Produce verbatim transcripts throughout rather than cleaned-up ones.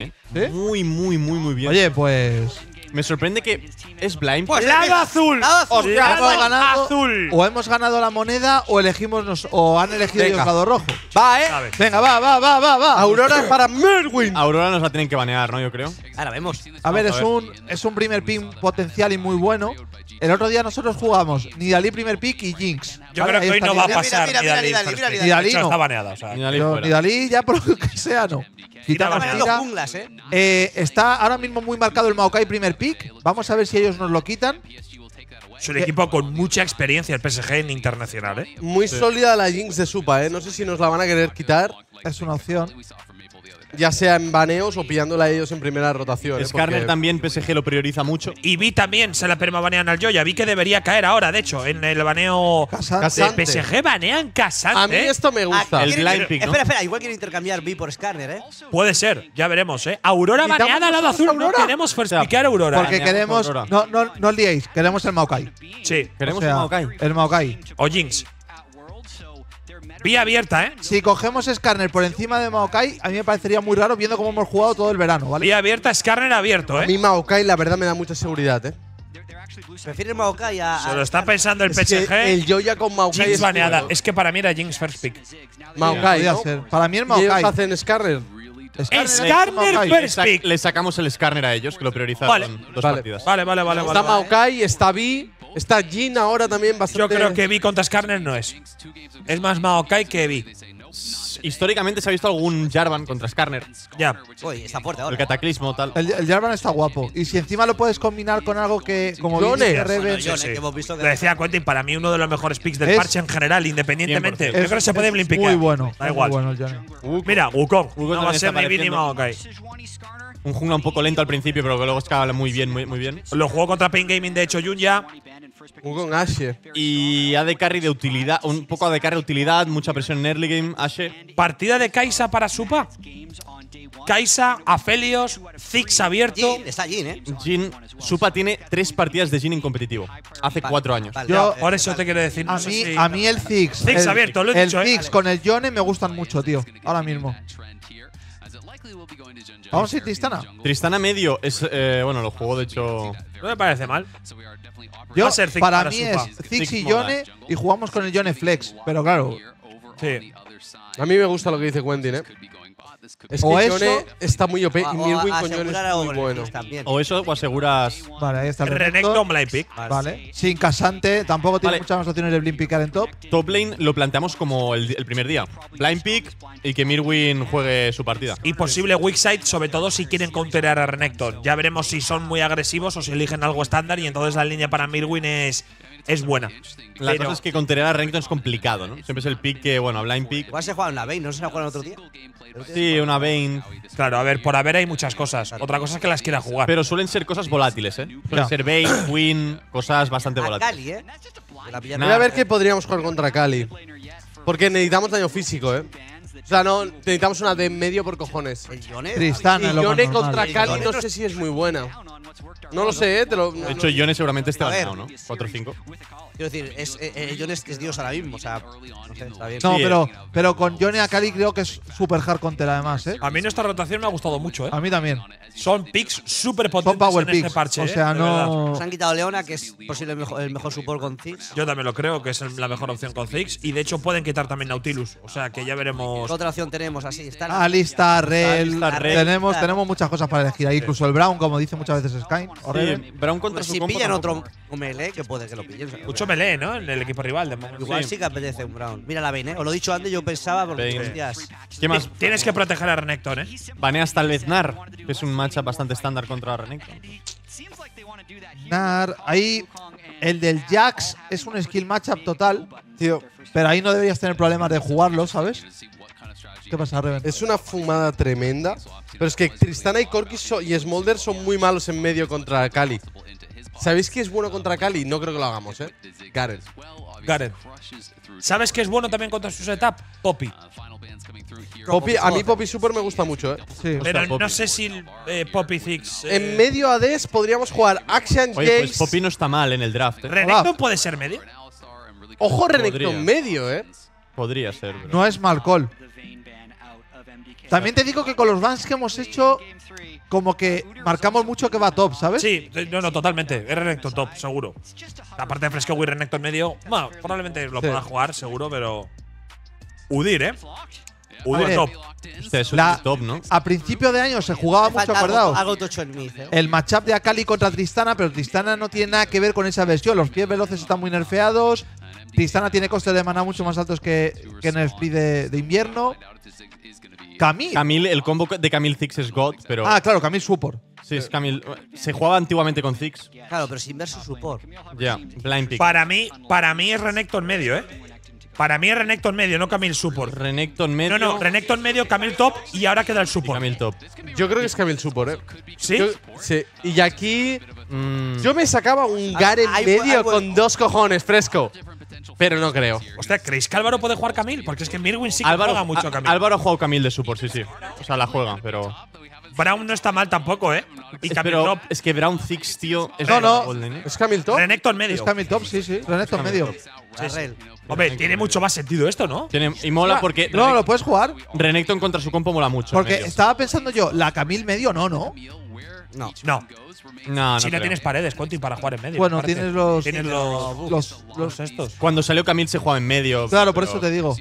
¿eh? ¿Sí? Muy, muy, muy, muy bien. Oye, pues. Me sorprende que es blind. Pues ¡Lado azul! ¡Lado azul! Hemos ¡Lado ganado, azul! o hemos ganado la moneda o elegimos nos, o han elegido Venga. ellos lado rojo. Va, eh. ¿Sabes? Venga, va, va, va, va, va. Aurora para Merwin. Aurora nos la tienen que banear, ¿no? Yo creo. Ahora vemos. A ver, Vamos es a un, es un primer pick potencial y muy bueno. El otro día nosotros jugamos Nidalee primer pick y Jinx. Yo ¿Vale? creo que Ahí hoy está no va a Nidalee. pasar Mira, mira, Nidalee mira, first mira, pick. mira, De hecho, no. está baneada. O sea, Ni Nidalee Pero fuera. Nidalee ya por lo que sea, no. Quitamos baneado. Los tira. junglas, eh. Eh, está ahora mismo muy marcado el Maokai primer pick. Vamos a ver si ellos nos lo quitan. es un equipo con mucha experiencia el P S G en internacional, ¿eh? Muy sólida la Jinx de Supa, ¿eh? No sé si nos la van a querer quitar, Es una opción. ya sea en baneos o pillándola a ellos en primera rotación. ¿eh? Skarner Porque también, P S G lo prioriza mucho. Y Vi también se la permabanean al Joya. Vi que debería caer ahora, de hecho, en el baneo Casante. de Casante. P S G banean Casante. A mí esto me gusta. Ah, El quieren- blind pick, ¿no? Espera, espera, igual quieren intercambiar B por Skarner, eh. Puede ser, ya veremos, ¿eh? Aurora ¿Quitamos baneada al lado nosotros azul. No Aurora? queremos first O sea, piquear Aurora. Porque Baneamos queremos. Aurora. No, no, no os liéis, queremos el Maokai. Sí. Queremos O sea, el Maokai. El Maokai. O Jinx. Vía abierta, ¿eh? Si cogemos Skarner por encima de Maokai, a mí me parecería muy raro viendo cómo hemos jugado todo el verano, ¿vale? Vía abierta, Skarner abierto, A ¿eh? mí Maokai, la verdad, me da mucha seguridad, ¿eh? Prefieren Maokai a. Se a lo está Skarner. pensando el Es P S que G. el Joya con Maokai Jinx es baneada. bueno. Es que para mí era Jinx first pick. Maokai, Podría ¿no? ser. Para mí el ¿Y ellos Maokai. hacen Skarner? Skarner, Skarner Maokai. first Le, sa- pick. le sacamos el Skarner a ellos, que lo prioriza Vale. con dos Vale. partidas. Vale, vale, vale. Está vale. Maokai, está Vi, está Jin ahora también bastante. Yo creo que Vi contra Skarner no es. Es más Maokai que Vi. Históricamente se ha visto algún Jarvan contra Skarner. Ya. Uy, está fuerte ahora. El cataclismo, tal. El, el Jarvan está guapo. Y si encima lo puedes combinar con algo que, como Jones. dice Reven, Bueno, Jones, que hemos visto que- Le decía a Quentin, para mí uno de los mejores picks del Es- parche en general, independientemente. cien por Yo creo que se puede es blimpiquear. muy bueno. Da es igual. Muy bueno el Jones. Mira, Wukong. Wukong No va a también ser está ni Vi ni apareciendo. Maokai. Un jungla un poco lento al principio, pero que luego escala muy bien, muy, muy bien. Lo jugó contra Pain Gaming, de hecho, Junya. Con Ashe. Y A D carry de utilidad, un poco A D carry de utilidad, mucha presión en early game, Ashe. Partida de Kaisa para Supa. Kaisa, Aphelios, Ziggs abierto. Jin, está Jin, eh. Jin, Supa tiene tres partidas de Jin en competitivo. Hace Vale, cuatro años. vale, Yo- eh, Por eso vale. te quiero decir. No A sé mí, si- a mí el Ziggs. Ziggs el, abierto, lo he el dicho, ¿eh? Ziggs con el Yone me gustan mucho, tío. Ahora mismo. Vamos a ir Tristana. Tristana medio es. eh, bueno, lo jugó de hecho. No me parece mal. Yo, Va a ser Ziggs para para mí Supa. es Ziggs y Ziggs mola. Yone y jugamos con el Yone Flex. Pero claro, Sí. A mí me gusta lo que dice Quentin, ¿eh? Es que O Yone eso- está muy O P O- y o Mirwin con Yone asegurar es algo muy con el bueno. Fizz también. O eso, o aseguras. vale, ahí está el Renekton, Renekton. blind pick. Vale. Sin Casante, tampoco tiene Vale. muchas más opciones de blind picar en top. Top lane lo planteamos como el, el primer día. Blind pick y que Mirwin juegue su partida. Y posible weak side, sobre todo si quieren counterar a Renekton. Ya veremos si son muy agresivos o si eligen algo estándar y entonces la línea para Mirwin es, es buena. La Pero- cosa es que contener a Renekton es complicado, ¿no? Siempre es el pick que, bueno, a blind pick. Igual se juega en la Vayne, ¿no se la juegan otro día? Sí, una Vayne. Claro, a ver, por haber hay muchas cosas. Otra cosa es que las quiera jugar. Pero suelen ser cosas volátiles, ¿eh? Suelen Ya. ser Vayne, Win, cosas bastante A volátiles. Cali, eh. Que la pillan Nah. Voy a ver qué podríamos jugar contra Cali. Porque necesitamos daño físico, ¿eh? O sea, no, necesitamos una de medio por cojones. El Yone. Tristana, Y es lo más Yone normal. contra El Cali Yone no no- sé si es muy buena. No lo sé, ¿eh? Te lo, De hecho, Yone seguramente esté A ver. baneado, ¿no? cuatro cinco. Quiero decir, es, eh, el Yone es, es Dios ahora mismo, o sea, no sé, está bien. No, Sí, pero, pero con Yone a Cali creo que es super hard counter además, ¿eh? A mí en esta rotación me ha gustado mucho, ¿eh? A mí también. Son picks súper Son potentes power en este picks. parche. O ¿eh? sea, De verdad. no. Nos han quitado Leona, que es posible el mejor, el mejor support con Ziggs. Yo también lo creo, que es el- la mejor opción con Ziggs. Y de hecho pueden quitar también Nautilus. O sea, que ya veremos. ¿Qué otra opción tenemos así? Está Alistar, Rel. Alistar, Rel. Tenemos, Claro. tenemos muchas cosas para elegir ahí. Incluso el Brown, como dice muchas veces Sky. O Reven. Sí, Brown contra Pues su si compo pillan tampoco. otro un melee, que puede que lo pillen. o sea, Mucho melee, ¿no? En el equipo rival, de momento. Igual sí que apetece un Brown. Mira la Vayne, ¿eh? Os lo he dicho antes, yo pensaba, porque Vayne. hostias. ¿Qué más? Tienes que proteger a Renekton, ¿eh? Baneas tal vez Nar, que es un matchup bastante estándar contra Renekton. Nar. Ahí, el del Jax es un skill matchup total, tío. Pero ahí no deberías tener problemas de jugarlo, ¿sabes? ¿Qué pasa, Reven? Es una fumada tremenda. Pero es que Tristana y Corki so- y Smolder son muy malos en medio contra Cali. ¿Sabéis qué es bueno contra Cali? No creo que lo hagamos, ¿eh? Garen. Garen. ¿Sabes qué es bueno también contra su setup? Poppy. Poppy, a mí Poppy Super me gusta mucho, ¿eh? Sí. Pero Poppy. no sé si eh, Poppy Ziggs. eh, En medio A Ds podríamos jugar Axian Oye, Jace. pues Poppy no está mal en el draft, ¿eh? Renekton puede ser medio. Ojo Podría. Renekton medio, ¿eh? Podría ser, bro. No es mal call. También te digo que con los bans que hemos hecho, como que marcamos mucho que va top, ¿sabes? Sí, no, no, totalmente. Es Renekton top, seguro. Aparte de Fresco y Renekton medio, bueno, probablemente lo Sí. pueda jugar, seguro, pero. Udir, ¿eh? A Udir ver, top. Este es un La- top, ¿no? A principio de año se jugaba mucho, Falta algo, acordaos. algo tocho en mid, ¿eh? El matchup de Akali contra Tristana, pero Tristana no tiene nada que ver con esa versión. Los pies veloces están muy nerfeados. Tristana tiene costes de maná mucho más altos que, que en el split de, de invierno. Camille. Camille, el combo de Camille Ziggs es God, pero. Ah, claro, Camille support. sí, es Camille. Se jugaba antiguamente con Ziggs. Claro, pero sin versus support. Ya, Blind Pick. Para mí, para mí es Renekton medio, ¿eh? Para mí es Renekton medio, no Camille support. Renekton medio. No, no, Renekton medio, Camille top y ahora queda el y support. Camille top. Yo creo que es Camille Support, ¿eh? ¿Sí? Yo- sí. Y aquí Mm, yo me sacaba un Garen hay- medio hay- con dos cojones fresco. Pero no creo. Hostia, ¿creéis que Álvaro puede jugar Camille? Porque es que Mirwin sí que Álvaro, juega mucho a- Camille. Álvaro ha jugado Camille de support, sí, sí. O sea, la juega, pero. Brown no está mal tampoco, ¿eh? Y Camille pero top. es que Brown Ziggs, tío. Es No, no. Golden, ¿eh? ¿Es Camille Top? Renekton Es medio. Camille top, sí, sí. Renekton medio. Sí, sí. Arrel. Hombre, tiene mucho más sentido esto, ¿no? Tiene, y mola porque. No, Renek- lo puedes jugar. Renekton contra su compo mola mucho. Porque medio. estaba pensando yo, la Camille medio no, ¿no? No. No. No, no. si no creo. tienes paredes, Conti, para jugar en medio. Bueno, aparte. tienes los- Tienes los. Los, Los los, estos. Cuando salió Camille se jugaba en medio. claro, por pero- eso te digo.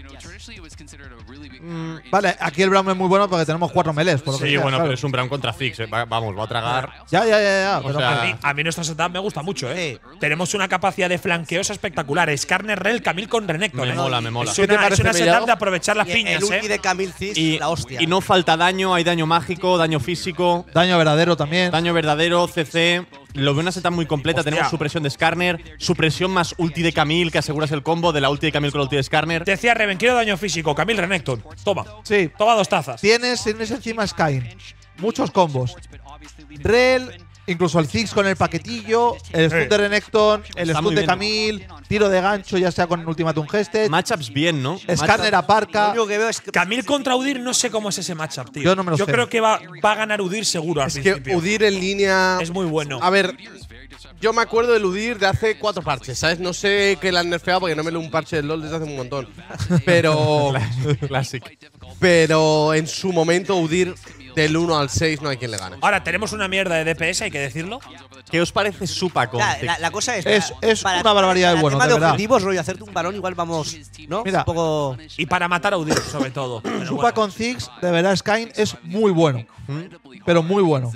Vale, aquí el Brown es muy bueno porque tenemos cuatro melees. Por lo que Sí, sea, bueno, claro. pero es un Brown contra Ziggs. eh. Va- Vamos, va a tragar. Ya, ya, ya, ya. O pero sea, A mí, a mí nuestra setup me gusta mucho, ¿eh? Sí. Tenemos una capacidad de flanqueos espectacular. Skarner, Rel, Camille con Renekton. Me ¿eh? mola, me mola. Es ¿Qué te una, es parece, una Mellado? setup de aprovechar las Y piñas, el ulti ¿eh? de Camille Cis, Y, la hostia. y no falta daño, hay daño mágico, daño físico, daño verdadero también. daño verdadero, C C. Lo veo una setup muy completa. Hostia. Tenemos supresión de Skarner, supresión más ulti de Camille, que aseguras el combo de la ulti de Camille con la ulti de Skarner. Te decía Reven, quiero daño físico. Camille Renekton. Toma. Sí. Toma dos tazas. Tienes, tienes encima Skyne. Muchos combos. Rel, incluso el Ziggs con el paquetillo, el stun Sí. de Renekton, el Está stun muy de bien. Camille, tiro de gancho, ya sea con Ultimatum Gested. Matchups bien, ¿no? Skarner Lo aparca. único que veo es que Camille contra Udir, no sé cómo es ese matchup, tío. Yo no me lo sé. creo que va, va a ganar Udir seguro al Es que principio. Udir en línea. Es muy bueno. A ver, yo me acuerdo del Udir de hace cuatro parches, ¿sabes? No sé qué le han nerfeado porque no me leo un parche del LoL desde hace un montón. Pero. Classic. pero en su momento, Udir del uno al seis no hay quien le gane. Ahora tenemos una mierda de D P S, hay que decirlo. ¿Qué os parece Supa con la, Ziggs? la- la cosa es. Es- para- es para- una barbaridad de para bueno, tema de de verdad. objetivos, rollo, hacerte un balón, igual vamos. ¿No? Mira. Un poco. Y para matar a Udir, sobre todo. Pero Supa bueno. con Ziggs, de verdad, Skyne es muy bueno. Pero muy bueno.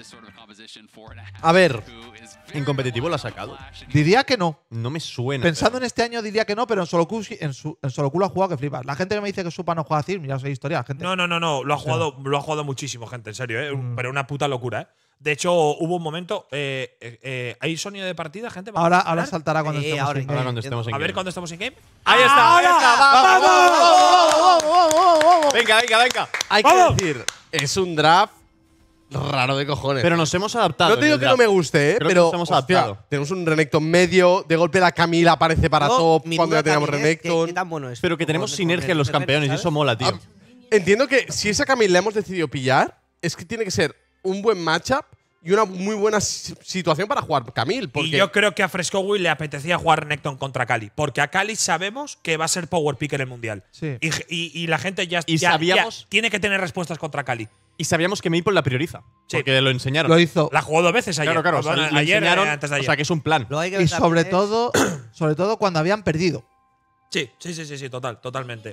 A ver, ¿En competitivo lo ha sacado? Diría que no. No me suena. Pensando en este año diría que no, pero en solo Q, sí- en, su, en solo Q lo ha jugado que flipas. La gente que me dice que Supa no juega Ziggs, mira esa historia, la gente. No, no, no, no. Lo ha jugado, lo ha jugado muchísimo, gente, en serio, ¿eh? Mm. Pero una puta locura, ¿eh? De hecho, hubo un momento. Eh, eh, eh, ¿Hay sonido de partida, gente? ¿Vamos Ahora, a ahora esperar? saltará cuando Eh, estemos ahora- en Ahora game. cuando estemos en A ver game. cuando estemos en game. Ahí está, ahí está. ¡Vamos! ¡Vamos, vamos, vamos, vamos, vamos! Venga, venga, venga. hay ¡Vamos! que decir, es un draft raro de cojones. Pero nos hemos adaptado. no te digo en que el no me draft. guste, ¿eh? Creo que pero nos hemos hostia, adaptado. tenemos un Renekton medio. De golpe la Camila aparece para Yo, top mi cuando duda ya teníamos también es que- Renekton. qué tan bueno es. Pero que tenemos Con- sinergia con en los el campeones y ¿sabes? eso mola, tío. Ah, entiendo que si esa Camila la hemos decidido pillar, es que tiene que ser un buen matchup y una muy buena si- situación para jugar Camille. Porque Y yo creo que a Frescowi le apetecía jugar Renekton contra Cali. Porque a Cali sabemos que va a ser power pick en el mundial. Sí. Y, y- y la gente ya, Y ya- sabíamos- ya tiene que tener respuestas contra Cali. Y sabíamos que Maple la prioriza. Sí. Porque lo enseñaron. Lo hizo. La jugó dos veces ayer. Claro, claro. o sea, Bueno, le ayer, enseñaron, eh, antes de ayer. O sea, que es un plan. Lo hay que Y ver sobre también es- todo, sobre todo cuando habían perdido. Sí, sí, sí, sí, sí, total, totalmente.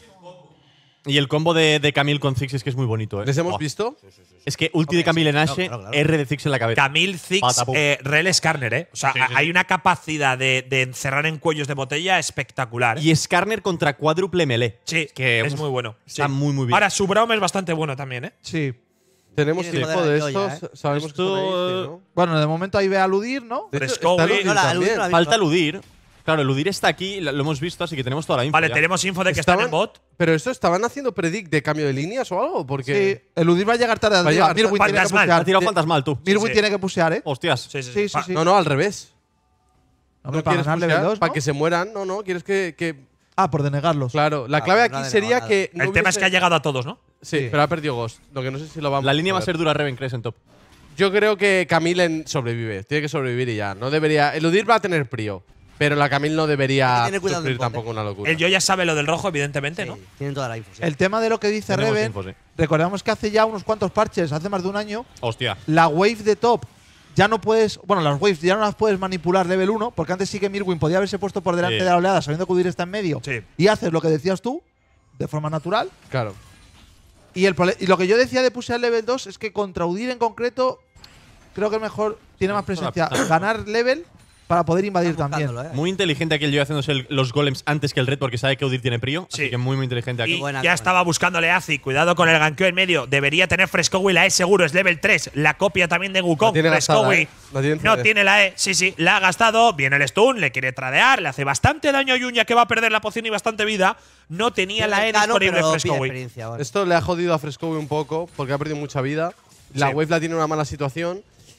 Y el combo de, de Camille con Ziggs es que es muy bonito, ¿eh? ¿les hemos Oh. visto? Es que ulti de Camille en Ashe, claro, claro. R de Ziggs en la cabeza. Camille Ziggs, Patapum. eh, Rel Skarner, ¿eh? O sea, Sí, sí, sí. hay una capacidad de, de encerrar en cuellos de botella espectacular. ¿eh? Y Skarner contra cuádruple melee. Sí, que es uf, muy bueno. Está Sí. muy, muy bien. Ahora, su Braum es bastante bueno también, ¿eh? Sí. Tenemos Tiene info poder de de olla, estos. Sabemos Esto, que están ahí, sí, ¿no? Bueno, de momento ahí ve a aludir, ¿no? De hecho, Fresco, está güey. Ludwig No, la- la también. última- Falta eludir. Claro, eludir está aquí, lo lo hemos visto, así que tenemos toda la info. Vale, ya. tenemos info de que están en Estaban- bot. Pero esto estaban haciendo predict de cambio de líneas o algo, porque Sí. Eludir va a llegar tarde al Va a día. llegar Mirwin tarde. tiene que Fantasmal. Ha pusear. tirado fantasmal, tú. Mirwin sí. tiene que pusear, ¿eh? Hostias. Sí, sí, sí. Sí, sí, Va- sí. no, no, al revés. Hombre, No para quieres ganar level pusear dos, para ¿no? que se mueran. No, no, quieres que, que- Ah, por denegarlos. claro. La Ah, clave pues aquí nada de sería nada. que no El tema es que ha hubiese- llegado a todos, ¿no? Sí, Sí. pero ha perdido Ghost. Lo que no sé si lo vamos La línea va a ver. ser dura, Reven, crees en top. Yo creo que Camille en- sobrevive. Tiene que sobrevivir y ya. No debería. Eludir va a tener prio. Pero la Camille no Hay debería que tener cuidado sufrir del bote. tampoco una locura. El Joya sabe lo del rojo, evidentemente, ¿no? Sí, tienen toda la info. sí. El tema de lo que dice Tenemos Reven, info, sí. recordemos que hace ya unos cuantos parches, hace más de un año, Hostia. la wave de top ya no puedes. Bueno, las waves ya no las puedes manipular level uno, porque antes sí que Mirwin podía haberse puesto por delante Sí. de la oleada sabiendo que Udyr está en medio Sí. y haces lo que decías tú, de forma natural. Claro. Y, el prole- y lo que yo decía de pusear level dos es que contra Udyr en concreto, creo que es mejor, tiene más presencia ganar level para poder invadir Están también. buscándolo, ¿eh? Muy inteligente aquí el yo haciéndose el- los golems antes que el red porque sabe que Udyr tiene prio. Sí. Así que muy, muy inteligente aquí. Y buena, ya qué buena. estaba buscándole Azi. Cuidado con el ganqueo en medio. Debería tener Frescowi la E seguro. Es level tres. La copia también de Wukong. La tiene gastada, Frescowi ¿eh? La tiene no C D. tiene la E. Sí, sí. La ha gastado. Viene el stun. Le quiere tradear. Le hace bastante daño a Yunya, que va a perder la poción y bastante vida. No tenía la E Cercano, disponible pero pide Frescowi. experiencia, vale. Esto le ha jodido a Frescowi un poco porque ha perdido mucha vida. La Sí. wave la tiene en una mala situación.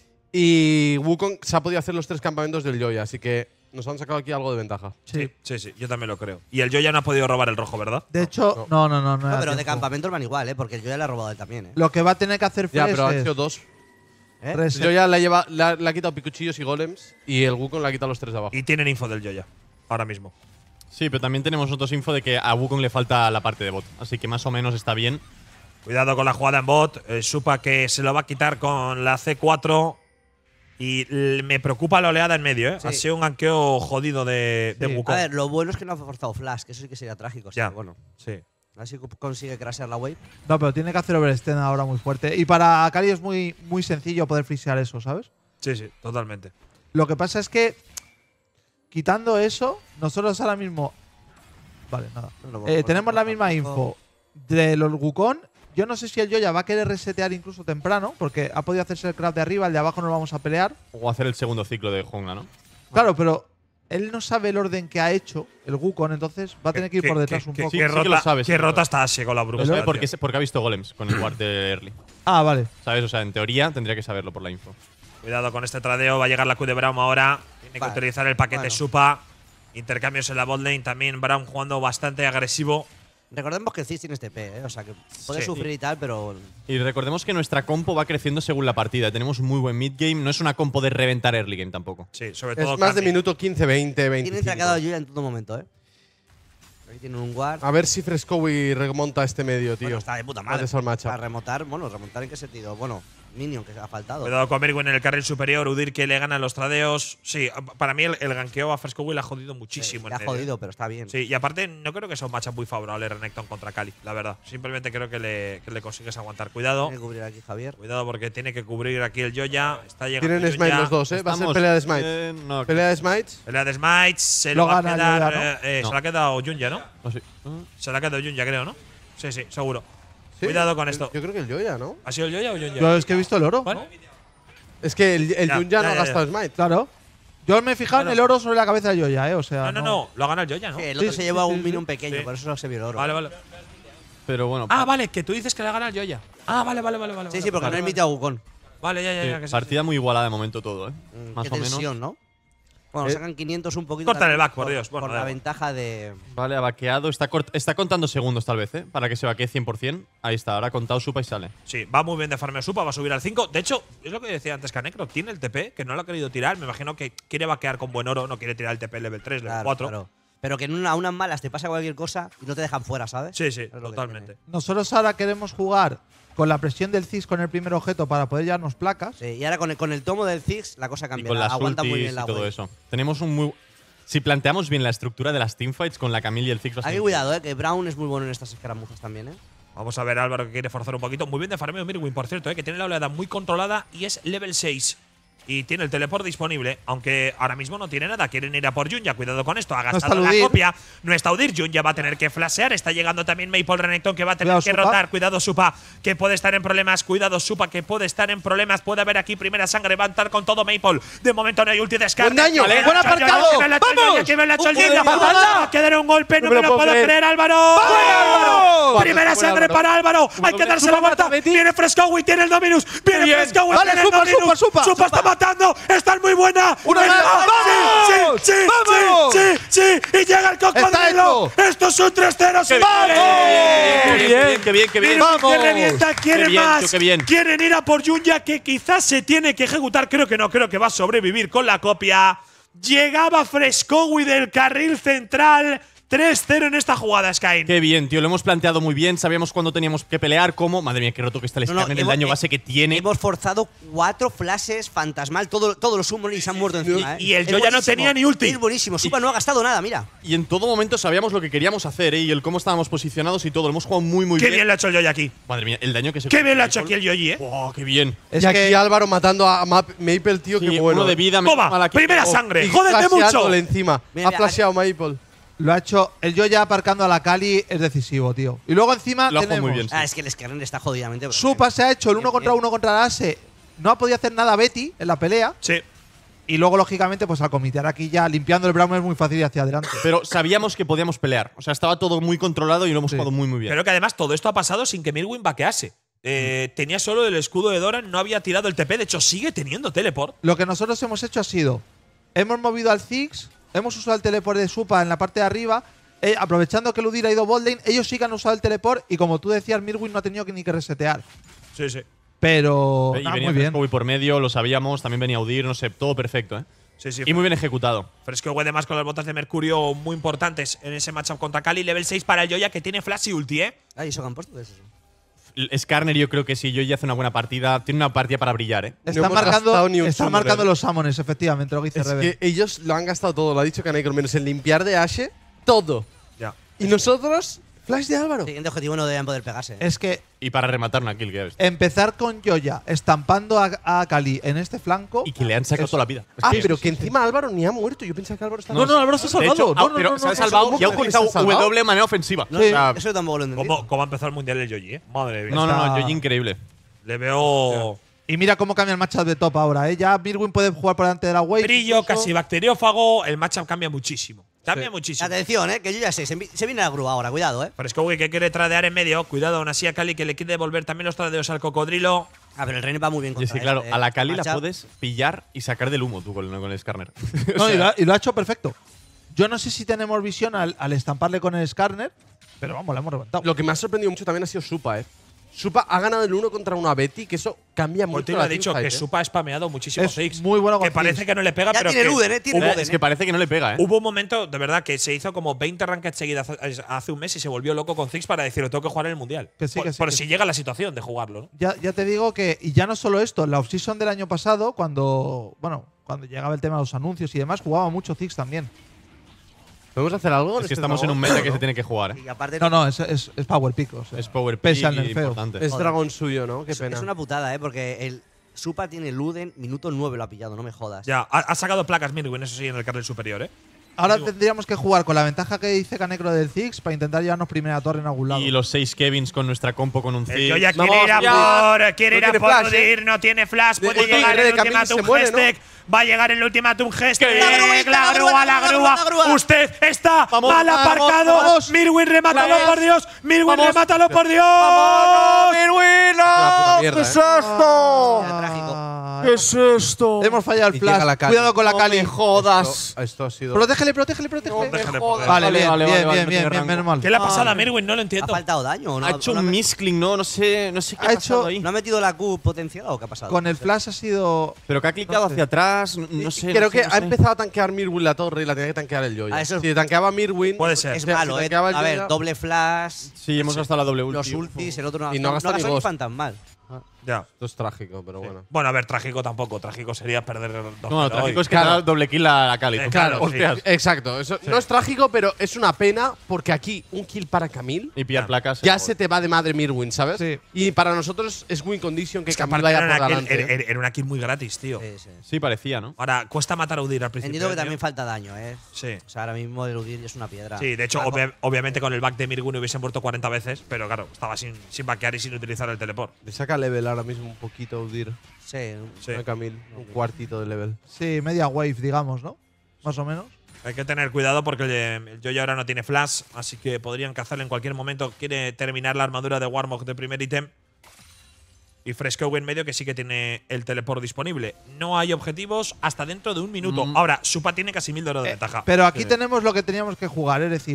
Y Wukong se ha podido hacer los tres campamentos del Joya, así que nos han sacado aquí algo de ventaja. Sí, sí, sí. Yo también lo creo. Y el Joya no ha podido robar el rojo, ¿verdad? De hecho, no, no, no. no, No, era pero de tiempo. campamentos van igual, ¿eh? Porque yo ya le he robado a él también, ¿eh? Lo que va a tener que hacer Ya, Fresh pero han es sido dos. ¿Eh? reset. El Joya le ha, lleva- le ha- le ha quitado picuchillos y golems y el Wukong le ha quitado los tres de abajo. Y tienen info del Joya. Ahora mismo. Sí, pero también tenemos nosotros info de que a Wukong le falta la parte de bot. Así que más o menos está bien. Cuidado con la jugada en bot. Eh, Supa que se lo va a quitar con la C cuatro. Y l- me preocupa la oleada en medio, ¿eh? Sí. Ha sido un ganqueo jodido de, de Sí. Wukong. A ver, lo bueno es que no ha forzado Flash, que eso sí que sería trágico. sí, Ya. Bueno, Sí. a ver si consigue crashear la wave. No, pero tiene que hacer overextend ahora muy fuerte. Y para Akali es muy, muy sencillo poder frisear eso, ¿sabes? Sí, sí, totalmente. Lo que pasa es que, quitando eso, nosotros ahora mismo. Vale, nada. No lo Eh, puedo tenemos poner la misma tampoco. info de los Wukong. Yo no sé si el Joya va a querer resetear incluso temprano, porque ha podido hacerse el craft de arriba, el de abajo no lo vamos a pelear. O hacer el segundo ciclo de jungla, ¿no? Claro, pero él no sabe el orden que ha hecho el Wukong, entonces va a tener que ir por detrás un que, poco. Sí, que sí que lo rota, sabe, sí que que lo rota sabe. está así con la Lo bruja. sabe porque, se- porque ha visto golems con el ward de early. Ah, vale. ¿Sabes? O sea, en teoría tendría que saberlo por la info. Cuidado con este tradeo. Va a llegar la Q de Braum ahora. Tiene que Vale. utilizar el paquete Bueno. Supa. Intercambios en la bot lane. También Braum jugando bastante agresivo. Recordemos que Ziggs tiene este P, ¿eh? O sea, que puede Sí. sufrir y tal, pero. Y recordemos que nuestra compo va creciendo según la partida. Tenemos muy buen mid game. No es una compo de reventar early game tampoco. Sí, sobre todo. Es más de Candy. minuto quince, veinte, Tiene veinticinco. traqueado a Julia en todo momento, ¿eh? Aquí tiene un guard. A ver si Frescowi remonta este medio, tío. Bueno, está de puta madre. Antes al matchup. Para remontar, bueno, remontar en qué sentido. Bueno, Minion, que ha faltado. Cuidado con Mirwin en el carril superior. Udyr que le gana los tradeos. Sí, para mí el, el ganqueo a Frescowi le ha jodido Sí, muchísimo. le en ha medio. jodido, pero está bien. Sí, y aparte no creo que sea un matchup muy favorable Renekton contra Kali, la verdad. Simplemente creo que le, que le consigues aguantar. Cuidado. Tiene que cubrir aquí Javier. Cuidado porque tiene que cubrir aquí el Joya. Está llegando Tienen Yunya. smite los dos, ¿eh? Va a ser Estamos, pelea de smite. eh, no, Pelea de smites. Pelea de smites. Se Lo lo, va a gana quedar. Yuya, ¿no? eh, eh, No. Se lo ha quedado Yunya, ¿no? no sé. Se lo ha quedado Yunya, creo, ¿no? Sí, sí, seguro. Sí, Cuidado con yo- esto. Yo creo que el Joya, ¿no? ¿Ha sido el Joya o Yunya? Yo es que he visto el oro. Vale. Es que el, el Ya, Junya no ya, ha ya, gastado ya. smite. Claro. Yo me he fijado Bueno. en el oro sobre la cabeza de Joya, ¿eh? O sea. No, no, no. Lo ha ganado el Joya, ¿no? Sí, el otro Sí, se sí, lleva sí, un sí. Minion pequeño, Sí. por eso no se vio el oro. Vale, vale. Pero bueno. Ah, vale, que tú dices que le ha ganado el Joya. Ah, vale, vale, vale. vale Sí, vale, sí, porque vale, no vale. emite a Wukong. Vale, ya, ya, sí, ya. que sí, partida muy igualada de momento todo, ¿eh? Mm, Más Qué o menos. tensión, ¿no? Bueno, Eh, sacan quinientos un poquito. cortan el también back, por Dios. Bueno, por da la igual. ventaja de. Vale, ha vaqueado. Está, cort- está contando segundos tal vez, ¿eh? Para que se vaquee cien por cien. Ahí está, ahora ha contado Supa y sale. Sí, va muy bien de farmeo Supa, va a subir al cinco. De hecho, es lo que decía antes Canecro. Tiene el T P, que no lo ha querido tirar. Me imagino que quiere vaquear con buen oro, no quiere tirar el T P level tres, level Claro, cuatro. claro. Pero que en una, a unas malas te pasa cualquier cosa y no te dejan fuera, ¿sabes? Sí, sí, Es lo que totalmente. Nosotros ahora queremos jugar con la presión del Ziggs con el primer objeto para poder llevarnos placas. Sí, y ahora con el, con el tomo del Ziggs la cosa Y cambia. con las Aguanta ultis muy bien y la todo wave. eso. Tenemos un muy. Si planteamos bien la estructura de las teamfights con la Camille y el Ziggs. va a ser Hay que cuidado, eh, que Brown es muy bueno en estas escaramuzas también, eh. Vamos a ver a Álvaro que quiere forzar un poquito. Muy bien de farmeo Mirwin, por cierto, eh, que tiene la oleada muy controlada y es level seis. Y tiene el teleport disponible, aunque ahora mismo no tiene nada. Quieren ir a por Junya, cuidado con esto. Ha está gastado la Udyr. copia. No está Udyr. Junya va a tener que flashear. Está llegando también Maple Renekton, que va a tener Cuidado, que Supa. rotar. Cuidado Supa, que puede estar en problemas. Cuidado Supa, que puede estar en problemas. Puede haber aquí primera sangre. Va a entrar con todo Maple. De momento no hay ulti de descarte. ¡Buen daño! Vale, ¡Buen que me lo ha hecho el aparcado! Junya, que me lo ha hecho el ¡Vamos! Junya, que me lo ha hecho el ¡Un Junya. poder de Va patada! a quedar un golpe. No, No me me lo lo puedo puedo creer. creer, Álvaro. ¡Álvaro! ¡Gol! Primera Buena, sangre Álvaro. para Álvaro. Hay que doble. darse la Supa vuelta. mata a Betty. Viene Frescowi, tiene el Dominus. Viene bien. Frescowi, Vale, tiene el Supa, Dominus. Supa, Supa, está matando. Está muy buena. ¡Una Está- más! ¡Vamos! Sí, sí, ¡Vamos! sí, sí, sí. Y llega el cocodrilo. hecho! Esto es un tres cero. ¡Qué bien! ¡Qué bien, qué bien, qué bien! ¡Vamos! Que revienta, quieren Qué bien, más. qué bien. Quieren ir a por Junya, que quizás se tiene que ejecutar. Creo que no, creo que va a sobrevivir con la copia. Llegaba Frescowi del carril central. tres cero en esta jugada, Sky. Qué bien, tío. Lo hemos planteado muy bien. Sabíamos cuándo teníamos que pelear, cómo. Madre mía, qué roto que está el No, no, Skarner, el hemos- daño base que tiene. Hemos forzado cuatro flashes fantasmal. Todo, todos los summoners y se han muerto encima, ¿eh? y el Es Joya no buenísimo. tenía ni ulti. Es buenísimo. Supa no ha gastado nada, mira. Y en todo momento sabíamos lo que queríamos hacer, ¿eh? Y el cómo estábamos posicionados y todo. Lo hemos jugado muy, muy Qué bien. bien lo ha hecho el Joya aquí. Madre mía, el daño que se. Qué bien lo ha hecho aquí el Yoyi, ¿eh? Oh, qué bien. Es y aquí que Álvaro matando a Map- Maple, tío, Sí, qué bueno. uno de vida. menos Toma, mal aquí. primera Oh, sangre. Y ¡Jódete mucho! flasheándole encima. Mira, ha flasheado Maple. lo ha hecho. El yo ya aparcando a la Kali es decisivo, tío. Y luego encima Lo ha jugado tenemos. muy bien, sí. Ah, es que el Skarner está jodidamente. Supa se ha hecho el Bien, uno contra bien. uno contra la Ase. No ha podido hacer nada Betty en la pelea. Sí. Y luego, lógicamente, pues al comitear aquí ya limpiando el Brown es muy fácil ir hacia adelante. Pero sabíamos que podíamos pelear. O sea, estaba todo muy controlado y lo hemos Sí. jugado muy, muy bien. Pero que además todo esto ha pasado sin que Mirwin vaquease. Eh, tenía solo el escudo de Doran, no había tirado el T P. De hecho, sigue teniendo teleport. Lo que nosotros hemos hecho ha sido. Hemos movido al Ziggs, hemos usado el teleport de Supa en la parte de arriba. eh, aprovechando que Ludir ha ido bot lane, ellos sí que han usado el teleport. Y como tú decías, Mirwin no ha tenido que ni que resetear. Sí, sí. Pero. y nada, venía muy bien. Frescowi por medio, lo sabíamos. También venía Udir, no sé, todo perfecto, ¿eh? Sí, sí. Y muy bien ejecutado. Fresco además con las botas de Mercurio muy importantes en ese matchup contra Kali. Level seis para el Joya, que tiene flash y ulti, ¿eh? Ah, ¿y eso que han puesto? ¿Qué es eso? El Skarner, yo creo que si Yoyi hace una buena partida, tiene una partida para brillar, ¿eh? Están hemos marcando, gastado ni un están summoner. marcando los summoners, efectivamente, lo que dice Es Rebel. que ellos lo han gastado todo, lo ha dicho Canecro, menos en limpiar de Ashe, todo. Ya. Y nosotros, flash de Álvaro. Siguiente objetivo no deben poder pegarse. Es que Y para rematar una kill, que ya ves. empezar con Yoya estampando a, a Kali en este flanco. Y que le han sacado toda la vida. Ah, Es que- pero que encima Álvaro ni ha muerto. Yo pensaba que Álvaro estaba. No, no, Álvaro se ha De salvado. hecho, no, ah, no, pero no, se ha no, salvado ¿cómo y ha que se ha utilizado salvado? W de manera ofensiva. No, O sea, eso tampoco lo entendí. ¿Cómo, cómo ha empezado el mundial el Yoyi, eh? Madre mía. no, no, no, Está- Yoyi increíble. Le veo Y mira cómo cambia el matchup de top ahora, ¿eh? Ya Mirwin puede jugar por delante de la wave. brillo, incluso. casi bacteriófago. El matchup cambia muchísimo. Cambia muchísimo. Atención, eh, que yo ya sé. Se, envi- se viene la grúa ahora, cuidado, eh. Fresco que quiere tradear en medio. Cuidado, aún así a Kali que le quiere devolver también los tradeos al cocodrilo. Ah, pero el René va muy bien Y es contra que, claro, este, a la eh. Kali la Matchup. puedes pillar y sacar del humo tú con, con el Skarner. No, y, lo ha, y lo ha hecho perfecto. Yo no sé si tenemos visión al, al estamparle con el Skarner, pero vamos, la hemos reventado. Lo que me ha sorprendido mucho también ha sido Supa, eh. Supa ha ganado el uno contra una Betty, que eso cambia mucho. Coutinho la ha dicho teamfight, que eh. Supa ha spameado muchísimo Es Six. muy bueno con Que parece Six. que no le pega, Ya pero tiene que Luden, eh, tiene hubo, Luden, Es que parece que no le pega, ¿eh? hubo un momento, de verdad, que se hizo como veinte rankeds seguidas hace- hace un mes y se volvió loco con Six para decir, tengo que jugar en el Mundial. Que sí, por que sí, por que si sí. llega la situación de jugarlo, ¿no? Ya, ya te digo que, y ya no solo esto, en la offseason del año pasado, cuando bueno, cuando llegaba el tema de los anuncios y demás, jugaba mucho Ziggs también. ¿Podemos hacer algo? Es que estamos en un meta que se tiene que jugar, ¿eh? Y aparte, No, no, es, es, es Power Pick. O sea, Es power pese al pick y nerfeo. importante. Es Joder. dragón suyo, ¿no? Qué es, pena. es una putada, eh, porque el Supa tiene Luden, minuto nueve lo ha pillado, no me jodas. Ya, ha, ha sacado placas Mirwin, eso sí, en el carril superior, ¿eh? Ahora tendríamos que jugar con la ventaja que dice Canecro del Ziggs para intentar llevarnos primera torre en algún lado. Y los seis Kevins con nuestra compo con un El Zig. Joya quiere Vamos, ir a ya. por, quiere No ir a tiene por flash, ¿eh? Udir, no tiene flash, De- puede Udir, llegar de el Camille ultimátum se muere, ¿no? hashtag. Va a llegar el ultimátum hashtag. La grúa, La la grúa, grúa, la la grúa. grúa, la grúa. Usted está Vamos, mal vamos, aparcado. vamos. Mirwin, remátalo Vamos. por Dios. Mirwin, Vamos. remátalo por Dios. ¡Mirwin! La puta mierda, ¿eh? esto? Era trágico. Ah, ¿Qué es esto? hemos fallado el Y llega flash. la Kali. Cuidado con la No Kali. me jodas. Esto, esto ha sido. Protégele, protégele, protégele. déjale jodas. poder. Vale, Vale, bien, vale, bien, vale, vale, bien, no bien, tiene bien, rango. menos mal. ¿Qué le ha pasado a Ah, Mirwin? No lo ¿Ha entiendo. faltado daño o no? Ha hecho ¿No un ha- miscling, ¿no? No sé, no sé qué Ha ha pasado hecho- ahí. ¿No ha metido la Q potenciada o qué ha pasado? Con el flash ha sido. Pero que ha clicado No sé. hacia atrás, no, no sé. Creo no sé, que no ha sé. empezado a tanquear Mirwin la torre y la tenía que tanquear el Joya. Ah, eso es- Si tanqueaba Mirwin. Puede ser. Es Si- si malo, eh. tanqueaba el A ver, Joya- doble flash, Sí, hemos gastado la doble ulti. los ultis, el otro no ha Y no ha gastado gastado ni no ha Ghost. fantasmal. Ya. Esto es trágico, pero bueno. Bueno, a ver, trágico tampoco. Trágico sería perder dos No, cero lo trágico hoy. es que Claro. da doble kill a la Kali. Eh, tú. claro, sí. Hostias. Exacto. Eso no es trágico, pero es una pena porque aquí un kill para Camille Y pillar placas. ya se te va de madre Mirwin, ¿sabes? Sí. Y para nosotros es win condition que Es que Camille aparte vaya era por una, kill, delante. era- era- era una kill muy gratis, tío. Sí, sí. Sí, parecía, ¿no? Ahora, cuesta matar a Udir al principio. Entiendo que ¿eh, también tío? falta daño, eh. Sí. O sea, ahora mismo el Udir es una piedra. Sí, de hecho, Ah, obvia- obviamente con el back de Mirwin hubiese muerto cuarenta veces, pero claro, estaba sin, sin backear y sin utilizar el teleport. Le saca level ahora mismo un poquito Udir Sí. Sí. a Camille. Un cuartito de level. Sí, media wave, digamos, ¿no? Más o menos. Hay que tener cuidado porque el, el Joya ahora no tiene flash, así que podrían cazarle en cualquier momento. Quiere terminar la armadura de Warmog de primer ítem. Y Fresco en medio que sí que tiene el teleport disponible. No hay objetivos hasta dentro de un minuto. Mm. Ahora, Supa tiene casi mil de oro de ventaja. Pero aquí Sí. tenemos lo que teníamos que jugar, es decir,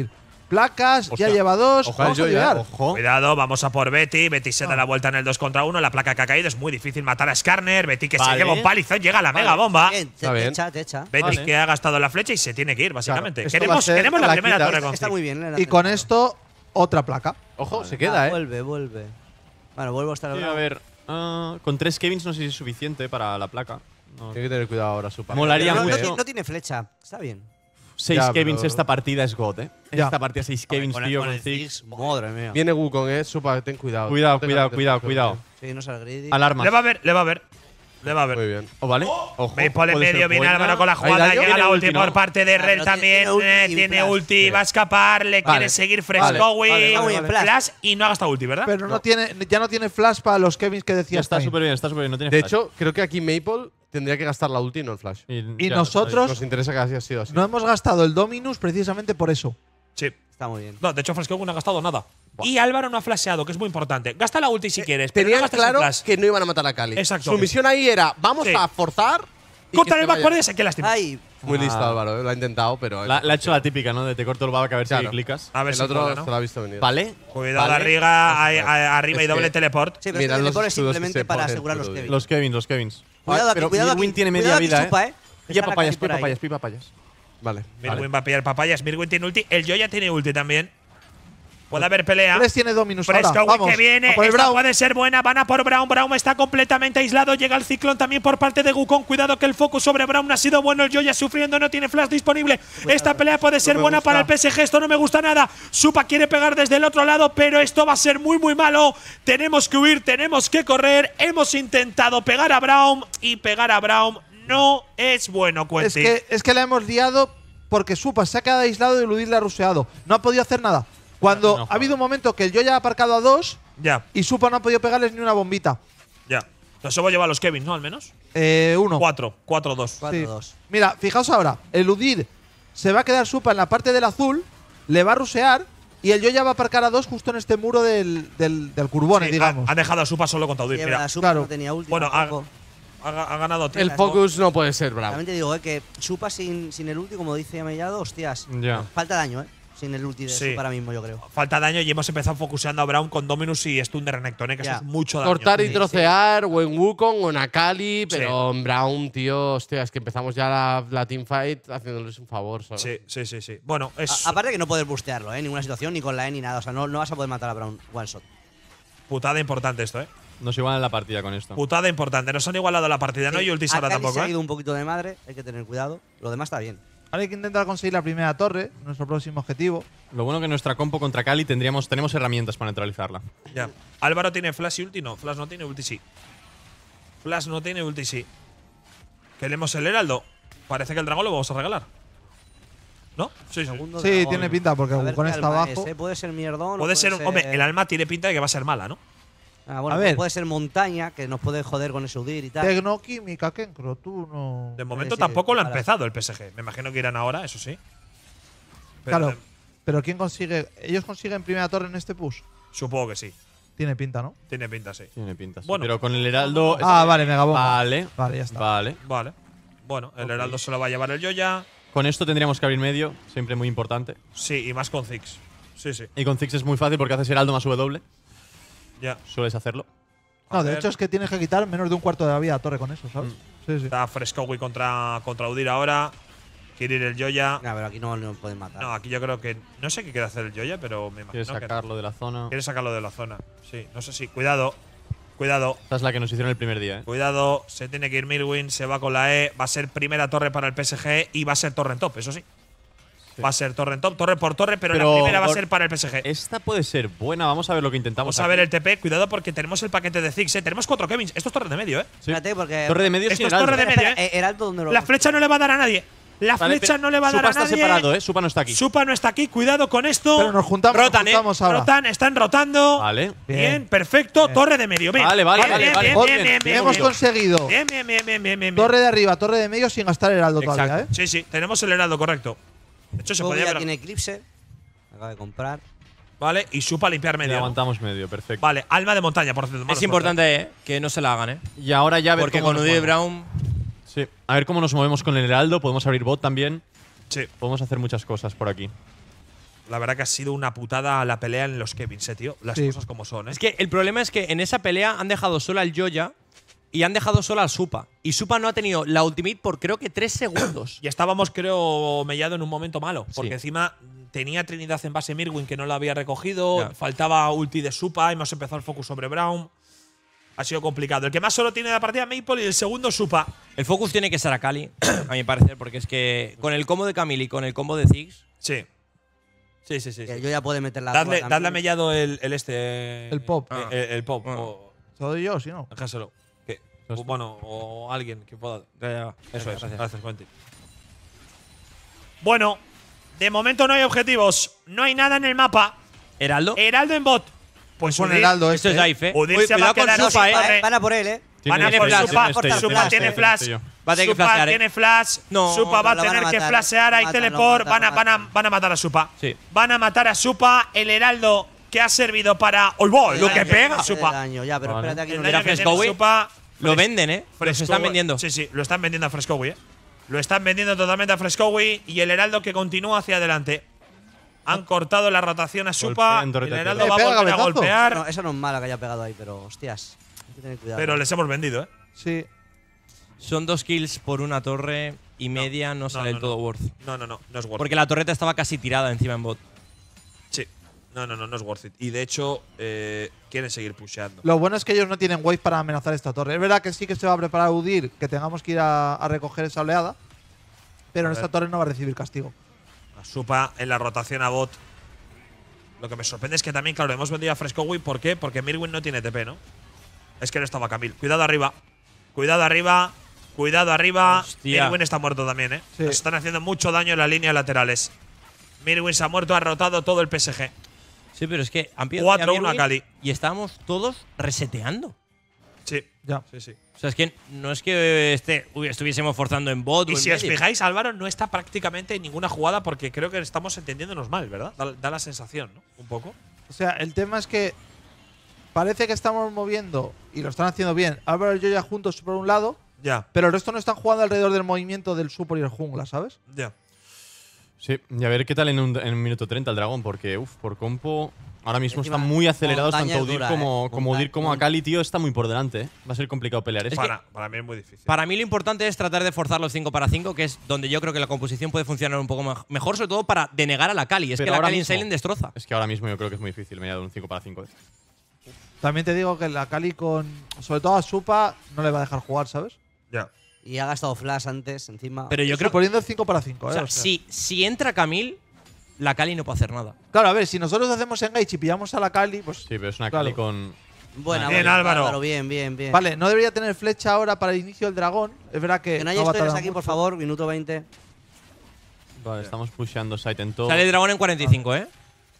placas, Hostia. ya lleva dos. Ojo, Vamos a yo ya, llegar. Ojo. Cuidado, vamos a por Betty. Betty se da la vuelta en el dos contra uno. La placa que ha caído es muy difícil matar a Skarner. Betty que se Vale. lleva un palizón, llega a la mega bomba. Bien, te, Está te bien. echa, te echa. Betty Vale. que ha gastado la flecha y se tiene que ir, básicamente. Claro, esto va a queremos ser queremos la primera plaquitas. torre con Está Zig. muy bien. Y con esto, otra placa. Ojo, se Ah, queda, ¿eh? Vuelve, vuelve. Bueno, vuelvo a estar Sí, ahora. a ver. ah, con tres Kevins no sé si es suficiente para la placa. No. Hay que tener cuidado ahora, su Molaría no, no mucho. ti- no tiene flecha. Está bien. Seis Ya, Kevins pero- esta partida es God, eh. Ya. Esta partida seis Kevins, Con el- tío, con con el Zig. Ziggs, madre mía. Viene Wukong, eh. Supa, ten cuidado. Cuidado, No te cuidado, metas cuidado, con cuidado. Sí, no sale greedy. Alarma. Le va a ver, le va a ver. Le va a ver. Muy bien. ¿O vale? Ojo. Maple en puede ser medio, viene buena. Álvaro con la jugada, daño? llega Tiene la ulti, ulti ¿no? por parte de Ah, Rel pero también, tiene ulti eh, y tiene flash. ulti, va a escapar, le Vale. quiere seguir Vale. Frescowi, Vale, vale, vale. flash. flash y no ha gastado ulti, ¿verdad? Pero no, tiene, ya no tiene flash para los Kevins que Ya decías. está también. súper bien, está súper bien. No tiene De flash. hecho, creo que aquí Maple tendría que gastar la ulti y no el flash. Y ya, nosotros- Nos interesa que haya sido así. No hemos gastado el Dominus precisamente por eso. Sí. Está muy bien. No, de hecho Frescowi no ha gastado nada. Y Álvaro no ha flasheado, que es muy importante. Gasta la ulti si quieres, pero no Tenían gastes el claro flash. que no iban a matar a Cali. Exacto. Su misión ahí era, vamos Sí. a forzar. y Corta que el se vaya. backboard ese, qué lástima. Ay, Muy listo, Ah. Álvaro. eh, Lo ha intentado, pero. La, la ha hecho la típica, ¿no? De te corto el back a ver Claro. si clicas. A ver el si otro puede, ¿no? se lo ha visto venir. Vale. Cuidado, Vale. Arriga, hay- hay- arriba y Es doble que- teleport. sí, pero Mirad este los teleport es escudos que simplemente se para ponen, asegurar los puto Kevin. Los Kevins, los Kevins. Cuidado Ah, aquí, pero cuidado Mirwin aquí, tiene cuidado media aquí, vida, Supa, eh. eh. Pilla Está la papayas, Cali por pilla ahí. papayas, pilla papayas. Vale. Mirwin va a pillar papayas, Mirwin tiene ulti, el Joya tiene ulti también. Puede haber pelea. Fres tiene Dominus ahora. Frescowi Vamos. que viene, a por el esta Braum. puede ser buena, van a por Braum, Braum está completamente aislado, llega el ciclón también por parte de Wukong, cuidado que el focus sobre Braum no ha sido bueno, el Joya sufriendo, no tiene flash disponible, esta pelea puede ser me buena gusta. para el P S G, esto no me gusta nada, Supa quiere pegar desde el otro lado, pero esto va a ser muy muy malo, tenemos que huir, tenemos que correr, hemos intentado pegar a Braum y pegar a Braum no es bueno, Es Cuenti. que, es que la hemos liado porque Supa se ha quedado aislado y Ludir le ha rusheado. No ha podido hacer nada. Cuando No, ha habido un momento que yo ya he aparcado a dos Ya, y Supa no ha podido pegarles ni una bombita. ya. Nos hemos llevado a los Kevin, ¿no? Al menos. Eh, uno. Cuatro, cuatro, dos. cuatro dos. Mira, fijaos ahora. El Udir se va a quedar Supa en la parte del azul, le va a rushear y el yo ya va a aparcar a dos justo en este muro del, del, del curbone, Sí, digamos. ha- Han dejado a Supa solo contra Udir, Sí, mira. la Supa claro. no tenía ulti. Bueno, ha, tampoco. ha- ha ganado El Tim. focus no puede ser bravo. También te digo, eh, que Supa sin, sin el ulti, como dice Mellado, hostias. Ya. Falta daño, eh. Sin el ulti de Sí. Supa ahora mismo, yo creo. Falta daño y hemos empezado focuseando a Brown con Dominus y Stun de Renekton, ¿eh? que Ya. eso es mucho daño. Cortar y Sí, trocear, o en Wukong, o en Akali, pero en Brown, tío, hostia, es que empezamos ya la, la teamfight haciéndoles un favor, ¿sabes? Sí, sí, sí, sí. Bueno, es A- aparte que no puedes bustearlo, eh. En ninguna situación, ni con la E ni nada. O sea, no, no vas a poder matar a Brown one shot. putada importante esto, ¿eh? Nos igualan la partida con esto. Putada importante. Nos han igualado la partida, no Sí, hay ultis ahora Akali se tampoco, ha ¿eh? ido un poquito de madre, hay que tener cuidado. Lo demás está bien. Ahora hay que intentar conseguir la primera torre, nuestro próximo objetivo. Lo bueno que en nuestra compo contra Cali tendríamos, tenemos herramientas para neutralizarla. Ya. Álvaro tiene flash y ulti, no. Flash no tiene ulti, sí. Flash no tiene ulti, sí. Queremos el Heraldo. Parece que el dragón lo vamos a regalar. ¿No? Sí, sí. Segundo Sí, dragón. tiene pinta porque A ver Wukong qué está alma abajo. es, eh. Puede ser mierdón. o Puede ser, hombre, el alma tiene pinta de que va a ser mala, ¿no? Ah, bueno, A ver. puede ser montaña, que nos puede joder con ese Udir y tal. Tecnoquímica, Kenkro, tú no. De momento sí, tampoco lo ha para- empezado el P S G. Me imagino que irán ahora, eso sí. Pero Claro. de- Pero ¿quién consigue? ¿Ellos consiguen primera torre en este push? supongo que sí. Tiene pinta, ¿no? Tiene pinta, sí. Tiene pinta. sí. Bueno. Pero con el Heraldo. Ah, vale, megabomba. Vale. Vale, ya está. Vale. Vale. Bueno, el Heraldo se lo va a llevar el Joya. Con esto tendríamos que abrir medio, siempre muy importante. Sí, y más con Ziggs. Sí, sí. Y con Ziggs es muy fácil porque haces Heraldo más W. Ya. Sueles hacerlo. No, A de ver. hecho es que tienes que quitar menos de un cuarto de la vida a torre con eso, ¿sabes? Sí, sí. Está Frescowi contra, contra Udir ahora. Quiere ir el Joya. No, pero aquí no nos pueden matar. No, aquí yo creo que. No sé qué quiere hacer el Joya, pero me imagino Quieres que. sacarlo de la zona. Quiere sacarlo de la zona. Sí, no sé si. Cuidado. Cuidado. Esta es la que nos hicieron el primer día, ¿eh? Cuidado. Se tiene que ir Mirwin. Se va con la E. Va a ser primera torre para el P S G. Y va a ser torre en top, eso sí. Sí. Va a ser torre en top, torre por torre, pero, Pero la primera va a por- ser para el P S G. Esta puede ser buena. Vamos a ver lo que intentamos. Vamos a ver aquí. el T P. Cuidado porque tenemos el paquete de Ziggs, ¿eh? Tenemos cuatro Kevins. Esto es torre de medio, ¿eh? Sí. Espérate, porque. Torre de medio Esto sin es torre Heraldo. de medio, Espera, ¿eh? eh, Heraldo, ¿dónde lo La ves? flecha no le va a dar a nadie. La Vale, flecha pero no le va a dar Supa a está nadie. separado, ¿eh? Supa no está aquí. Supa no está aquí. Cuidado con esto. Pero nos juntamos, Rotan, nos juntamos ¿eh? ahora. Rotan, están rotando. Vale. Bien, Bien. perfecto. Bien. Torre de medio. Bien. Vale, vale, Bien, vale, bien, vale. bien, Muy bien, bien. bien, bien, Hemos bien. conseguido Bien, bien, bien, bien, bien, bien. torre de arriba, torre de medio sin gastar Heraldo todavía, ¿eh? Exacto. Sí, sí, tenemos el heraldo, correcto. De hecho, se Luego podía ya haber. tiene Eclipse. Acaba de comprar. Vale, y Supa limpiar Y medio. ¿no? aguantamos medio, perfecto. Vale, alma de montaña, por cierto. Es importante eh, que no se la hagan, ¿eh? Y ahora ya a ver Porque cómo con nos Udir movemos. Brown. Sí. A ver cómo nos movemos con el Heraldo. Podemos abrir bot también. Sí. Podemos hacer muchas cosas por aquí. La verdad que ha sido una putada la pelea en los Kevins, eh, tío. Las Sí. cosas como son, ¿eh? Es que el problema es que en esa pelea han dejado sola al Joya y han dejado sola al Supa. Y Supa no ha tenido la ultimate por creo que tres segundos. Y estábamos, creo, mellado en un momento malo. Porque Sí. encima tenía Trinidad en base Mirwin que no la había recogido. Ya. Faltaba ulti de Supa. Hemos empezado el focus sobre Brown. Ha sido complicado. El que más solo tiene de la partida Maple y el segundo Supa. El focus tiene que ser a Kali, a mi parecer, porque es que con el combo de Camille y con el combo de Ziggs. Sí. Sí, sí, sí. Que sí. yo ya puedo meter la Dadle, tuba dadle a también. mellado el, el este. El pop. eh, El, el pop. Ah. O, Te lo doy yo, si no. déjaselo. Que- o bueno, o alguien que pueda. Ya, ya. Eso es. Gracias. Gracias, Quentin. Bueno, de momento no hay objetivos. No hay nada en el mapa. Heraldo. Heraldo en bot. Pues Con Udir- Heraldo Esto este. es Dive, eh. Udir Uy, se va a cuidado con quedar Supa, sin eh. torre. Van a por él, eh. Van a Tiene por flash, Supa. tiene estrella, Supa tiene tiene estrella, flash. estrella. Va a tener que Supa flashear, eh. tiene flash. No, Supa va a lo van a tener que matar, flashear. lo Hay matan, lo teleport. matan, Van a, lo van, a, matan. van a matar a Supa. Sí. Van a matar a Supa. El Heraldo que ha servido para. ¡Oh, boy! Lo que Daño, pega de Supa. daño, ya, pero Vale. espérate aquí El no daño Mira, que tiene Frescowi. Supa. Lo Fres- venden, ¿eh? Los Frescowi- están vendiendo. Sí, sí, lo están vendiendo a Frescowi, ¿eh? Lo están vendiendo totalmente a Frescowi y el Heraldo que continúa hacia adelante. Han cortado la rotación a Supa. Golpea en El torreta Heraldo tierra. va a Eh, pega volver a cabezazo. golpear. No, eso no es malo que haya pegado ahí, pero hostias. Hay que tener cuidado. Pero les hemos vendido, ¿eh? Sí. Son dos kills por una torre y media, no, sale no, del no. todo worth. No, no, no, no es worth Porque la torreta estaba casi tirada encima en bot. it. Sí. No, no, no, no es worth it. Y de hecho, eh, quieren seguir pusheando. Lo bueno es que ellos no tienen wave para amenazar esta torre. Es verdad que sí que se va a preparar Udir, que tengamos que ir a, a recoger esa oleada. Pero en A esta ver. torre no va a recibir castigo. A Supa en la rotación a bot. Lo que me sorprende es que también, claro, hemos vendido a Frescowi. ¿Por qué? Porque Mirwin no tiene T P, ¿no? Es que no estaba Camille. Cuidado arriba. Cuidado arriba. Cuidado arriba. Hostia. Mirwin está muerto también, ¿eh? Sí. Nos están haciendo mucho daño en las líneas laterales. Mirwin se ha muerto, ha rotado todo el P S G. Sí, pero es que han pillado cuatro uno a Mirwin Cali. y estábamos todos reseteando. Sí. Ya. Sí, sí. O sea, es que no es que este, uy, estuviésemos forzando en bot o Y en si os medio. fijáis, Álvaro no está prácticamente en ninguna jugada porque creo que estamos entendiéndonos mal, ¿verdad? Da, da la sensación, ¿no? Un poco. O sea, el tema es que parece que estamos moviendo y lo están haciendo bien Álvaro y yo ya juntos por un lado, Ya, pero el resto no están jugando alrededor del movimiento del support y el jungla, ¿sabes? ya. Sí, y a ver qué tal en un, en un minuto treinta el dragón, porque, uff, por compo. Ahora mismo Encima, están muy acelerados montaña tanto es Udir dura, como, eh. como, Monta- Udir como mon- Akali, tío, está muy por delante, ¿eh? Va a ser complicado pelear esto. Para, para mí es muy difícil. Para mí lo importante es tratar de forzar los cinco para cinco, que es donde yo creo que la composición puede funcionar un poco mej- mejor, sobre todo para denegar a la Kali. Es Pero que la ahora Kali en mismo- Silent destroza. Es que ahora mismo yo creo que es muy difícil mediar un cinco para cinco. ¿eh? También te digo que la Kali con. Sobre todo a Supa no le va a dejar jugar, ¿sabes? Ya. Y ha gastado flash antes, encima. Pero yo creo que. Poniendo el cinco para cinco, O ¿eh? sea, O sea. si, si entra Camille, la Kali no puede hacer nada. Claro, a ver, si nosotros hacemos engage y pillamos a la Kali, pues. Sí, pero es una Claro. Kali con. Buena, Bien, buena, Álvaro. Bien, bien, bien. Vale, no debería tener flecha ahora para el inicio del dragón. Es verdad que. Que no haya no va a historias tardar aquí, por mucho. favor. Minuto veinte. Vale, estamos pusheando site en todo. Sale el dragón en cuarenta y cinco, ¿eh?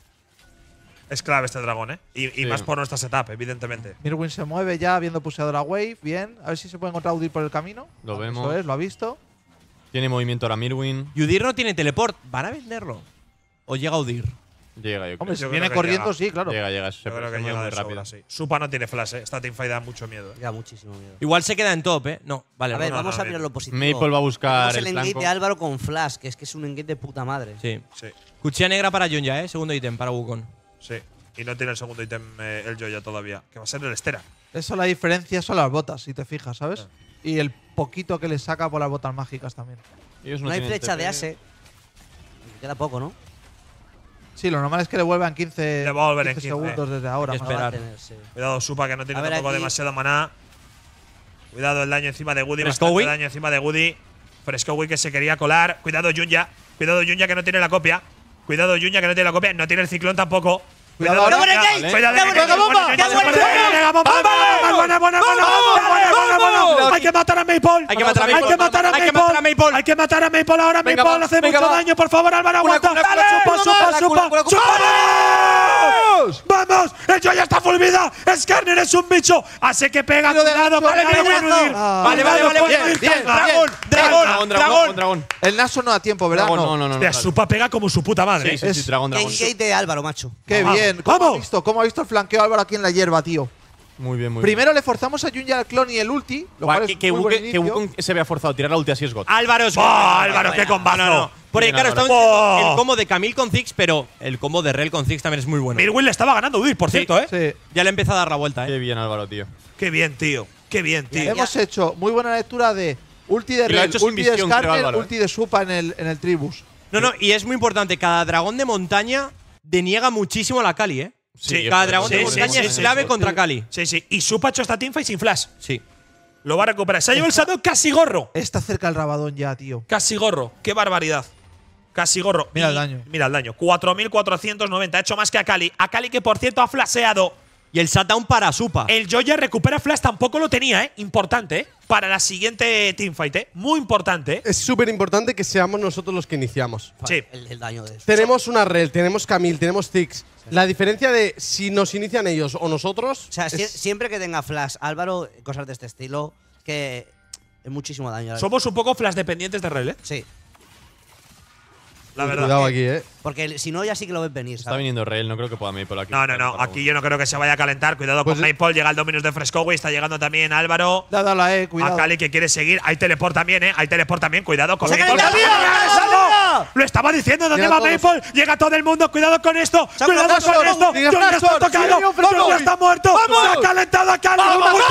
Es clave este dragón, ¿eh? Y, y Sí. más por nuestra setup, evidentemente. Mirwin se mueve ya, habiendo puseado la wave. Bien. A ver si se puede encontrar Udir por el camino. Lo Eso vemos. es, lo ha visto. Tiene movimiento ahora Mirwin. Yudir no tiene teleport. ¿Van a venderlo? ¿O llega Udir? Llega, yo creo. Hombre, si Yo creo viene que corriendo, llega. sí, claro. Llega, llega. Se, Yo creo se que mueve llega muy de rápido. sobra, sí. Supa no tiene flash, ¿eh? Esta teamfight da mucho miedo, ¿eh? Da muchísimo miedo. Igual se queda en top, ¿eh? No, vale. A ver, no, vamos no, a mirar no. lo positivo. Maple va a buscar Tenemos el el engage flanco. de Álvaro con flash, que es que es un engage de puta madre. Sí. Sí, Cuchilla negra para Junya, ¿eh? Segundo ítem para Wukong. sí. Y no tiene el segundo ítem eh, el Joya todavía, que va a ser el Estera. Eso la diferencia son las botas, si te fijas, ¿sabes? Y el poquito que le saca por las botas mágicas también. Ellos No hay tienen flecha T P. de Ase. Queda poco, ¿no? Sí, lo normal es que le vuelvan quince, Devolver en quince quince. segundos desde ahora. Hay que más o esperar. menos. Va a tener, sí. Cuidado, Supa, que no tiene A ver, tampoco aquí- demasiado maná. Cuidado el daño encima de Woody, Frescowi. bastante daño encima de Woody. Frescowi que se quería colar. Cuidado, Junya. Cuidado, Junya, que no tiene la copia. Cuidado, Junya, que no tiene la copia. No tiene el ciclón tampoco. Cuidado ahora. Junya. ¡Qué Cuidado, buena Junya, ¡Qué buena Junya, ¡Qué Junya, buena Junya, Junya, buena, buena, buena, buena, buena, buena, buena. Hay que matar a Maple. Hay que matar a Hay Maple. que matar a Hay que Maple. matar a Maple. Hay que matar a Maple ahora. Venga, Maple va, hace venga, mucho va. daño. Por favor, Álvaro, aguanta. cula, Dale, cula, Supa, cula, Supa, cula, Supa. cula, cula, ¡Vamos! ¡Vamos! ¡El Joya está full vida! ¡Skarner es un bicho! Así que pega. Tiro de Cuidado, gancho, vale, tiro de vale, gancho. Udir. Ah. Vale, vale, vale, Cuidado, bien, con bien, el bien. dragón. Dragón, Dragón, dragón, dragón. dragón. El Naso no da tiempo, ¿verdad? Dragón, no. no, no, no. Hostia, no, Supa pega como su puta madre. Sí, sí, sí, Es- dragón, Qué dragón. engage de Álvaro, macho. Qué Vamos. bien. ¿Cómo Vamos. ha visto? ¿Cómo ha visto el flanqueo Álvaro aquí en la hierba, tío? Muy bien, muy Primero le forzamos a Junya al clon y el ulti. Lo bien. cual Que, es que, muy buen Wukong- que inicio. Wukong se vea forzado a tirar la ulti así es God. Álvaro es ¡Oh, Álvaro, qué No, combazo! no, no. Porque Bien, claro, ahora. estamos diciendo ¡Oh! el combo de Camille con Ziggs, pero el combo de Rel con Ziggs también es muy bueno. Mirwin le estaba ganando Udyr, por Sí. cierto, ¿eh? Sí. Ya le empieza a dar la vuelta, Qué ¿eh? bien, Álvaro, tío. Qué bien, tío. Qué bien, tío. Hemos hecho muy buena lectura de ulti de Y lo ha Rel, hecho sin ulti de visión, creo, Skarner, Álvaro, ¿eh? ulti de Supa en el, en el Tribus. No, no, y es muy importante. Cada dragón de montaña deniega muchísimo a la Kali, ¿eh? Sí, Cada dragón sí, de sí, montaña sí, es sí, clave sí. contra Kali. Sí, sí. Y Supa ha hecho esta teamfight sin flash. Sí. Lo va a recuperar. Se ha llevado el Shadow casi gorro. Está cerca el Rabadón ya, tío. Casi gorro. Qué barbaridad. Casi gorro. Mira Y- el daño. Mira el daño. cuatro mil cuatrocientos noventa. Ha hecho más que a Kali. A Kali que, por cierto, ha flasheado. Y el shutdown para Supa. El Joya recupera flash. Tampoco lo tenía, ¿eh? Importante, ¿eh? Para la siguiente teamfight, ¿eh? Muy importante, ¿eh? Es súper importante que seamos nosotros los que iniciamos. Sí. El, el daño de eso. Tenemos una Rel, tenemos Camille, tenemos Ziggs. La diferencia de si nos inician ellos o nosotros. O sea, es- sie- siempre que tenga flash, Álvaro, cosas de este estilo, que es muchísimo daño. Somos un poco flash dependientes de Rel, ¿eh? Sí. La verdad. Cuidado aquí, eh. Porque si no, ya sí que lo ves venir. Está ¿sabes? viniendo Rail, no creo que pueda ir por aquí. No, no, no. Aquí yo no creo que se vaya a calentar. Cuidado Pues con Maypole. Llega el Dominus de Frescowe. Está llegando también Álvaro. Le ha dado la E, A cuidado. Kali que quiere seguir. Hay teleport también, ¿eh? Hay teleport también. Cuidado con ¡Se ha Maypole. calentado! ¡Mira, ¡Mira! Salvo! Lo estaba diciendo. ¿Dónde Llega va todos. Maypole? Llega todo el mundo. Cuidado con esto. Se ha Cuidado calentado, con esto. Llega John ya está Flashball. tocado. Sigue, Flashball. John ya está muerto. ¡Vamos! Se ha calentado a Kali. ¡Vamos! ¡Vamos!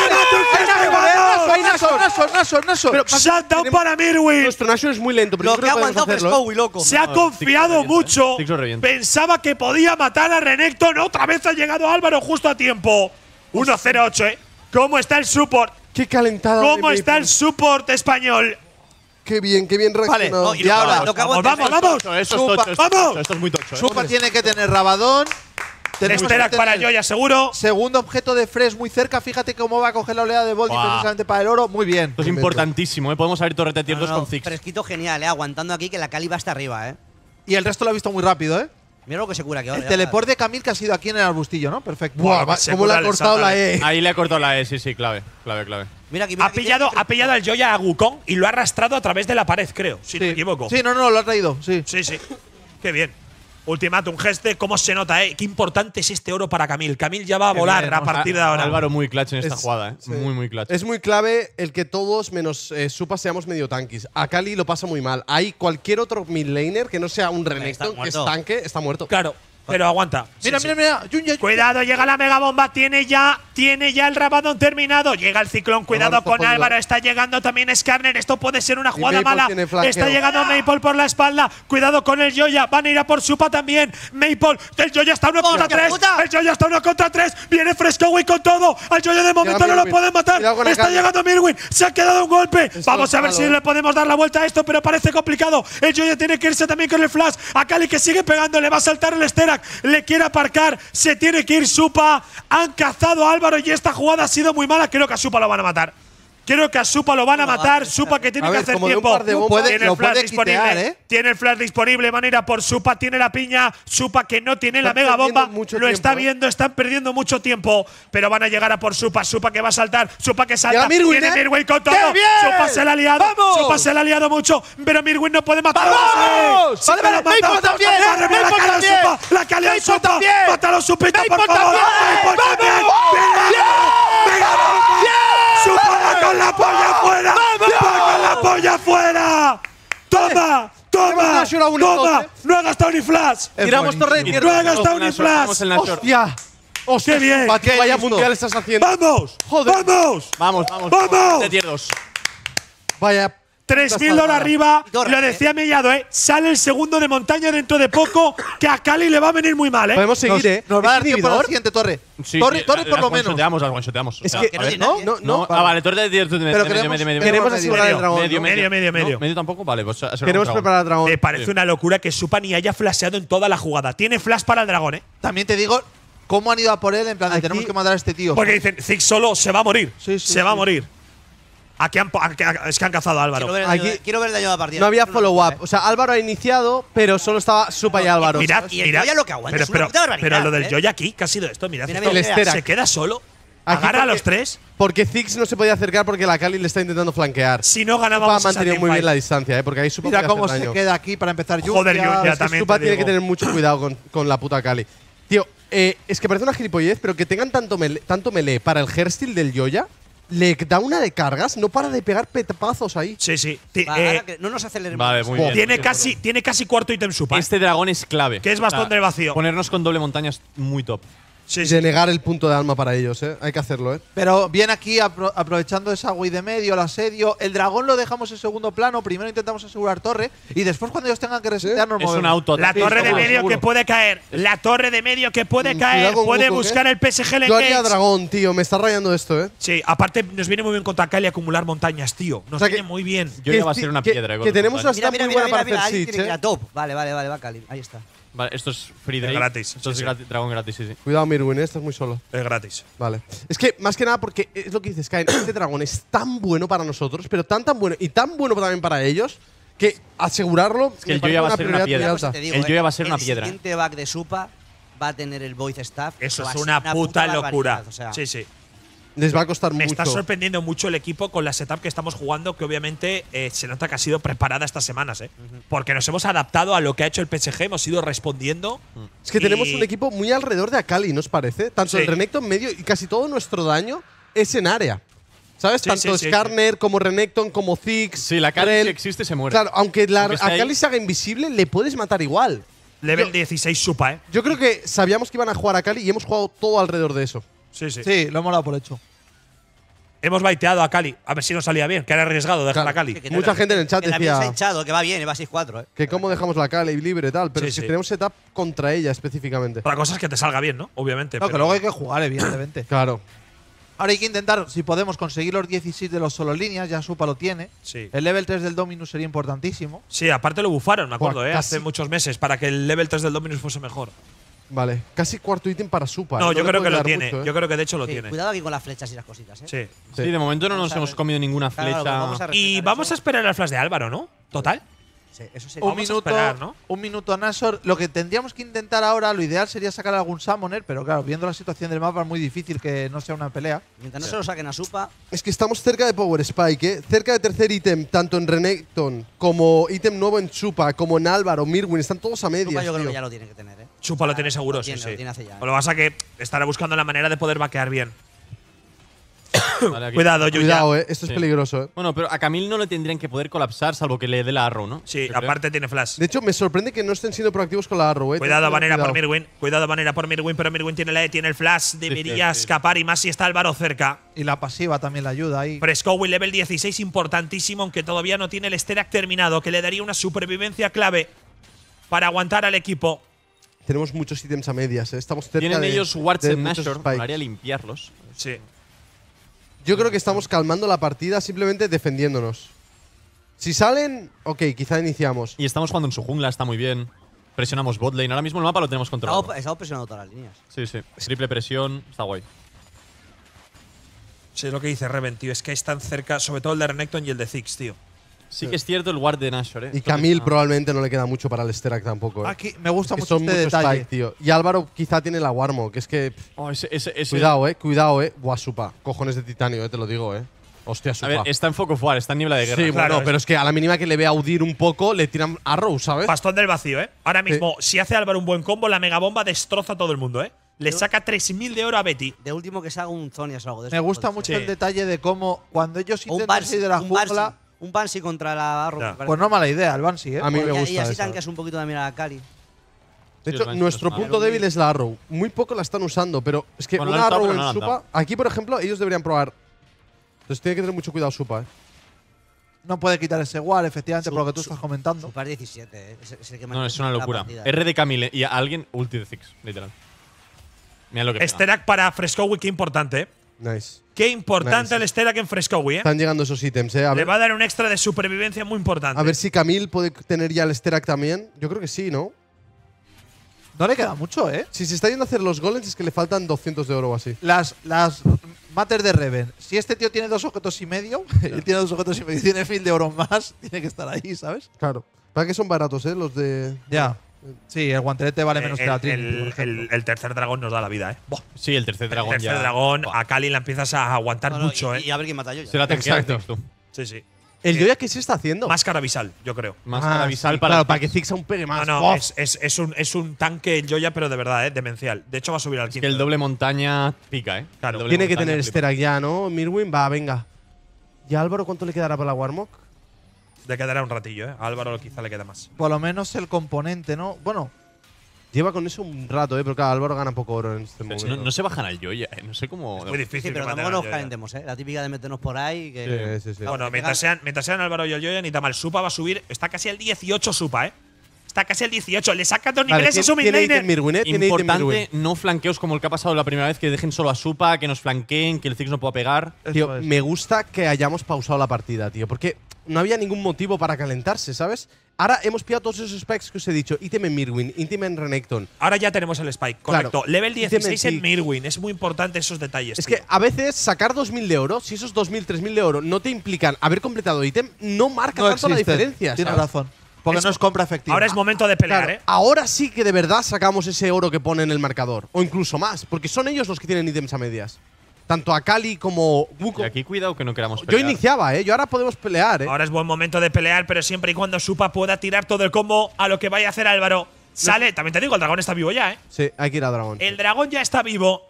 ¡Ay, Nashor, Nashor, Nashor, Nashor! Pero- Shutdown Tenemos- para Mirwin. Nuestro Nashor es muy lento, pero Lo yo que ha creo que podemos aguantado hacerlo, ¿eh? Frescowe, loco. Se ha No, confiado Ziggs lo revienta, mucho. ¿eh? Ziggs lo revienta. Pensaba que podía matar a Renekton. Otra vez ha llegado Álvaro justo a tiempo. uno cero ocho, ¿eh? ¿Cómo está el support? Qué calentada. ¿Cómo de está el Maypole. support español? Qué bien, qué bien reaccionado. no, y ahora, lo que Vamos, aguanta- vamos, vamos. Esto es Supa. tocho, esto es ¡Vamos! tocho, esto es muy tocho. ¿eh? Supa tiene que tener Rabadón. Tenemos que Sterak para tener Joya, seguro. Segundo objeto de Fresh muy cerca. Fíjate cómo va a coger la oleada de Boldi Buah. precisamente para el oro. Muy bien. Esto es importantísimo, ¿eh? Podemos abrir torreta tier No, dos no, con Ziggs. fresquito genial, eh. Aguantando aquí que la Kali va hasta arriba, eh. Y el resto lo ha visto muy rápido, ¿eh? Mira lo que se cura aquí ahora. El ya. teleport de Camille que ha sido aquí en el arbustillo, ¿no? Perfecto. Buah, va- se cómo le cura ha el cortado Satan, la E. Ahí le ha cortado la E, sí, sí, clave. Clave, clave. Mira aquí, mira Ha aquí, pillado, mira ha aquí. pillado al Joya a Wukong y lo ha arrastrado a través de la pared, creo. Si no me Sí. equivoco. Sí, no, no, lo ha traído. Sí. Sí, sí. Qué bien. Ultimátum, geste, cómo se nota, ¿eh? Qué importante es este oro para Camille. Camille ya va a Qué volar bien, a ¿no? partir de ahora. Álvaro muy clutch en esta Es- jugada, ¿eh? sí. Muy, muy clutch. Es muy clave el que todos, menos eh, Supa, seamos medio tanquis. A Kali lo pasa muy mal. Hay cualquier otro mid laner que no sea un Renekton, que es muerto. tanque, está muerto. Claro, pero aguanta. Mira, Sí, mira, sí. mira. Junya, Cuidado, llega la mega bomba, tiene ya, tiene ya el Rabadón terminado. Llega el ciclón, cuidado Álvaro está con jodido. Álvaro, está llegando también Skarner. Esto puede ser una jugada Maypole mala. tiene flanqueo. Está llegando Maypole por la espalda. Cuidado con el Joya, van a ir a por Supa también. Maypole, el Joya está uno contra ¡Hostia tres. puta! El Joya está uno contra tres. Viene Frescowe con todo. Al Joya de momento no lo Mirwin. pueden matar. Cuidado con Está Akali. llegando Mirwin, se ha quedado un golpe. Vamos a ver malo, si eh. le podemos dar la vuelta a esto, pero parece complicado. El Joya tiene que irse también con el flash. A Kali que sigue pegando, le va a saltar el Sterak. Le quiere aparcar, se tiene que ir Supa. Han cazado a Álvaro y esta jugada ha sido muy mala. Creo que a Supa lo van a matar. Creo que a Supa lo van a No, matar. va, Supa que tiene A que ver, hacer como de un tiempo. par de bombas- Puede- tiene lo el flash puede disponible. quitear, ¿eh? Tiene el flash disponible. Van a ir a por Supa. Tiene la piña. Supa que no tiene la Está mega perdiendo bomba. mucho Lo está tiempo, ¿eh? viendo. Están perdiendo mucho tiempo. Pero van a llegar a por Supa. Supa que va a saltar. Supa que salta. Llega Mirwin, Tiene ¿eh? Mirwin con todo. ¡Qué bien! Supa se la ha liado. ¡Vamos! Supa se la ha liado mucho. Pero Mirwin no puede matarlo. ¡Vamos! Sí Vale, que vale, lo mata. Maypole también, Va a reventar la Maypole cara de también. Supa. La calidad de Maypole Supa. también. Mátalo, Supita, por Maypole favor. también. Maypole también. ¡Vamos! ¡Venga! ¡Venga! ¡Supa va con la polla afuera! ¡Vamos! ¡Va con la polla afuera! ¡Toma! Tenemos ¡Toma! Nashor aún ¡Toma! entonces. ¡No ha gastado ni flash! Tiramos torre de No tierra. ha gastado ni flash. Vamos el Nashor. ¡Hostia! ¡Hostia! ¡Qué bien! Supa, tío, ¡Qué vaya listo! mundial estás haciendo. ¡Vamos! Joder. ¡Vamos! Vamos, vamos. ¡Vamos! De tier dos. Vaya. tres mil puta dólares salvada. arriba. Y torre, Lo ¿eh? decía Mellado, ¿eh? Sale el segundo de montaña dentro de poco. Que a Cali le va a venir muy mal, ¿eh? Podemos seguir, Nos, ¿eh? nos va a dar ¿Es tiempo a la inhibidor? siguiente torre. Sí, torre, sí, torre la- por lo las menos. one-shoteamos, las one-shoteamos. Es O sea, que. a ver. No, no, No, no. ah, vale, torre de tier dos. Medio, queremos- medio, medio, medio. queremos Queremos medio, asegurar el medio, dragón. Medio, ¿no? medio, medio, ¿No? medio. Medio tampoco, vale. Pues será un Queremos dragón. preparar el dragón. Me parece Sí. una locura que Supa ni haya flasheado en toda la jugada. Tiene flash para el dragón, ¿eh? También te digo cómo han ido a por él. En plan, de, Aquí- tenemos que matar a este tío. Porque dicen, Ziggs solo se va a morir. Sí, sí, se va a sí. morir. Aquí han, po- aquí han- es que han cazado a Álvaro. Quiero ver el daño Aquí de- quiero ver el daño de la partida. No había Es una locura, follow-up. ¿eh? O sea, Álvaro ha iniciado, pero solo estaba Supa y Álvaro. Mirad, Y el mirad. Joya lo que aguanta pero, es una pero, puta barbaridad, pero lo del ¿eh? Joya aquí, ¿qué ha sido esto? Mirad Mira, esto. mira, El Sterak. Se queda solo. Aquí Agarra a porque- los tres. Porque Ziggs no se podía acercar porque la Kali le está intentando flanquear. Si no Supa ha ganábamos esa mantenido muy teamfight. bien la distancia, ¿eh? Porque ahí Supa Mira puede cómo hacer se daño. queda aquí para empezar Yukia. Joder, Yukia, Es que también. Supa te tiene que digo. tener mucho cuidado con, con la puta Kali. Tío, eh, es que parece una gilipollez, pero que tengan tanto melee, tanto melee para el hairstyle del Joya le da una de cargas, no para de pegar petapazos ahí. Sí, sí. Ti- Va, eh, ahora que no nos aceleremos. Vale, muy Oh. bien. tiene, casi, tiene casi cuarto ítem supa. Este dragón es clave. Que es bastón del vacío. Ponernos con doble montaña es muy top. Sí, Y sí. de negar el punto de alma para ellos, ¿eh? Hay que hacerlo, ¿eh? Pero bien aquí, apro- aprovechando esa Wii de medio, el asedio. El dragón lo dejamos en segundo plano. Primero intentamos asegurar torre. Y después, cuando ellos tengan que resetear, nos Es un movemos. auto. La Sí, torre de seguro, medio seguro. que puede caer. La torre de medio que puede Mm, caer. cuidado con Puede Wukong, buscar ¿eh? el P S G el Yo haría engage. dragón, tío. Me está rayando esto, ¿eh? Sí, aparte nos viene muy bien contra Kali acumular montañas, tío. Nos O sea que- viene muy bien. Yo Que ya va a esti- ser una que- piedra. eh, con que los tenemos una montañas. Mira, está mira, muy mira, buena mira, para mira, hacer alguien Siege, tiene que ir ¿eh? a top. Vale, vale, vale, va Kali. Ahí está. Vale, esto es free Drake. gratis, Esto sí, es sí. gratis, dragón gratis, sí, sí. Cuidado, Mirwin, ¿eh? Estás muy solo. Es gratis. Vale. Es que, más que nada, porque es lo que dices, Kain. Este dragón es tan bueno para nosotros, pero tan, tan bueno y tan bueno también para ellos, que asegurarlo. que el me parece Joya va a ser una prioridad piedra. muy Pues alta. te digo, El eh, Joya va a ser una el piedra. siguiente back de Supa va a tener el Voice Staff. Eso va es a ser una puta locura. barbaridad, o sea, Sí, sí. Les va a costar Me mucho. está sorprendiendo mucho el equipo con la setup que estamos jugando, que obviamente eh, se nota que ha sido preparada estas semanas, ¿eh? Porque nos hemos adaptado a lo que ha hecho el P S G, hemos ido respondiendo. Es que tenemos Y- un equipo muy alrededor de Akali, ¿no os parece? Tanto Sí. el Renekton medio y casi todo nuestro daño es en área. ¿Sabes? Sí, Tanto sí, sí, Skarner como Renekton como Ziggs. Sí, la Kali Rel. si existe se muere. Claro, aunque la Aunque esté ahí. Akali se haga invisible, le puedes matar igual. Level Yo- dieciséis Supa, ¿eh? Yo creo que sabíamos que iban a jugar a Akali y hemos jugado todo alrededor de eso. Sí, sí. Sí, lo hemos dado por hecho. Hemos baiteado a Kali. A ver si nos salía bien, que era arriesgado dejar Claro. a Kali. que- que- Mucha que- gente en el chat que también decía- se ha hinchado, que va bien, va seis cuatro, ¿eh? Que cómo dejamos la Akali libre y tal, pero Sí, si sí. tenemos setup contra ella específicamente. Otra cosa es que te salga bien, ¿no? Obviamente. No, que pero- luego hay que jugar, evidentemente. Claro. Ahora hay que intentar, si podemos, conseguir los dieciséis de los solo líneas. Ya Supa lo tiene. Sí. El level tres del Dominus sería importantísimo. Sí, aparte lo bufaron, me acuerdo, Buah, ¿eh? casi. Hace muchos meses, para que el level tres del Dominus fuese mejor. Vale. Casi cuarto ítem para Supa. No, ¿eh? yo le creo que puede lo dar tiene. mucho, ¿eh? Yo creo que de hecho lo Sí, tiene. cuidado aquí con las flechas y las cositas, ¿eh? Sí. Sí. Sí, de momento no Vamos nos a hemos ver. comido ninguna Claro, flecha. claro, vamos a Y respetar vamos eso. a esperar al flash de Álvaro, ¿no? Total. Sí, eso sería. Un Vamos a minuto, esperar, ¿no? un minuto a Nashor. Lo que tendríamos que intentar ahora, lo ideal sería sacar algún Summoner, pero claro, viendo la situación del mapa es muy difícil que no sea una pelea. Mientras no se lo saquen a Supa, Es que estamos cerca de Power Spike, ¿eh? Cerca de tercer ítem, tanto en Renekton como ítem nuevo en Supa, como en Álvaro, Mirwin, están todos a Supa medias, yo creo tío. que ya lo tiene que tener, ¿eh? Chupa lo Ya, tiene seguro, lo sí, tiene, sí. lo tiene hace ya. Lo que pasa es que estará buscando la manera de poder vaquear bien. Vale, aquí. Cuidado, Yuya. Cuidado, ¿eh? Esto Sí. es peligroso, ¿eh? Bueno, pero a Camille no le tendrían que poder colapsar salvo que le dé la arrow, ¿no? Sí, Yo creo. aparte tiene flash. De hecho, me sorprende que no estén siendo proactivos con la Arrow, ¿eh? Cuidado, Ten Vanera por cuidado. Mirwin. Cuidado, Vanera por Mirwin, pero Mirwin tiene la E, tiene el flash. Debería sí, sí. escapar y más si está Álvaro cerca. Y la pasiva también la ayuda ahí. Frescowi level dieciséis, importantísimo, aunque todavía no tiene el Sterak terminado, que le daría una supervivencia clave para aguantar al equipo. Tenemos muchos ítems a medias, ¿eh? Estamos cerca Tienen de, ellos wards de en muchos Nashor. spikes. Molaría limpiarlos. Sí. Yo creo que estamos calmando la partida simplemente defendiéndonos. Si salen, ok, quizá iniciamos. Y estamos jugando en su jungla, está muy bien. Presionamos botlane. Ahora mismo el mapa lo tenemos controlado. Estamos estamos presionando todas las líneas. Sí, sí. Triple presión. Está guay. Sí, es lo que dice Reven, tío. Es que están cerca, sobre todo el de Renekton y el de Ziggs, tío. Sí que es cierto el ward de Nashor, ¿eh? Y Esto Camille está- probablemente no le queda mucho para el Sterak tampoco, ¿eh? Aquí me gusta Que mucho son este muchos detalle. spike, tío. Y Álvaro quizá tiene la Warmo, que es que… pff, Oh, ese, ese, ese- cuidado, eh, cuidado, eh. Buah, Supa. Cojones de titanio, eh, te lo digo, eh. Hostia, A Supa. ver, está en Foco War, está en niebla de guerra. sí, claro, bueno, es- pero es que a la mínima que le vea Udir un poco, le tiran Arrow, ¿sabes? Bastón del vacío, ¿eh? Ahora mismo, si hace Álvaro un buen combo, la megabomba destroza a todo el mundo, ¿eh? Le saca tres mil de oro a Betty. De último que se haga un Zonias o algo de eso. Me gusta puede mucho ser. Sí. el detalle de cómo cuando ellos O un intentan Banshee, salir de la un jungla, Banshee, un Banshee contra la Arrow. Ya. me parece. pues no mala idea el Banshee, ¿eh? A mí me Y- gusta Y así esa. tanqueas un poquito también a la Kali. De Sí, hecho, los Banshee nuestro no están punto mal. débil es la Arrow. Muy poco la están usando, pero es que Bueno, una la han usado, Arrow pero no la en han Supa… dado. Aquí, por ejemplo, ellos deberían probar… Entonces tiene que tener mucho cuidado Supa, eh. No puede quitar ese ward, efectivamente, Su- por lo que tú su- estás comentando. Super diecisiete, ¿eh? Es, es el que No, mantiene es una la locura. partida. R de Camille y a alguien ulti de Ziggs, literal. Mira lo que pega. Sterak para Frescowi, qué importante, ¿eh? Nice. Qué importante Nice. el Sterak en Frescowi, ¿eh? Están llegando esos ítems, eh. A Le ver, va a dar un extra de supervivencia muy importante. a ver si Camille puede tener ya el Sterak también. Yo creo que sí, ¿no? No le queda mucho, ¿eh? Si se está yendo a hacer los golems es que le faltan doscientos de oro o así. Las, las matters de Reven. Si este tío tiene dos objetos y medio, él tiene dos objetos y medio y tiene mil de oro más, tiene que estar ahí, ¿sabes? Claro. Para que son baratos, ¿eh? Los de… Ya. Sí, el guantelete vale menos Eh, que la el, Trinity, por el- ejemplo. el- el tercer dragón nos da la vida, ¿eh? Buah. Sí, el tercer dragón el tercer ya. dragón, Buah. a Kali la empiezas a aguantar No, no, mucho, y, ¿eh? y a ver quién mata yo ya. Se la tanquea Exacto. Ziggs, tú. Sí, sí. ¿El Joya qué se está haciendo? Máscara visal, yo creo. Máscara Ah, visal sí, para. Claro, para que Ziggs aún pegue más. No, no, ¡Bof! es, es, es un, es un tanque el Joya, pero de verdad, ¿eh? Demencial. De hecho, va a subir al Es quince. que el doble montaña pica, ¿eh? Claro. El doble Tiene que montaña tener flipa. Sterak ya, ¿no? Mirwin, va, venga. ¿Y a Álvaro cuánto le quedará para la Warmog? Le quedará un ratillo, ¿eh? A Álvaro quizá le queda más. Por lo menos el componente, ¿no? Bueno, Lleva con eso un rato, ¿eh? Pero claro, Álvaro gana poco oro en este Pero si momento. no, no se bajan al Joya, ¿eh? No sé cómo. Es muy difícil. Sí, pero que tampoco mantengan nos al Joya. calentemos, ¿eh? La típica de meternos por ahí. Que Sí, sí, sí. Claro, Bueno, que mientras pegan- sean, mientras sean Álvaro y el Joya, ni tan mal. Supa va a subir. Está casi al dieciocho Supa, ¿eh? Está casi al dieciocho. Le sacan dos Vale, niveles a su tiene, tiene ítem midlaner. Mirwin, ¿eh? Tiene ítem Importante, Mirwin. no flanqueos como el que ha pasado la primera vez, que dejen solo a Supa, que nos flanqueen, que el Ziggs no pueda pegar. eso Tío, es. me gusta que hayamos pausado la partida, tío. Porque no había ningún motivo para calentarse, ¿sabes? Ahora hemos pillado todos esos spikes que os he dicho. Ítem en Mirwin, ítem en Renekton. Ahora ya tenemos el Spike, Claro. correcto. Level dieciséis en Sí. Mirwin. Es muy importante esos detalles. Es tío. que a veces sacar dos mil de oro, si esos dos mil, tres mil de oro no te implican haber completado ítem, no marca no tanto la existe. diferencia. Tienes ¿sabes? razón. Porque Es- no es compra efectiva. Ahora es momento de pelear, Claro, ¿eh? ahora sí que de verdad sacamos ese oro que pone en el marcador. O incluso más, porque son ellos los que tienen ítems a medias. Tanto Akali como Y Wukong. aquí cuidado que no queramos Yo pelear. iniciaba, ¿eh? Yo ahora podemos pelear, ¿eh? Ahora es buen momento de pelear, pero siempre y cuando Supa pueda tirar todo el combo a lo que vaya a hacer Álvaro. Sale, también te digo, el dragón está vivo ya, ¿eh? Sí, hay que ir a Dragón. El dragón ya está vivo.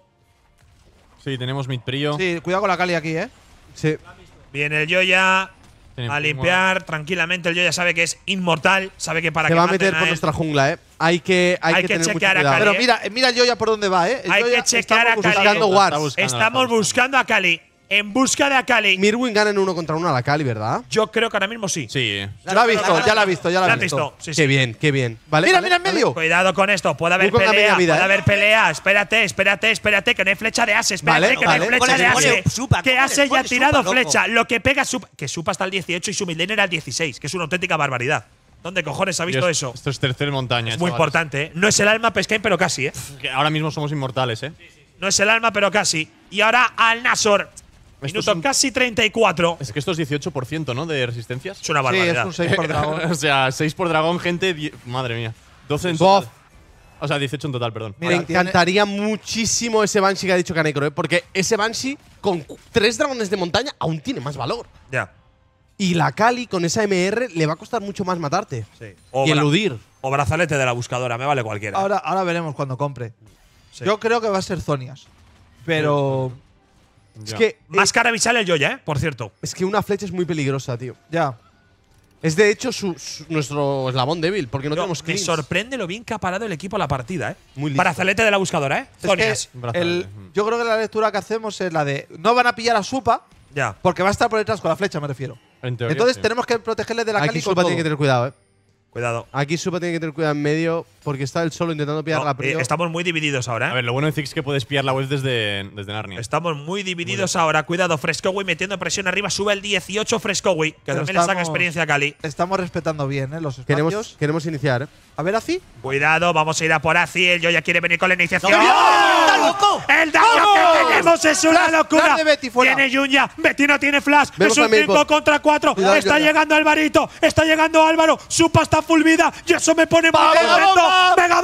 Sí, tenemos mid prio. Sí, cuidado con la Kali aquí, ¿eh? Sí. Viene el Joya Tenemos a limpiar tranquilamente. El Joya sabe que es inmortal. Sabe que para Se que va a maten meter a por él- nuestra jungla, ¿eh? Hay que, hay Hay que que tener mucho chequear a cuidado. Kali, Pero ¿eh? mira, mira el Joya por dónde va, ¿eh? El Hay Joya que chequear estamos a Kali. buscando Está wards. buscando, Estamos está buscando. buscando a Kali. En busca de Akali. Mirwin gana en uno contra uno a la Kali, ¿verdad? Yo creo que ahora mismo sí. Sí, eh. Ya la ha visto, ya la ha visto, ya la ¿La ha has visto. visto? Sí, sí. Qué bien, qué bien. Vale, Mira, vale, mira en vale. medio. Cuidado con esto, puede haber Wukong a media pelea, vida, puede ¿eh? haber pelea. Espérate, espérate, espérate, que no hay flecha de Ase. Espérate, Vale, que no hay vale. flecha de Ponle, Ase. ponle Supa, que ponle, Ase ya ha ponle tirado Supa, loco. flecha. Lo que pega Supa. Que Supa está al dieciocho y su midlaner al dieciséis, que es una auténtica barbaridad. ¿Dónde cojones ha visto Dios, eso? Esto es tercer montaña. Es muy chavales. importante, ¿eh? No es el alma Pescain, pero casi, ¿eh? Que ahora mismo somos inmortales, ¿eh? No es el alma, pero casi. Y ahora al Nasor. Minuto son- casi treinta y cuatro. Es que esto es dieciocho por ciento, ¿no? De resistencias. Es una Sí, barbaridad. es un seis por dragón. o sea, seis por dragón, gente. die- Madre mía. doce en Bof. total. O sea, dieciocho en total, perdón. Mira, Me tiene- encantaría muchísimo ese Banshee que ha dicho Kaneko, ¿eh? Porque ese Banshee con cu- tres dragones de montaña aún tiene más valor. Ya. Y la Kali con esa M R le va a costar mucho más matarte. Sí. O, Y bra- eludir. o brazalete de la buscadora, me vale cualquiera. Ahora, ahora veremos cuando compre. Sí. Yo creo que va a ser Zonias. Pero. Es Ya. que, eh, Máscara visal el Joya, ¿eh? Por cierto. es que una flecha es muy peligrosa, tío. Ya. Es de hecho su- su- nuestro eslabón débil, porque no Yo- tenemos me cleans. sorprende lo bien que ha parado el equipo a la partida, ¿eh? Muy listo. Brazalete de la buscadora, ¿eh? Es que Zonias. Brazalete, el- mm. yo creo que la lectura que hacemos es la de. No van a pillar a Supa Ya. porque va a estar por detrás con la flecha, me refiero. En teoría, Entonces sí. tenemos que protegerle de la Aquí Kali con Supa todo. tiene que tener cuidado, eh. Cuidado. Aquí Supa tiene que tener cuidado en medio, porque está él solo intentando pillar No, la eh, prio. estamos muy divididos ahora, ¿eh? A ver, lo bueno de Ziggs es que puedes pillar la web desde, desde Narnia. Estamos muy divididos ahora. Cuidado, Frescowi metiendo presión arriba. Sube el dieciocho Frescowi, que Pero también le saca estamos- experiencia a Cali. Estamos respetando bien, ¿eh? Los queremos, espacios. queremos iniciar, eh. A ver, así. Cuidado, vamos a ir a por Aziel. Yo ya quiere venir con la iniciación. ¡No! ¡Está loco! ¡El daño ¡Vamos! que tenemos es una Flash, locura! flash de Betty, fuera. Tiene Junya, Betty no tiene flash. Vemos es un también cinco por- contra cuatro. Cuidado, Está cuidado. llegando Alvarito, está llegando Álvaro. Supa está full vida y eso me pone muy ¡Vamos, contento. vamos! ¡Mega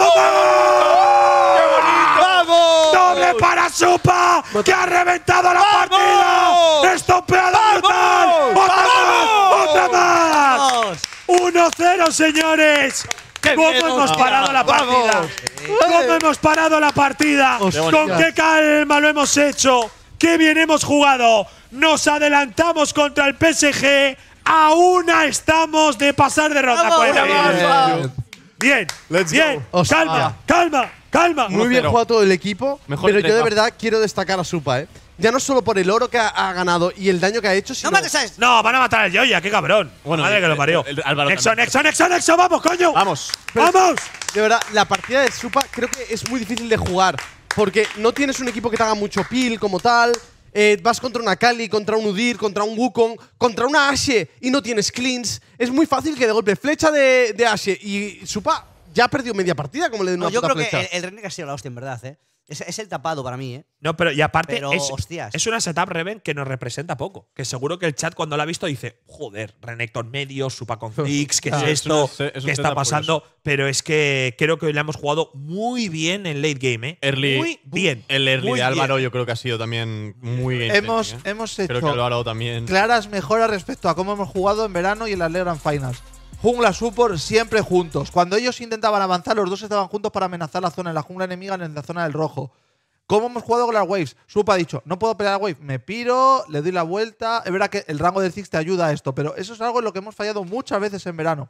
bomba! ¡Vamos! ¡Doble para Supa! ¡Que ha reventado la partida! ¡Estopeada brutal! ¡Otra más! ¡Otra más! ¡Vamos! uno cero, señores. ¿Cómo hemos parado la partida? ¿Cómo hemos parado la partida? ¿Con qué calma lo hemos hecho? ¡Qué bien hemos jugado! Nos adelantamos contra el P S G. A una estamos de pasar de ronda. ¡Vamos! cuarenta minutos. Vamos. Bien, bien. Hostia. Calma, calma, calma. Muy bien cero. jugado todo el equipo, Mejor pero yo de trepa. verdad quiero destacar a Supa, ¿eh? Ya no solo por el oro que ha, ha ganado y el daño que ha hecho, sino ¡No mates a este! No, van a matar al Joya, qué cabrón. Bueno, Madre el- que lo parió. el- el Álvaro Nexo, también. Nexo, Nexo, Nexo, vamos, coño. Vamos. ¡Vamos! de verdad, la partida de Supa creo que es muy difícil de jugar, porque no tienes un equipo que te haga mucho peel como tal. Eh, vas contra una Kali, contra un Udyr, contra un Wukong, contra una Ashe y no tienes cleans. Es muy fácil que de golpe flecha de, de Ashe y Supa ya ha perdido media partida como le den No, una yo puta creo que flecha. el, el Renekton ha sido la hostia, en verdad, ¿eh? Es, es el tapado para mí, ¿eh? No, pero y aparte Pero, es, hostias. es una setup Reven que nos representa poco. Que seguro que el chat cuando la ha visto dice, joder, Renekton medio, Supa con Ziggs, ¿qué Ah, es es esto? un- es un ¿Qué setup está pasando? Pero es que creo que hoy le hemos jugado muy bien en late game, ¿eh? Early, muy bien. El early muy de Álvaro bien. yo creo que ha sido también muy game Hemos, changing, ¿eh? hemos Creo que hecho Álvaro también. claras mejoras respecto a cómo hemos jugado en verano y en las Legrand Finals. Jungla support siempre juntos. Cuando ellos intentaban avanzar, los dos estaban juntos para amenazar la zona en la jungla enemiga en la zona del rojo. ¿Cómo hemos jugado con las waves? Supa ha dicho, no puedo pelear a wave, me piro, le doy la vuelta. Es verdad que el rango del Ziggs te ayuda a esto, pero eso es algo en lo que hemos fallado muchas veces en verano.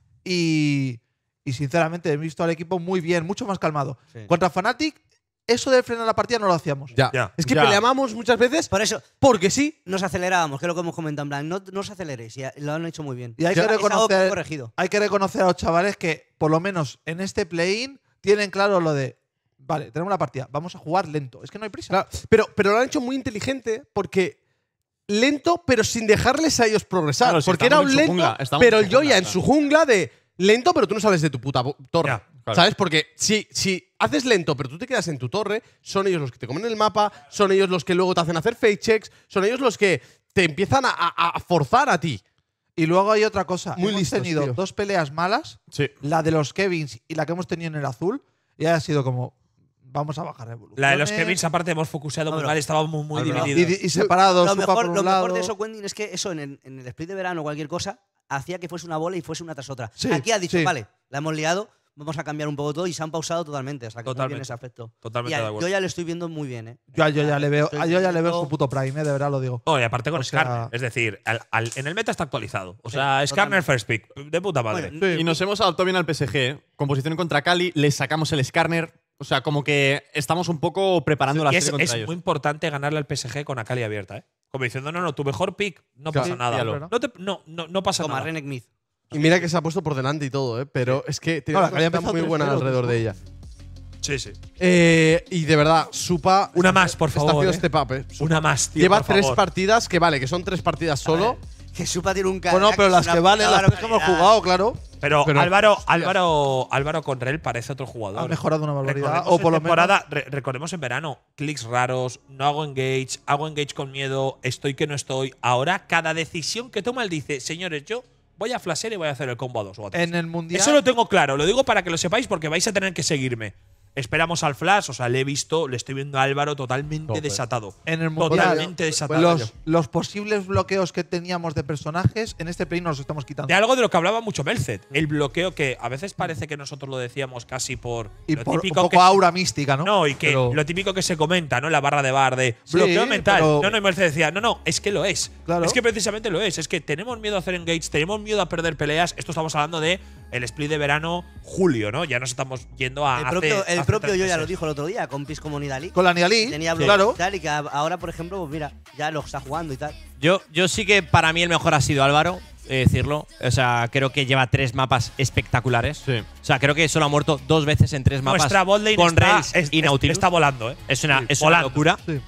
Y, y sinceramente he visto al equipo muy bien, mucho más calmado. Sí. Contra Fnatic, eso de frenar la partida no lo hacíamos. Ya. Ya. Es que Ya. peleábamos muchas veces Por eso porque sí. nos acelerábamos, que es lo que hemos comentado en plan. No, no os aceleréis, y lo han hecho muy bien. Y hay Ya, que es algo reconocer, corregido. hay que reconocer a los chavales que, por lo menos en este play-in, tienen claro lo de, vale, tenemos la partida, vamos a jugar lento. Es que no hay prisa. Claro, pero, pero lo han hecho muy inteligente porque lento, pero sin dejarles a ellos progresar. Claro, si porque era estamos un en su lento, jungla, estamos pero en el su jungla, Joya en claro. su jungla de lento, pero tú no sales de tu puta bo- torre. Ya, claro. ¿Sabes? Porque si, si haces lento, pero tú te quedas en tu torre, son ellos los que te comen el mapa, son ellos los que luego te hacen hacer fake checks, son ellos los que te empiezan a, a- a forzar a ti. Y luego hay otra cosa. Muy hemos listos, tenido tío. dos peleas malas, Sí. la de los Kevins y la que hemos tenido en el azul, y ha sido como, vamos a bajar revoluciones. La de los Kevins, aparte, hemos focuseado muy Álvaro. mal, estábamos muy Álvaro. y, divididos. y separados, Lo Supa mejor, por lo un mejor lado. de eso, Quentin, es que eso en el, en el split de verano o cualquier cosa hacía que fuese una bola y fuese una tras otra. Sí, Aquí ha dicho, sí. vale, la hemos liado, vamos a cambiar un poco todo y se han pausado totalmente. O sea, que muy bien Totalmente. ese aspecto. Totalmente Y a- de acuerdo. Yo ya lo estoy viendo muy bien, ¿eh? Yo, yo ya le veo, Estoy yo ya le veo viendo- su puto prime, eh, de verdad lo digo. Oh, y aparte con O sea- Skarner. Es decir, al- al- en el meta está actualizado. O Sí, sea, Skarner totalmente. first pick. De puta madre. Bueno, Sí. Y nos hemos adaptado bien al P S G. ¿eh? Composición contra Cali, le sacamos el Skarner. O sea, como que estamos un poco preparando la Y es, serie contra es ellos. muy importante ganarle al P S G con Akali abierta, ¿eh? Como diciendo, no, no, tu mejor pick, no Claro. pasa Sí, nada. dígalo. No, te- no, no, no pasa Toma, nada. Renekton Myth. Y mira que se ha puesto por delante y todo, ¿eh? Pero es que tiene No, la una que había cosa empezado muy tres buena cero, alrededor de ella. Sí, sí. Eh, y de verdad, Supa. Una más, por está favor, haciendo eh. step up, eh. Supa. Una más, tío. Lleva por tres favor. partidas que vale, que son tres partidas solo. Que Supa tiene un Bueno, pero las que valen, las que hemos jugado, claro, Pero, Pero, Álvaro, hostia. Álvaro, Álvaro Conrel parece otro jugador. ha mejorado una barbaridad. Recordemos O por en lo menos. temporada, re- recordemos en verano, clics raros, no hago engage, hago engage con miedo, estoy que no estoy. Ahora, cada decisión que toma él dice, señores, yo voy a flashear y voy a hacer el combo a dos o a tres. En el mundial. Eso lo tengo claro, lo digo para que lo sepáis porque vais a tener que seguirme. Esperamos al flash, o sea, le he visto, le estoy viendo a Álvaro totalmente Tope. desatado. En el mundial, Totalmente desatado. los, los posibles bloqueos que teníamos de personajes en este play nos los estamos quitando. De algo de lo que hablaba mucho Melcet, el bloqueo que a veces parece que nosotros lo decíamos casi por y lo por un típico poco que se- aura mística, ¿no? No, y que Pero- lo típico que se comenta, ¿no? En la barra de bar de Sí, bloqueo mental. pero- No, no, y Merced decía, no, no, es que lo es. Claro. Es que precisamente lo es. Es que tenemos miedo a hacer engage, tenemos miedo a perder peleas. Esto estamos hablando de el split de verano, julio, ¿no? Ya nos estamos yendo a. El hace- propio, el hace propio tres yo ya lo meses. dijo el otro día, con Pis como Nidali. Con la Nialí, Tenía sí. bloqueo claro. y tal, y que a- ahora, por ejemplo, pues mira, ya lo está jugando y tal. Yo, yo sí que para mí el mejor ha sido Álvaro, he de decirlo. O sea, creo que lleva tres mapas espectaculares. Sí. O sea, creo que solo ha muerto dos veces en tres mapas Nuestra botlane con está, Rels es- y es- Nautilus. está volando, ¿eh? Es una, Sí, es una volando. locura. Sí.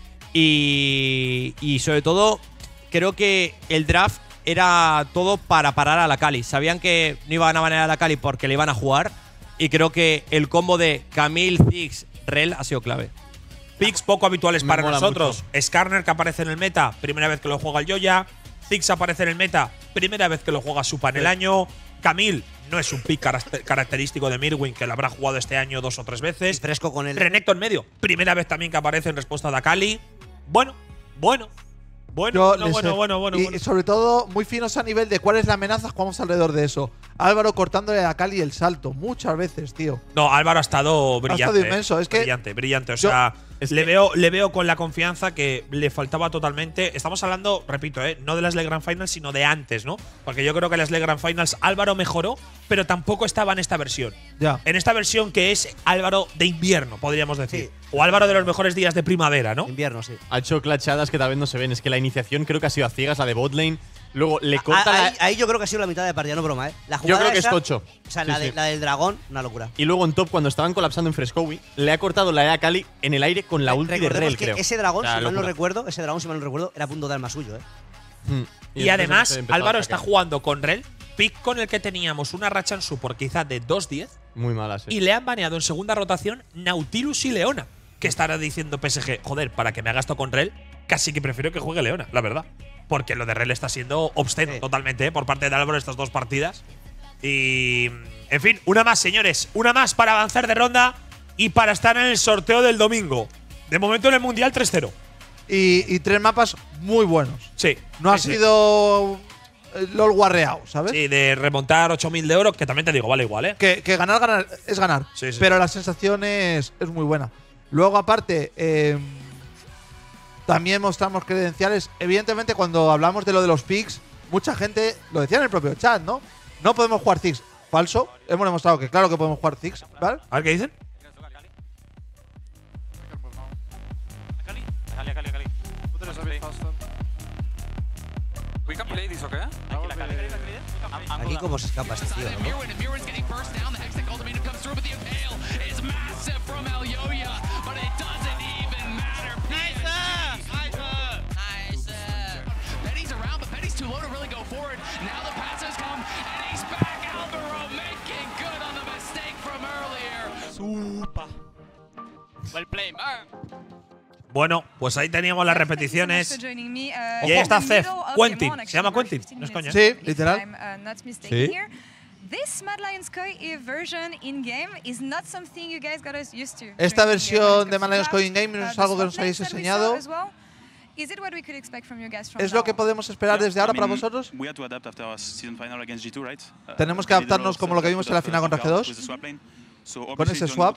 Y, y sobre todo, creo que el draft era todo para parar a la Cali. Sabían que no iban a banear a la Cali porque le iban a jugar. Y creo que el combo de Camille, Ziggs, Rel ha sido clave. Picks poco habituales Me para mola nosotros. Skarner que aparece en el meta, primera vez que lo juega el Joya. Ziggs aparece en el meta, primera vez que lo juega Supa en el año. Camille no es un pick carac- característico de Mirwin, que lo habrá jugado este año dos o tres Y veces. fresco con él. Renekton en medio, primera vez también que aparece en respuesta de Akali. Bueno, bueno, bueno, Yo bueno, les bueno, he- bueno, bueno, y bueno. sobre todo, muy finos a nivel de cuál es la amenaza, jugamos alrededor de eso. Álvaro cortándole a Cali el salto, muchas veces, tío. No, Álvaro ha estado brillante. estado eh. inmenso, es que- brillante, brillante. O Yo- sea, es le, que- veo, le veo con la confianza que le faltaba totalmente. Estamos hablando, repito, eh, no de las League Grand Finals, sino de antes, ¿no? Porque yo creo que las League Grand Finals Álvaro mejoró, pero tampoco estaba en esta versión. Ya. En esta versión que es Álvaro de invierno, podríamos decir. Sí. O Álvaro de los mejores días de primavera, ¿no? Invierno, sí. Ha hecho clachadas que tal vez no se ven. Es que la iniciación creo que ha sido a ciegas, la de botlane. Luego le Ah, corta ahí, la. ahí yo creo que ha sido la mitad de partida, no broma, ¿eh? La Yo jugada creo que es esa- tocho. O sea, Sí, la, de- sí. la del dragón, una locura. Y luego en top, cuando estaban colapsando en Frescowi, le ha cortado la E a Cali en el aire con la ulti de Recordemos Rel, que creo. ese dragón, O sea, si mal no locura. recuerdo, ese dragón, si mal no recuerdo, era punto de alma suyo, ¿eh? Mm. Y, entonces además, hemos empezado Álvaro a está atacar. jugando con Rel, pick con el que teníamos una racha en support quizá de dos diez. Muy mala, sí. Y le han baneado en segunda rotación Nautilus y Leona. ¿qué estará diciendo P S G? Joder, para que me haga esto con Rel, casi que prefiero que juegue Leona, la verdad. Porque lo de Rel está siendo obsceno Sí. totalmente ¿eh? por parte de Álvaro estas dos partidas. Y. En fin, una más, señores. Una más para avanzar de ronda y para estar en el sorteo del domingo. De momento en el Mundial tres cero. Y, y tres mapas muy buenos. Sí. No ha sí, sí. sido el LOL guarreado, ¿sabes? Sí, de remontar ocho mil de oro, que también te digo, vale igual, ¿eh? Que, que ganar, ganar es ganar. Sí, sí. Pero la sensación es, es muy buena. Luego, aparte, eh, también mostramos credenciales. Evidentemente, cuando hablamos de lo de los picks, mucha gente lo decía en el propio chat, ¿no? No podemos jugar Ziggs. Falso. Hemos demostrado que claro que podemos jugar Ziggs, ¿vale? A ver qué dicen. Aquí cómo se escapa este tío, ¿no? Bueno, pues ahí teníamos las repeticiones. Y ahí está Cef, Quentin. Se llama Quentin, no es coña. Sí, literal. Sí. This Mad Lions Koi version in-game is not something you guys got us used to. Esta during the versión de World Mad Cup. Lions Koi in-game no Uh, es the algo que swap nos hayáis lanes that we enseñado. saw as well. Is it what we could expect from you guys from ¿Es lo now que on? podemos esperar desde ahora para vosotros? Tenemos que adaptarnos como lo que vimos en la final contra G dos. Con ese swap.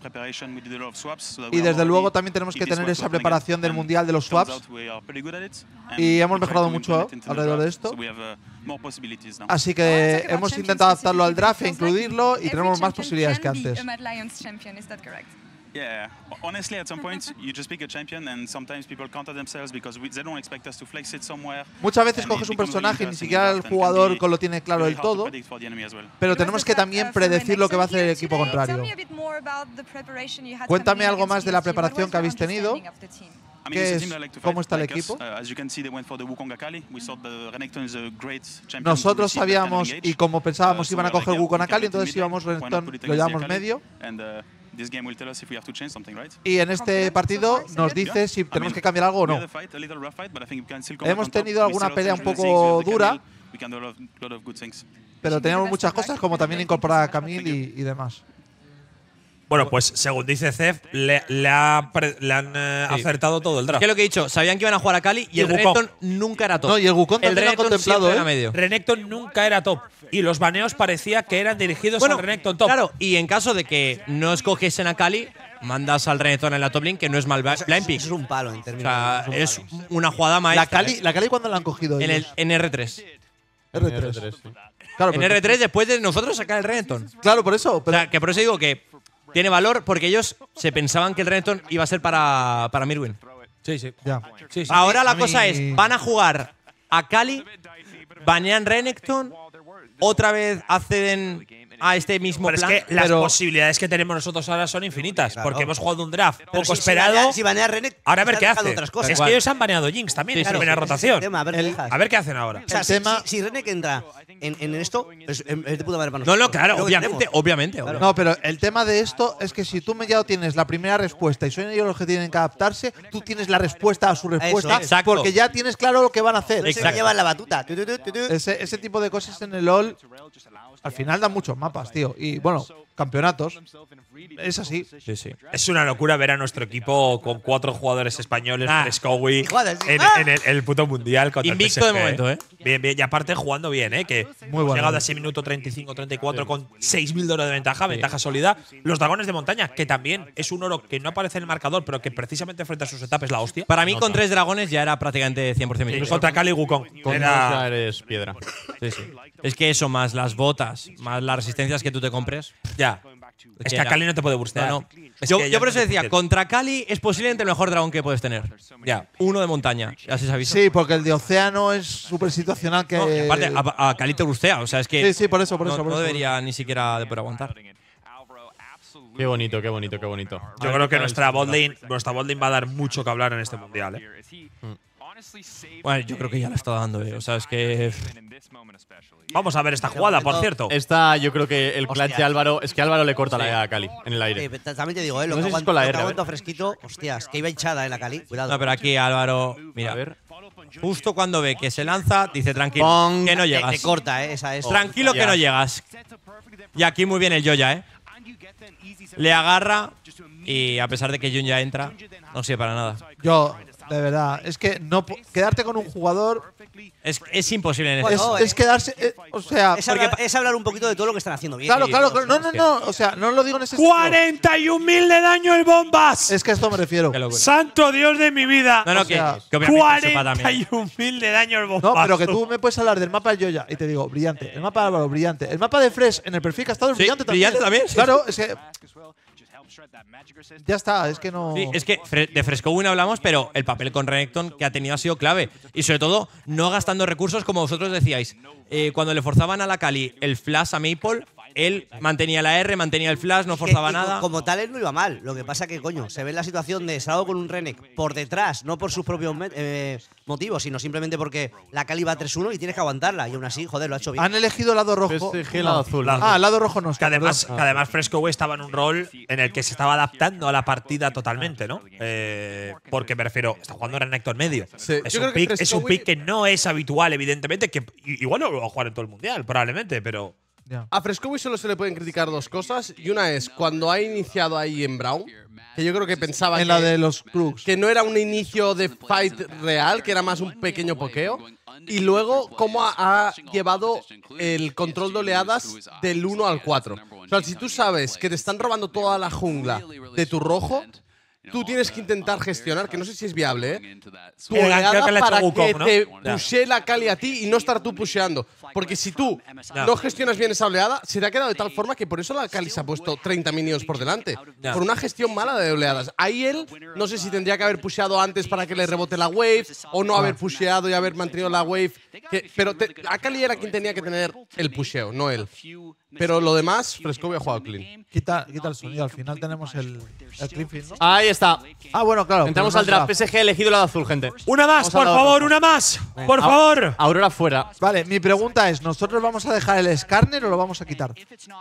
Y desde luego también tenemos que tener esa preparación del mundial de los swaps. Y hemos mejorado mucho alrededor de esto. Así que hemos intentado adaptarlo al draft e incluirlo y tenemos más posibilidades que antes. Yeah, honestly, at some point, you just pick a champion, and sometimes people counter themselves because we, they don't expect us to flex it somewhere. Muchas veces And it coges un becomes really personaje y ni interesting siquiera in el draft and can jugador be con lo tiene claro very del hard to todo. predict for the enemy as well. Pero tenemos que también predecir lo que va a hacer el equipo contrario. Cuéntame algo más de la preparación que habéis tenido. I mean, ¿Qué it's a es? team that like to ¿Cómo fight está el like us. equipo? Uh, as you can see, they went for the Wukong Akali. We thought the Renekton is a great champion. Nosotros to receive that kind of sabíamos engage. y como pensábamos Uh, iban a so we're coger like, Wukong yeah, Akali, we can entonces put it íbamos mid, why not Renekton, put it lo against the llamamos Akali? medio. And, uh, this game will tell us if we have to change something, right? Y en este partido nos dice si tenemos que cambiar algo o We no. had a fight, a little rough fight, but I think we can still come Hemos back on top. tenido We alguna still pelea have un some poco Ziggs, we have the dura, Camille. We can do a lot of, lot of good things. pero teníamos muchas cosas como también incorporar a Camille y, y demás. Bueno, pues según dice Cef, le, le, ha pre- le han eh, Sí. acertado todo el draft. ¿Qué es lo que he dicho? Sabían que iban a jugar a Cali y, Y el el Wukong. Renekton nunca era top. No, y el Wukong el también lo han Renekton contemplado, siempre ¿eh? era medio. Renekton nunca era top. Y los baneos parecía que eran dirigidos Bueno, al Renekton top. claro, y en caso de que no escogiesen a Cali, mandas al Renekton en la top lane, que no es mal blind Eso pick. es un palo en O términos sea, de- es una jugada La maestra. Cali, ¿eh? la Cali ¿cuándo la han cogido en, el, ellos? en R tres. R tres. sí. Claro, En pero- R tres después de nosotros sacar el Renekton. Claro, por eso. O Pero sea, que por eso digo que tiene valor porque ellos se pensaban que el Renekton iba a ser para, para Mirwin. Sí, sí. ya. Sí, sí. Ahora a la mí- cosa es, van a jugar a Cali, banean Renekton, otra vez acceden a este mismo Pero es plan. que las pero- posibilidades que tenemos nosotros ahora son infinitas. Claro. Porque hemos jugado un draft Pero poco si- si esperado. banea- Si banea a Renek, ahora a ver estás qué dejando hace. otras cosas. Es que ellos han baneado Jinx también en Claro, primera ese es el rotación. tema, a ver qué dejas. A ver qué hacen ahora. O sea, El si, tema- si, si Renek entra en, en esto, es, es de puta madre para No, nosotros. no, claro, Es lo que obviamente, tenemos. obviamente. obviamente. No, pero el tema de esto es que si tú me ya tienes la primera respuesta y son ellos los que tienen que adaptarse, tú tienes la respuesta a su respuesta Eso, exacto. porque ya tienes claro lo que van a hacer. Entonces Exacto. llevan la batuta. Tu, tu, tu, tu, tu. Ese, ese tipo de cosas en el LoL al final dan muchos mapas, tío. Y bueno, campeonatos. Es así. Sí, sí. Es una locura ver a nuestro equipo con cuatro jugadores españoles, Ah. Frescowi, Y jugadas, sí. en, ¡Ah! en el, el puto mundial. Contra el Invicto P S G, de momento, ¿eh? Bien, bien. Y aparte jugando bien, ¿eh? Que Muy hemos bueno. llegado a ese minuto treinta y cinco treinta y cuatro con seis mil de oro de ventaja, ventaja sólida. Los dragones de montaña, que también es un oro que no aparece en el marcador, pero que precisamente frente a sus etapas es la hostia. Para mí, No, con no. tres dragones ya era prácticamente cien por cien Sí, victoria. contra Cali y Wukong. Con Era- dos ya eres piedra. Sí, sí. Es que eso, más las botas, más las resistencias que tú te compres. Ya. Es que a era- Cali no te puede burstear. No, no. Es Yo, que ya yo por es eso muy decía, difícil. contra Cali es posiblemente el mejor dragón que puedes tener. Ya. Uno de montaña, así se avisa. Sí, porque el de Océano es súper situacional que. No, y aparte, a, a Cali te gustea, o sea, es que Sí, sí, por eso, por no, eso. por no eso. debería ni siquiera de poder aguantar. Qué bonito, qué bonito, qué bonito. Yo creo que nuestra botlane, nuestra botlane va a dar mucho que hablar en este mundial. ¿eh? Bueno, yo creo que ya lo está dando, eh. O sea, es que. Vamos a ver esta jugada, por cierto. Esta, yo creo que el clutch Hostia. de Álvaro. Es que Álvaro le corta la E a Cali en el aire. Eh, también te digo, eh, lo No que sé si es aguanta con la lo que R, a ver. aguanta fresquito, hostias, que iba hinchada en la Cali. Cuidado. No, pero aquí Álvaro. Mira, A ver. justo cuando ve que se lanza, dice tranquilo, Pong. que no Te- llegas. te corta, eh, esa es. Tranquilo que no llegas. Y aquí muy bien el Joya, ¿eh? Le agarra y a pesar de que Jun ya entra, no sirve para nada. Yo, de verdad, es que no po- quedarte con un jugador Es, es imposible en este es, no, es eh. quedarse. eh, o sea, Es hablar, es hablar un poquito de todo lo que están haciendo bien. claro, Sí, claro, todos, claro. No, no, es que- no. O sea, no lo digo en ese sentido. ¡cuarenta y un mil de daño el Bombas! Es que a esto me refiero. Qué locura. ¡Santo Dios de mi vida! No, no, o sea, que, que obviamente sepa ¡cuarenta también. y un mil de daño el Bombas! No, pero que tú me puedes hablar del mapa del Joya y te digo, brillante. El mapa de Álvaro, brillante. El mapa de Fresh en el perfil que ha estado es Sí, brillante también. brillante también, sí. Claro, es que. Ya está, es que no. Sí, es que Fre- de Frescowin hablamos, pero el papel con Renekton que ha tenido ha sido clave. Y sobre todo, no gastando recursos como vosotros decíais. Eh, cuando le forzaban a la Cali el flash a Maple, él mantenía la R, mantenía el flash, no Que- forzaba y co- nada. Como tal, él no iba mal. Lo que pasa que, coño, se ve en la situación de salgo con un Renek por detrás, no por sus propios me- eh, motivos, sino simplemente porque la Cali va tres uno y tienes que aguantarla. Y aún así, joder, lo ha hecho bien. Han elegido lado rojo. P S G, lado azul. Ah, lado rojo no. es Que además, que además Fresco estaba en un rol en el que se estaba adaptando a la partida totalmente, ¿no? Eh, porque me refiero, está jugando Renekton medio. Sí, Es, yo un creo que pick, es un Frescowi- pick que no es habitual, evidentemente, que i- igual no lo va a jugar en todo el mundial, probablemente, pero. Ya. A Frescowi solo se le pueden criticar dos cosas. Y una es cuando ha iniciado ahí en Brown, que yo creo que pensaba En que, la de los Crux. que no era un inicio de fight real, que era más un pequeño pokeo. Y luego cómo ha, ha llevado el control de oleadas del uno al cuatro. O sea, si tú sabes que te están robando toda la jungla de tu rojo, tú tienes que intentar gestionar, que no sé si es viable, ¿eh? Tu El gank oleada que le ha hecho para Wukong, que ¿no? te Ya. pushee la Cali a ti y no estar tú pusheando. Porque si tú Ya. no gestionas bien esa oleada, se te ha quedado de tal forma que por eso la Cali se ha puesto treinta minions por delante. Ya. Por una gestión mala de oleadas. Ahí él, no sé si tendría que haber pusheado antes para que le rebote la wave, o no haber pusheado y haber mantenido la wave. que- pero te- a Cali era quien tenía que tener el pusheo, no él. Pero lo demás, Frescovi ha jugado clean. Quita, quita el sonido. Al final tenemos el, el clean field, ¿no? Ahí está. Ah, bueno, claro. Entramos pero al no draft. es P S G elegido lado azul, gente. ¡Una más, Vamos al por lado favor! rojo. ¡Una más! ¡Por A- favor! Aurora fuera. Vale, mi pregunta es: ¿nosotros vamos a dejar el Skarner o lo vamos a quitar?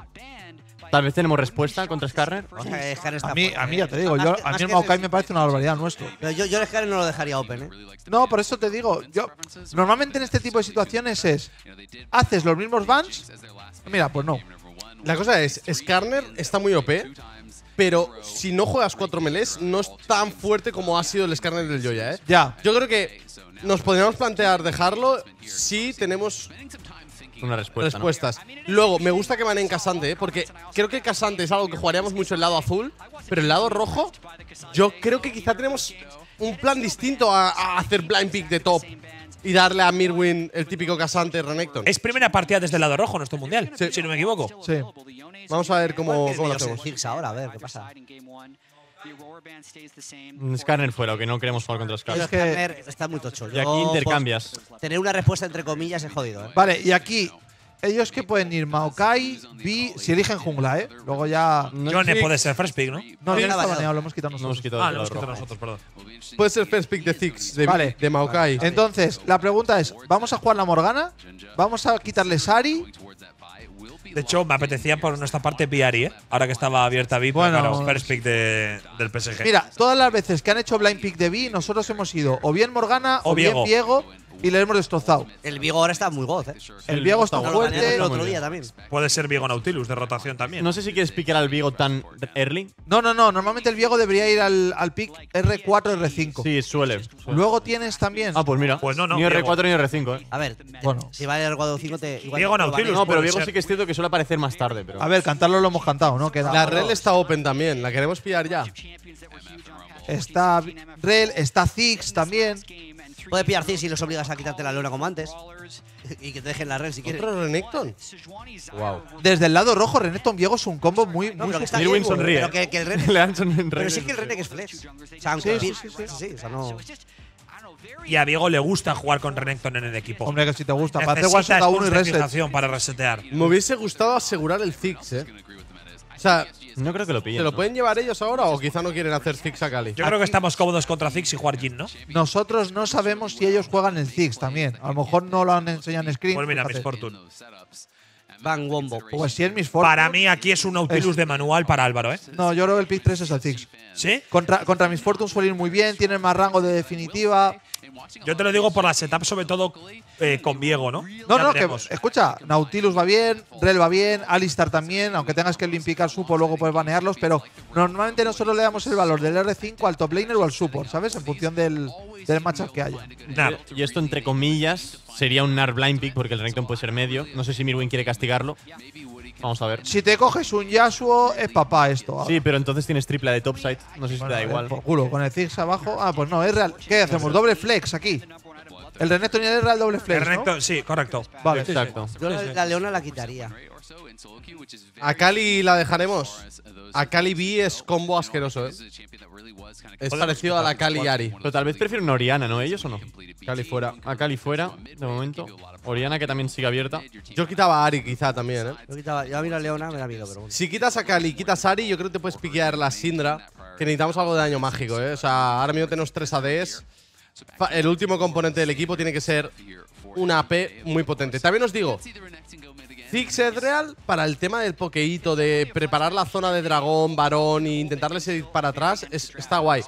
Tal vez tenemos respuesta contra Skarner. O sea, Skarner está A mí, fuera, a mí eh. ya te digo, Más yo, que- a más mí el que Maokai ese- me parece una barbaridad nuestro. Pero yo, yo el Skarner no lo dejaría open, ¿eh? No, por eso te digo, yo normalmente en este tipo de situaciones es haces los mismos bans. Mira, pues no. La cosa es, Skarner está muy O P, pero si no juegas cuatro melees, no es tan fuerte como ha sido el Skarner del Joya, ¿eh? Ya. Yo creo que nos podríamos plantear dejarlo si tenemos Una respuesta. ¿no? respuestas. Luego, me gusta que manen Casante, ¿eh? Porque creo que Casante es algo que jugaríamos mucho el lado azul, pero el lado rojo, yo creo que quizá tenemos un plan distinto a, a hacer blind pick de top y darle a Mirwin el típico Casante Renekton. Es primera partida desde el lado rojo nuestro mundial, si no me equivoco. Sí. Vamos a ver cómo, cómo lo Dios, hacemos. Ziggs ahora, a ver qué pasa. Un Skarner fuera, o que no queremos jugar contra El Skarner. Es que- Skarner está muy tocho. Y Yo, aquí pues, intercambias. tener una respuesta entre comillas es jodido, ¿eh? Vale, y aquí, ellos que pueden ir Maokai, Vi, si eligen jungla, ¿eh. Luego ya. No, Johnny sí, puede ser first pick, ¿no? No, Sí, no está baneado. baneado, lo hemos quitado no hemos nosotros. quitado Ah, el lo hemos lado quitado rojo. nosotros, perdón. Puede ser first pick de Ziggs, de, Vale. de Maokai. Entonces, la pregunta es: ¿vamos a jugar la Morgana? ¿Vamos a quitarle Sari? De hecho, me apetecía por nuestra parte Piari, ¿eh? Ahora que estaba abierta V I P, Bueno. claro, first pick de, del P S G. Mira, todas las veces que han hecho blind pick de Vi, nosotros hemos ido o bien Morgana O o, bien Viego. Viego y le hemos destrozado. El Vigo ahora está muy goz, ¿eh? El Viego está Nos lo banearon fuerte. el otro día también. Puede ser Viego Nautilus de rotación también. No sé si quieres piquear al Vigo tan early. No, no, no. Normalmente el Viego debería ir al, al pick R cuatro, R cinco. Sí, suele. Luego tienes también. Ah, pues mira. Pues no, no, Ni R Viego. cuatro ni R cinco, eh. A ver, Bueno. si va el cuadro cinco te. Igual Viego te lo Nautilus. banean. No, pero puede Viego ser. sí que es cierto que suele aparecer más tarde, pero. A ver, cantarlo lo hemos cantado, ¿no? Queda. La Rel está open también, la queremos pillar ya. Está Rel, está Ziggs también. Puedes pillar Ziggs si los obligas a quitarte la lona como antes. Y que te dejen la red si quieres. ¿Otro Renekton? Wow. Desde el lado rojo, Renekton Viego es un combo muy. No, muy pero que está Mirwin bien, güey, sonríe. Pero que, que el Renek. Le han sonreído. Pero sí que el Renek es flex. O sea, aunque Sí, el- sí, sí, sí. sí, o sea, no. Y a Viego le gusta jugar con Renekton en el equipo. Hombre, que si te gusta. Para hacer Necesita one shot a uno y stunts de reset. fijación para resetear. Me hubiese gustado asegurar el Ziggs, eh. O sea, No creo que lo pillen. ¿se lo ¿no? pueden llevar ellos ahora o quizá no quieren hacer Ziggs a Cali? Yo creo que estamos cómodos contra Ziggs y jugar Jhin, ¿no? Nosotros no sabemos si ellos juegan el Ziggs también. A lo mejor no lo han enseñado en screen. Pues mira, fíjate. Miss Fortune. Van Wombo. Pues si es Miss Fortune. Para mí aquí es un Nautilus Es- de manual para Álvaro, ¿eh? No, yo creo que el pick tres es el Ziggs. ¿Sí? Contra, contra Miss Fortune suele ir muy bien, tienen más rango de definitiva. Yo te lo digo por la setup, sobre todo eh, con Viego, ¿no? No, Ya no, que veremos. escucha, Nautilus va bien, Rel va bien, Alistar también, aunque tengas que limpiar supo, luego puedes banearlos, pero normalmente nosotros le damos el valor del R cinco al top laner o al support, ¿sabes? En función del, del matchup que haya. Nah. Y esto, entre comillas, sería un Nar blind pick porque el Renekton puede ser medio. No sé si Mirwin quiere castigarlo. Vamos a ver. Si te coges un Yasuo, es papá esto. Sí, pero entonces tienes tripla de topside. No sé si te da igual. Por culo, con el Ziggs abajo. Ah, pues no, es real. ¿Qué hacemos? Doble flex aquí. El Renekton y el real doble flex, ¿no? Correcto, sí, correcto. Vale. Exacto. Yo la, la leona la quitaría. A Cali la dejaremos. A Cali B es combo asqueroso, ¿eh? Es parecido a la Cali Ari. Pero tal vez prefiero una Oriana, ¿no? ¿Ellos o no? Cali fuera. A Cali fuera, de momento. Oriana que también sigue abierta. Yo quitaba a Ari quizá también, ¿eh? Yo, quitaba, yo a mí la leona me da miedo, pero bueno. Si quitas a Cali y quitas a Ari, yo creo que te puedes piquear la Syndra, que necesitamos algo de daño mágico, ¿eh? O sea, ahora mismo tenemos tres A Ds. Fa- El último componente del equipo tiene que ser una A P muy potente. También os digo, Ziggs es real para el tema del pokeíto, de preparar la zona de dragón, varón e intentarles ir para atrás, es- está guay.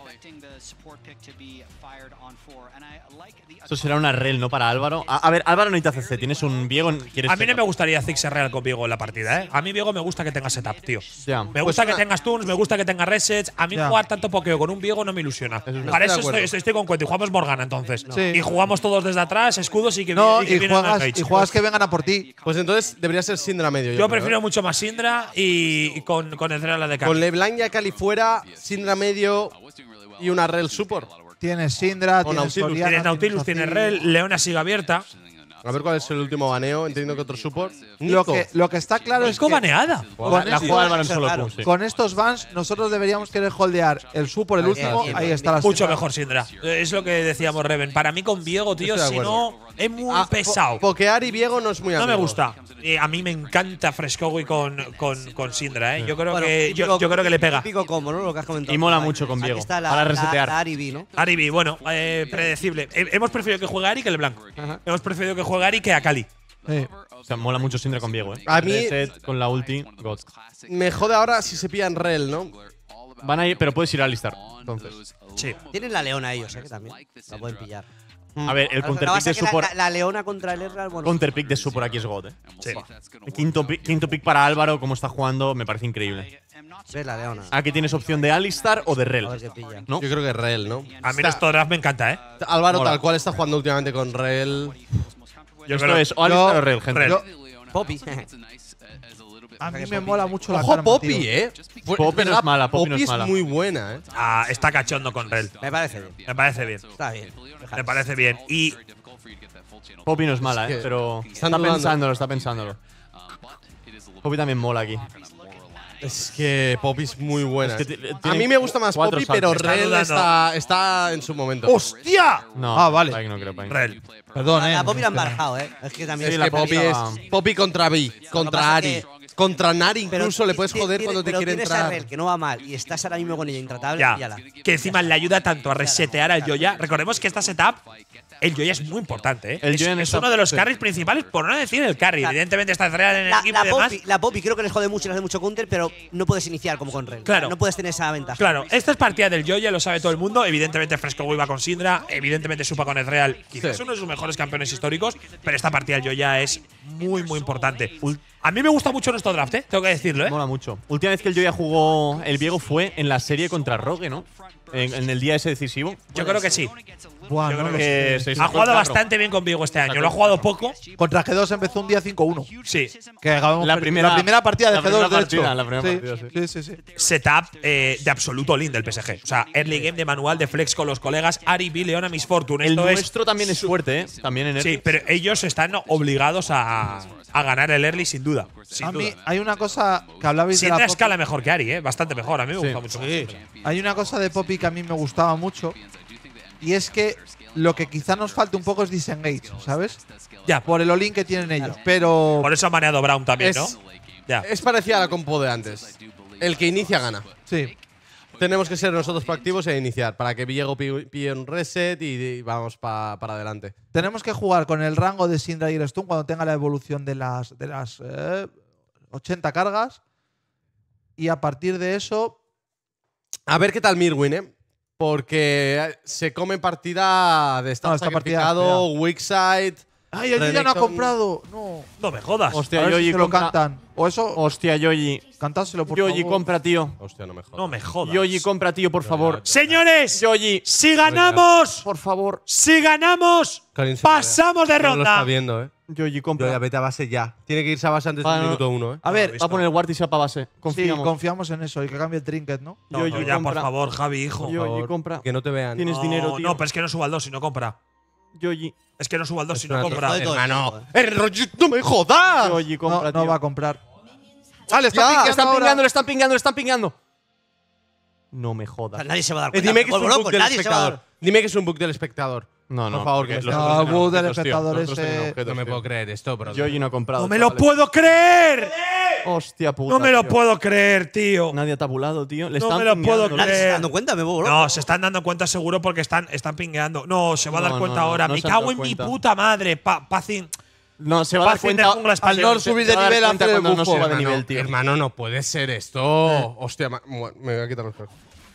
Esto será una rel, ¿no? Para Álvaro. A, a ver, Álvaro no necesita C C. Tienes un Viego. ¿Quieres A mí no me setup? gustaría Ziggs real con Viego en la partida, ¿eh? A mí Viego me gusta que tenga setup, tío. Ya. Me gusta que una- tengas tunes, me gusta que tenga resets. A mí Ya. jugar tanto pokeo con un Viego no me ilusiona. es verdad. Para Estoy de eso acuerdo. estoy, estoy con cuenta. Y jugamos Morgana entonces. Sí. Y jugamos todos desde atrás, escudos y que, No, y que y vienen juegas, engage. y juegas que vengan a por ti. Pues entonces debería ser Syndra medio. Yo, Yo creo, prefiero ¿eh? mucho más Syndra y, y con, con el la de Cali. Con LeBlanc y a Cali fuera, Syndra medio y una rel support. Tienes Syndra, tienes Nautilus. Oriana, Tienes Nautilus, tienes Azir. Rel, Leona sigue abierta. A ver cuál es el último baneo. Entiendo que otro support. Lo Nico. que, lo que está claro es Nico que baneada. La, Con la esto- juega Álvaro en eso es solo raro. Q, sí. con estos bans nosotros deberíamos querer holdear el support, el Bien, último. bien, Ahí bien, está la Mucho Syndra. mejor Syndra. Es lo que decíamos, Reven. Para mí con Viego, tío, Estoy de si acuerdo. no, es muy Ah, po- pesado. Pokear y Viego no es muy No me amigo. gusta. Eh, a mí me encanta Frescowi con, con, con Syndra, ¿eh? Yo creo, Bueno, que, yo, típico- yo creo que le pega. Típico combo, ¿no? Lo que has comentado. Y mola Guay. mucho con Aquí Viego, está la, para la- resetear. la Aribi, ¿no? Aribi, bueno, eh, predecible. Eh, hemos preferido que juegue Ari que el Blanco. Hemos preferido que juegue Ari que a Cali. Sí. O sea, mola mucho Syndra con Viego, ¿eh? A mí- Reset con la ulti, God. Me jode ahora si se pillan rel, ¿no? Van a ir, pero puedes ir a Alistar. Entonces. Sí. Tienen la leona ellos, ¿eh? Que también la pueden pillar. A ver, el Lo que counterpick pasa de es que la, support. la- la leona contra el Erral, bueno. Counterpick de support aquí es God, ¿eh? Sí. Quinto, pi- quinto pick para Álvaro, como está jugando, me parece increíble. Ves la leona. Aquí tienes opción de Alistar o de A ver Rel. qué pilla. ¿No? Yo creo que rel, ¿no? A mí Está- nuestro draft me encanta, ¿eh? Álvaro, Mola. tal cual, está jugando últimamente con rel. Yo Esto creo- es o Alistar Yo- o Rel, gente. Rel. Yo- Poppy. a mí me mola mucho la Ojo, karma, Poppy, tío. ¿eh? Fu- Poppy no verdad, es mala, Poppy no es es mala. muy buena, ¿eh? Ah, está cachondo con Rel. Me parece bien. Me parece bien. Está bien. Me parece bien. Y Poppy no es mala, Es ¿eh? que Pero están está dudando. pensándolo, está pensándolo. Poppy también mola aquí. Es que Poppy es muy buena. Es que ¿eh? ti- A tiene mí me gusta más cuatro Poppy, pero saltos. Está rel dudando. está, está en su momento. ¡Hostia! No, Ah, vale. Pike no creo, Pike. Rel. Perdón, La, eh. la Poppy la han barajado, ¿eh? Es que también Sí, Es la que Poppy Poppy es estaba- Poppy contra Vi, contra pasa Ari, que- contra Nari Pero incluso le ti- puedes ti- joder tiene- cuando te pero quiere tienes a entrar. Rel, que no va mal, y estás ahora mismo con ella intratable, Ya. píllala. Que encima le ayuda tanto a resetear al Joya. Recordemos que esta setup, el Joya es muy importante, ¿eh? El es Joya en es esta- uno de los sí. carries principales, por no decir el carry. La- Evidentemente está real en el La, equipo la y demás. Poppy, la Poppy creo que les jode mucho y les hace mucho counter, pero no puedes iniciar como con Rel. Claro. No puedes tener esa ventaja. Claro, esta es partida del Joya, lo sabe todo el mundo. Evidentemente Fresco va con Syndra, evidentemente Supa con Ezreal. Quizás Sí. uno de sus mejores campeones históricos, pero esta partida del Joya es muy, muy importante. A mí me gusta mucho nuestro draft, ¿eh? Tengo que decirlo, ¿eh? Mola mucho. Última vez que el Joya jugó el Viego fue en la serie contra Rogue, ¿no? En, en el día ese decisivo. Yo creo que sí. Buah, Yo no creo lo que sé. sí. Ha jugado Claro. bastante bien con Viego este año. Lo ha jugado poco. Contra G dos empezó un día cinco uno. Sí. Que acabamos La per- primera- la primera partida de la G dos, primera de hecho. partida, la primera sí, partida, sí, sí, sí. Setup eh, de absoluto lean del P S G. O sea, early game de manual de flex con los colegas Ari, B, Leona, Miss Fortune. El Esto es. nuestro también es fuerte, ¿eh? También en Sí, early. pero ellos están obligados a, a ganar el early sin duda. Sin A mí duda. hay una cosa que hablabais de la Syndra Poppy. escala mejor que Ari, ¿eh? Bastante mejor. A mí me Sí. gusta mucho. más Syndra. Hay una cosa de Poppy que a mí me gustaba mucho. Y es que lo que quizá nos falta un poco es disengage, ¿sabes? Ya, Por el all-in que tienen ellos. Pero. por eso ha maneado Brown también, Es- ¿no? Ya. Es parecida a la compo de antes. El que inicia gana. Sí. Tenemos que ser nosotros proactivos e iniciar para que Villego pi- pille un reset y, y vamos pa- para adelante. Tenemos que jugar con el rango de Syndra y el Stun cuando tenga la evolución de las, de las eh, ochenta cargas. Y a partir de eso. A ver qué tal Mirwin, ¿eh? Porque se come partida de estado No, esta partida sacrificado, weak side. ¡Ay, el ya no ha Renekton. comprado! No. No me jodas. A Hostia, ver si Yoyi se lo compra. cantan. O eso, Hostia, Yoyi. cantárselo por Yoyi, favor. compra, tío. Hostia, no me jodas. No me jodas. Yoyi, compra, tío, por favor. Señores, Yoyi, si ganamos, por favor. si ganamos, Karin se pasamos de No lo está ronda. viendo, ¿eh? Yoyi, Yo compra. ya vete a base ya. Tiene que irse a base antes Ah, del no. minuto uno, ¿eh? A ver, Va a poner el ward y se va para base. sí, Confiamos. confiamos en eso y que cambie el trinket, ¿no? No, Yoyi, no, ya, por compra. favor, Javi, hijo. Por Yoyi, favor, compra. Que no te vean. Tienes no, dinero, tío. No, pero es que no suba al dos si no compra. Yoyi, Es que no suba al dos Es si no una compra. Joder, todo el Hermano, tiempo, eh. el rollo, no me jodas. Yoyi, No, compra, no tío. va a comprar. Ah, le está Ya, piqueando Le están ahora. pingando, le están pingando, le están pingando. No me O sea, jodas. nadie se va a dar Eh, cuenta. dime que es Vuelvo un loco, bug del nadie se va a dar. espectador. Dime que es un bug del espectador. No, no. Por favor, porque que los no, otros tienen bug del objetos, tío. espectador Los otros tienen ese- objetos, No me tío. puedo creer esto, bro. Yoyi no ha comprado. ¡No me lo chavales. puedo creer! Hostia puta. No me lo tío. puedo creer, tío. Nadie ha tabulado, tío. Le No están me lo pingando, puedo le- Nadie se está creer. dando cuenta, me vuelvo loco. No, se están dando cuenta seguro porque están, están pingueando. No, se va a No, dar cuenta no, no, ahora. no Me se han cago dado en mi cuenta. puta madre. Pa Pacing. No, se va a dar Pacing de cuenta. jungla Al español. no subir se de va a dar nivel cuenta hace el cuando no bufo. suba de Hermano, nivel, tío. hermano, no puede ser esto. Hostia, ma- mu- me voy a quitar los cascos.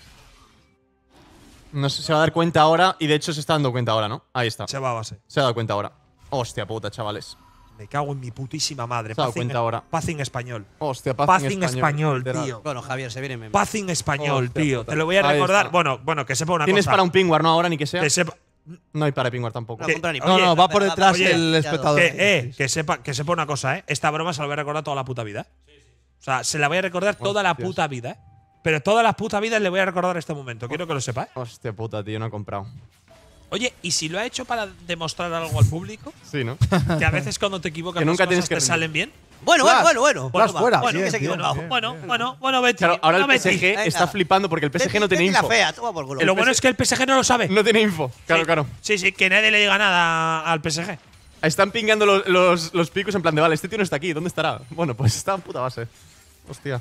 No sé, se va a dar cuenta ahora y de hecho se está dando cuenta ahora, ¿no? Ahí está. Se va a base. Se ha dado cuenta ahora. Hostia puta, chavales. Me cago en mi putísima madre. Se ha dado Pacing, cuenta ahora. Pacing español. Hostia, Pacing español, literal. tío. Bueno, Javier, se viene. Pacing español, Hostia tío. puta. Te lo voy a Ahí recordar. está. Bueno, bueno, que sepa una Tienes cosa. para un pingüar, no ahora ni que sea. Que sepa. No hay para pingüar tampoco. No que- compra ni No, Oye, no, va por detrás oye, el espectador. Que, eh, que sepa, que sepa una cosa, ¿eh? Esta broma se la voy a recordar toda la puta vida. O sea, se la voy a recordar toda la Hostias. puta vida, ¿eh? Pero toda la puta vida le voy a recordar este momento. Quiero que lo sepa, ¿eh? Hostia puta, tío, no ha comprado. Oye, ¿y si lo ha hecho para demostrar algo al público? Sí, ¿no? Que a veces cuando te equivocas Que las nunca cosas tienes que te rendir. salen bien. Bueno, bueno, bueno, bueno. Flash Bueno, fuera. Bueno, Bien, que se ha bien, equivocado. bien. Bueno, bueno, bueno, Betty. Claro, ahora el bueno, P S G Betty. Venga. está flipando porque el P S G no tiene Vete la info. fea, toma por culo. Lo bueno es que el P S G no lo sabe. No tiene info. Claro, Sí. claro. Sí, sí, que nadie le diga nada al P S G. Están pingando los, los, los picos en plan de, vale, este tío no está aquí, ¿dónde estará? Bueno, pues está en puta base. Hostia.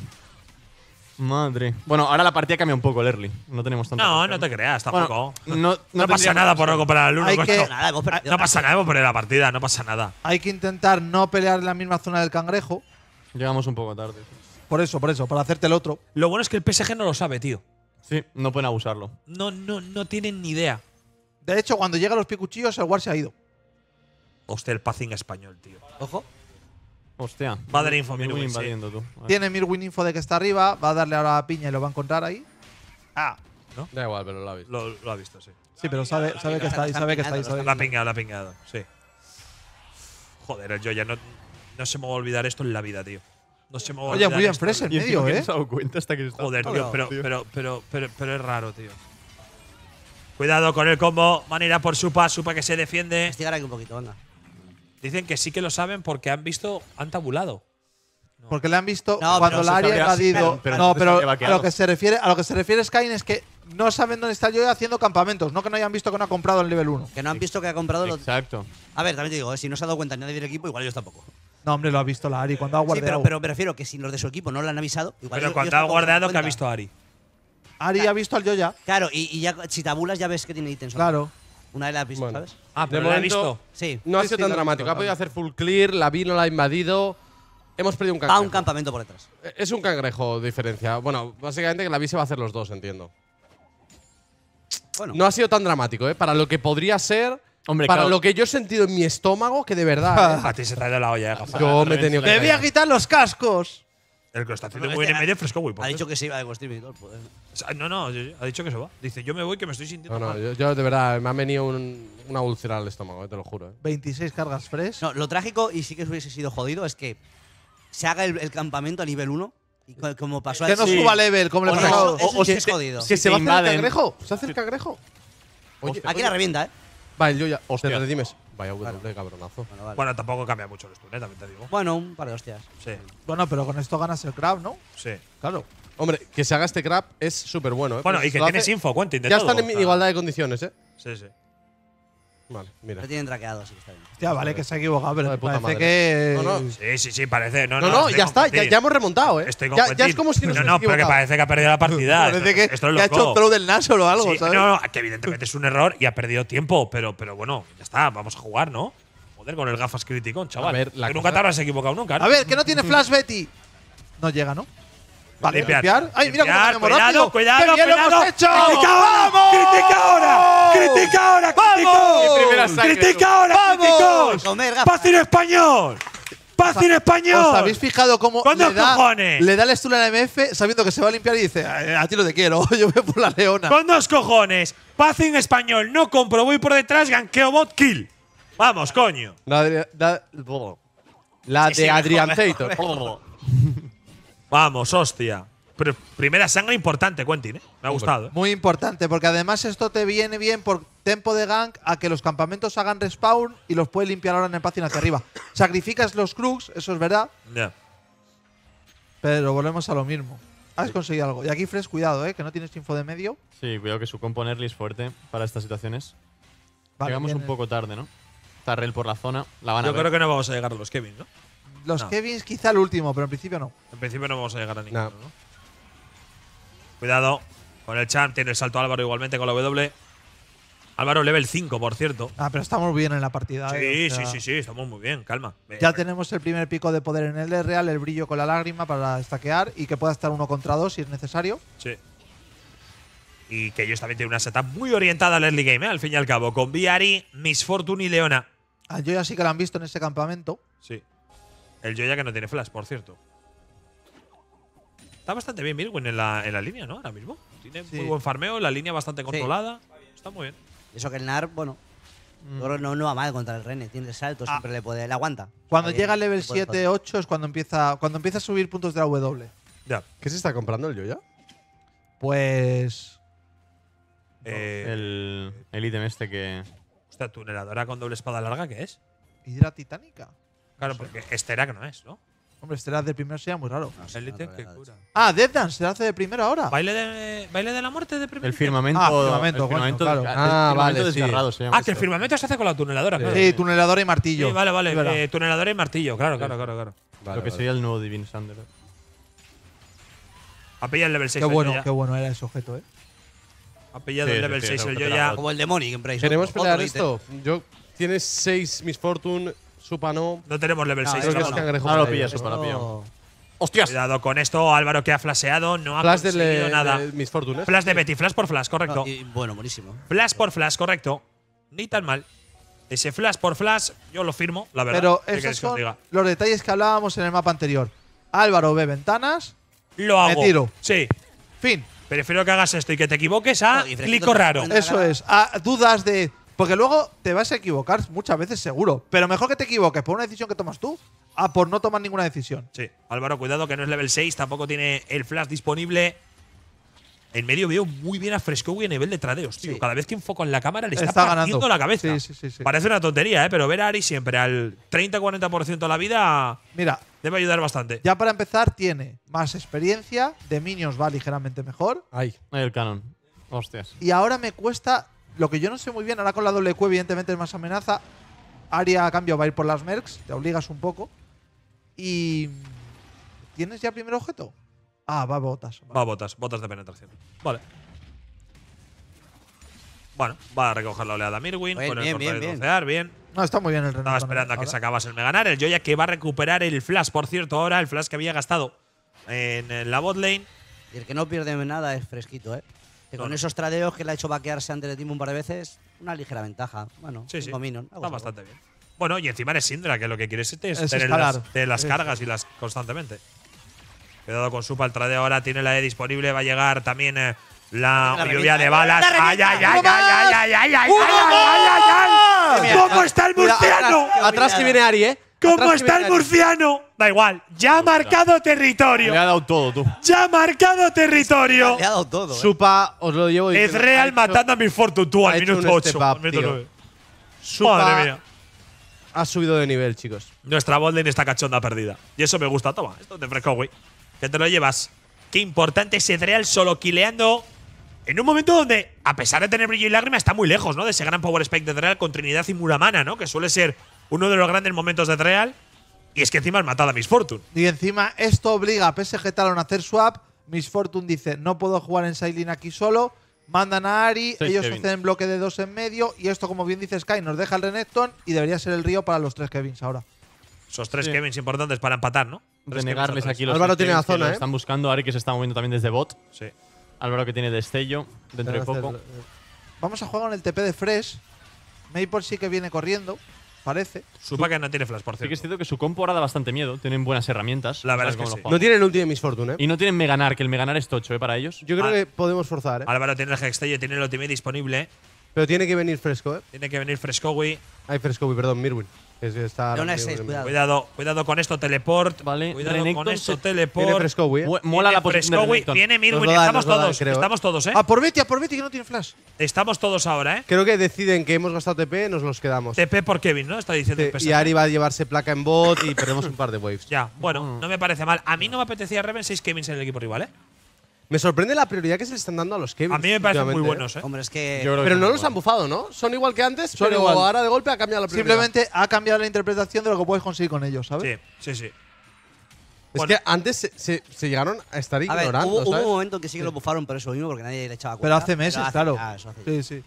Madre. Bueno, ahora la partida cambia un poco el early. No tenemos tanta No, presión. no te creas, Bueno, tampoco. no, no, No pasa tendríamos- nada por no comprar el uno. Hay coño. que- Nada, hemos perdido. No pasa nada, hemos perdido la partida, no pasa nada. Hay que intentar no pelear en la misma zona del cangrejo. Llegamos un poco tarde. Por eso, por eso, para hacerte el otro. Lo bueno es que el P S G no lo sabe, tío. Sí, no pueden abusarlo. No, no, no tienen ni idea. De hecho, cuando llegan los picuchillos, el War se ha ido. Hostia, el Pacing español, tío. Ojo. Hostia. Va a dar info, Mirwin Mirwin, sí. invadiendo, tú. A ver. Tiene Mirwin info de que está arriba. Va a darle ahora a piña y lo va a encontrar ahí. Ah, Da igual, pero lo ha visto. Lo, lo ha visto, sí. sí, pero sabe, sabe que está ahí, sabe que está ahí. sabe La ha que- pingado, la ha pingado, sí. Joder, el Joya no, no se me va a olvidar esto en la vida, tío. No se me va a Oye, olvidar muy bien, esto. Fresh en Y encima medio, que ¿eh? no se ha dado cuenta hasta que está. Joder, tío, Claro, pero, tío. pero, pero, pero, pero es raro, tío. Cuidado con el combo. Van a ir a por Supa, Supa que se defiende. Investigar aquí un poquito, venga. Dicen que sí que lo saben porque han visto, han tabulado. Porque le han visto No, cuando pero la se área ha sabría- invadido. claro, pero no, entonces pero habría a vaqueado. lo que se refiere, a lo que se refiere Skyne es que no saben dónde está yo haciendo campamentos, no que no hayan visto que no ha comprado el nivel uno. Que no han visto que ha comprado los. Exacto. A ver, también te digo, eh, si no se ha dado cuenta nadie del equipo, igual ellos tampoco. No, hombre, lo ha visto la Ari cuando ha Sí, guardado. pero, pero me refiero que si los de su equipo no lo han avisado, igual Pero ellos- cuando ellos ha tampoco se dan guardado, que ha cuenta. visto a Ari. Ari ha visto al Yoya. Claro, y, y ya si tabulas ya ves que tiene ítems. Claro. Una de las visto, Bueno. ¿sabes? Ah, De pero lo ha momento- visto. Sí. No ha Sí, sido sí, tan lo he dramático. visto, Ha podido claro. hacer full clear, la vi no la ha invadido. Hemos perdido un Va cangrejo. un campamento por detrás. Es un cangrejo diferencia. Bueno, básicamente que la vi se va a hacer los dos, entiendo. Bueno, No ha sido tan dramático, ¿eh? Para lo que podría ser. Hombre, para claro. lo que yo he sentido en mi estómago, que de verdad. ¿eh? A ti se te ha ido la olla, eh, gafa. Yo me he tenido que. ¡Me voy a callar. quitar los cascos! El que lo está haciendo Bueno, muy bien este en medio, fresco, güey. ha dicho que se iba de streaming y todo. pues. No, no, ha dicho que se va. Dice, yo me voy, que me estoy sintiendo No, no, mal. yo, yo de verdad me ha venido un- una úlcera al estómago, eh, te lo juro. ¿eh? veintiséis cargas fresh. No, lo trágico, y sí que hubiese sido jodido, es que se haga el, el campamento a nivel uno y co- como pasó que a no Sí. suba level, como le O ha no, pasado. eso o sí si es te- jodido. si Que te se va a hacer el invaden. cangrejo. ¿Se hace el cangrejo? Oye, Aquí la revienta, ¿eh? vale, yo ya. Hostia. Te redimes. Vaya de cabronazo. Bueno, vale. Bueno, tampoco cambia mucho el stun, eh, también te digo. Bueno, un par de hostias. Sí, Bueno, pero con esto ganas el crab, ¿no? sí. Claro. Hombre, que se haga este crap es súper bueno, ¿eh? Bueno, Porque y si que lo tienes hace, info, Quentin, de Ya todo, están en o sea. igualdad de condiciones, ¿eh? Sí, sí. Vale, mira. Lo tienen traqueado, sí, está bien. Hostia, vale que se ha equivocado, pero de puta parece madre. que. No, no. Sí, sí, sí, parece. No, No, no, no, estoy ya con está, ya, Quentin. ya hemos remontado, ¿eh? Estoy con ya, ya Quentin. es como si nos No, no, pero que equivocado. parece que ha perdido la partida. Parece que, Esto es que ha loco. hecho un throw del Nashor o algo, Sí, ¿sabes? no, no, que evidentemente es un error y ha perdido tiempo, pero, pero bueno, ya está, vamos a jugar, ¿no? Joder, con el gafas criticón, chaval. A ver, la que cosa- nunca te habrás equivocado nunca, ¿no? A ver, que no tiene flash Betty. No llega, ¿no? Vale, Limpiar. limpiar. ¡Ay, mira cómo Limpiar, cambiamos cuidado, rápido! cuidado, ¡Qué bien lo cuidado! hemos hecho! ¡Critica ahora! ¡Vamos! ¡Critica ahora! ¡Critica ahora! ¡Vamos! Qué primera sangre, ¡Critica tú. ahora! ¡Vamos! ¡Criticón! Comer gafas. ¡Paz en español! ¡Paz en español! ¿Os habéis fijado cómo ¿Cuántos le da, cojones? le da el stun a la M F sabiendo que se va a limpiar y dice, "A a ti no te quiero, yo voy por la leona"? Con dos cojones. Paz en español. No compro, voy por detrás, ganqueo bot, kill. Vamos, coño. La de, la, la Sí, sí, de mejor, Adrian mejor, Tator. Vamos, hostia. Pero primera sangre importante, Quentin, ¿eh? Me ha gustado. ¿eh? Muy importante, porque además esto te viene bien por tempo de gank a que los campamentos hagan respawn y los puedes limpiar ahora en el pathing hacia arriba. Sacrificas los Krugs, eso es verdad, Ya. pero volvemos a lo mismo. Has conseguido algo. Y aquí, Fresh, cuidado, ¿eh? Que no tienes info de medio. Sí, cuidado que su compo early es fuerte para estas situaciones. Vale, Llegamos un viene- poco tarde, ¿no? Está Rel por la zona. La van a Yo ver. creo que no vamos a llegar a los Kevin, ¿no? Los no. Kevins quizá el último, pero en principio no. En principio no vamos a llegar a ninguno, No. ¿no? Cuidado. Con el champ tiene el salto Álvaro igualmente con la W. Álvaro level cinco, por cierto. Ah, pero estamos bien en la partida. Sí, ¿eh? O sí, sea, sí, sí, estamos muy bien, calma. Ya Eh, tenemos el primer pico de poder en el de real, el brillo con la lágrima para stackear y que pueda estar uno contra dos si es necesario. Sí. Y que ellos también tienen una setup muy orientada al early game, ¿eh? Al fin y al cabo. Con Viari, Miss Fortune y Leona. Ah, yo ya sí que lo han visto en ese campamento. Sí. El Joya que no tiene flash, por cierto. Está bastante bien Mirwin en la, en la línea, ¿no? Ahora mismo. Tiene Sí. muy buen farmeo, la línea bastante controlada. Está muy bien. Eso que el Nar, bueno, Mm. yo creo que no, no va mal contra el Rene. Tiene el salto, siempre le puede. Le aguanta. Cuando Está bien, llega al level le puede siete ocho es cuando empieza cuando empieza a subir puntos de la W. Ya. ¿Qué se está comprando el Yoya? Pues Eh, El, el ítem este que. Hostia, tuneladora con doble espada larga, ¿qué es? hidra titánica. Claro, porque Esterac no es, ¿no? Hombre, este era de primero sería muy raro. No sé, El no ítem te que voy a cura. Ah, Death Dance se hace de primero ahora. ¿Baile de, ¿Baile de la muerte de primer El ítem? firmamento. Ah, firmamento, el firmamento, coño, claro. el Ah, firmamento vale, sí. desgarrado se llama Ah, que el esto. firmamento se hace con la tuneladora, claro. Sí, tuneladora y martillo. Sí, vale, Es vale. verdad. Eh, tuneladora y martillo, claro, claro, claro, claro. Vale, Lo que vale. sería el nuevo Divine Sander. Ha pillado el level seis Qué el bueno, Joya. qué bueno era ese objeto, ¿eh? Ha pillado Sí, el sí, level sí, seis eso el que te la Joya. hago. Como el Demonic en Price. ¿Queremos Otro pelear ítem. esto? Yo, tienes seis Miss Fortune, Supa no. No tenemos level No, seis. Creo que no, es no. cangrejo. Ahora lo para pillas, ellos. Supa, lo pillo. Oh, ¡Hostias! Cuidado con esto, Álvaro que ha flasheado, no ha Flash del conseguido eh, nada. de Miss Fortune. ¿eh? Flash de Betty, flash por flash, correcto. no, y bueno, buenísimo. Flash por flash, correcto. Ni tan mal. Ese flash por flash, yo lo firmo, la verdad. Pero ¿Qué esos queréis que os son diga? los detalles que hablábamos en el mapa anterior. Álvaro ve ventanas, Lo hago. Me tiro. Sí. fin. Prefiero que hagas esto y que te equivoques a No, y Fresquito clico te raro. pone- Eso es. Ah, dudas de. Porque luego te vas a equivocar muchas veces seguro. Pero mejor que te equivoques por una decisión que tomas tú a por no tomar ninguna decisión. Sí, Álvaro, cuidado que no es level seis, tampoco tiene el flash disponible. En medio veo muy bien a Frescowi a nivel de tradeos, tío. Sí. Cada vez que enfoco en la cámara le está, Está partiendo ganando. la cabeza. Sí, sí, sí, sí. Parece una tontería, ¿eh? Pero ver a Ari siempre al treinta cuarenta por ciento de la vida Mira, debe ayudar bastante. ya para empezar tiene más experiencia, de minions va ligeramente mejor. Ay. Ahí el canon. Hostias. Y ahora me cuesta. Lo que yo no sé muy bien, ahora con la doble Q, evidentemente es más amenaza. Aria a cambio va a ir por las mercs, te obligas un poco. Y. ¿Tienes ya primer objeto? Ah, va a botas. Va a botas, botas de penetración. Vale. Bueno, va a recoger la oleada Mirwin Bien, con el bien, cortar y bien, bien. trocear, bien. No, está muy bien el Estaba Renekton esperando a que ahora. se acabase el Meganar. El Joya que va a recuperar el flash, por cierto, ahora el flash que había gastado en, en la bot lane. Y el que no pierde nada es Fresquito, ¿eh? Que No, con no. esos tradeos que le ha hecho vaquearse ante el team un par de veces, una ligera ventaja. Bueno, Sí, sí. cinco minions, algo Está así. bastante bien. Bueno, y encima eres Syndra, que lo que quieres es, Es tener escalar. las, tener las Sí. cargas y las constantemente. Cuidado con Supa, el tradeo ahora tiene la E disponible. Va a llegar también eh, la, La lluvia revienta. de balas. La ¡Ay, revienta. ay, ay, ¡Uno ay, más! ay, ay, ay, ay, ¡Uno ay, ay, ay, ay! Mira, ¿Cómo está el Mira, murciano? atrás, atrás que viene Ari, ¿eh? ¿Cómo Atrás que está el viene Ari. murciano? Da igual, ya ha marcado Le territorio. ha dado todo, tú. Ya ha marcado territorio. Le ha dado todo, ¿eh? Supa, os lo llevo Es diciendo. ha real hecho- matando a mi Fortune, tú, ha al hecho minuto un ocho. step Al up, minuto tío. nueve. Supa Madre mía. ha subido de nivel, chicos. Nuestra botlane está cachonda perdida. Y eso me gusta. Toma, esto te fresco, güey. Que te lo llevas. Qué importante ese Real solo quileando En un momento donde, a pesar de tener brillo y lágrima, está muy lejos, ¿no? De ese gran power spike de Dreal con Trinidad y Muramana, ¿no? Que suele ser uno de los grandes momentos de Dreal. Y es que encima has matado a Miss Fortune. Y encima esto obliga a P S G Talon a hacer swap. Miss Fortune dice, no puedo jugar en Silene aquí solo. Mandan a Ari, Sí, ellos Kevin. hacen bloque de dos en medio. Y esto, como bien dice Sky, nos deja el Renekton. Y debería ser el río para los tres Kevins ahora. Esos tres Sí. Kevins importantes para empatar, ¿no? Tres Renegarles Kevins a aquí tres. los Álvaro tres tiene la Kevins que zona, lo ¿eh? están buscando. Ari que se está moviendo también desde bot. Sí. Álvaro que tiene destello dentro de Hacer- poco. Vamos a jugar con el T P de Fresh. Maple sí que viene corriendo, parece. Supa que no tiene flash, por Sí que es cierto. cierto que su compo ahora da bastante miedo. Tienen buenas herramientas. La verdad ¿Sabes es que cómo sí. lo No juegan? tienen ulti de Miss Fortune, ¿eh? Y no tienen Meganar, que el Meganar es tocho, ¿eh? Para ellos. Yo creo Ah. que podemos forzar, ¿eh? Álvaro tiene el Hextell, tiene el ultimate disponible. Pero tiene que venir fresco, ¿eh? Tiene que venir Frescowi. Ay, fresco, uy, perdón, Mirwin. Es, está Leona ahora es seis, mismo- cuidado. Cuidado, cuidado con esto, teleport. Vale, Cuidado Renekton con esto, se- Viene teleport. fresco, uy, ¿eh? Mu- Mola la Viene posición de Frescowi, Renekton. viene Mirwin. Nos lo dan, Estamos nos lo dan, todos, creo. estamos todos, ¿eh? A por Betty, a por Betty que no tiene flash. Estamos todos ahora, ¿eh? Creo que deciden que hemos gastado T P, nos los quedamos. T P por Kevin, ¿no? Está diciendo Sí, el P S G. y Ari va a llevarse placa en bot y perdemos un par de waves. Ya, bueno, no me parece mal. A mí no me apetecía Reven seis Kevins en el equipo rival, ¿eh? Me sorprende la prioridad que se le están dando a los Kevins. A mí me parecen muy últimamente, ¿eh? buenos, ¿eh? Hombre, es que. Yo creo que Pero son no muy los han buenos. bufado, ¿no? Son igual que antes, Son pero igual. ahora de golpe ha cambiado la prioridad. Simplemente ha cambiado la interpretación de lo que puedes conseguir con ellos, ¿sabes? Sí, sí, sí. Es Bueno. que antes se, se- se llegaron a estar A ver, ignorando, hubo, hubo ¿sabes? un momento en que sí que lo bufaron por eso mismo, porque nadie le echaba cuenta. Pero hace meses, hace- claro. ah, eso hace- Sí, sí.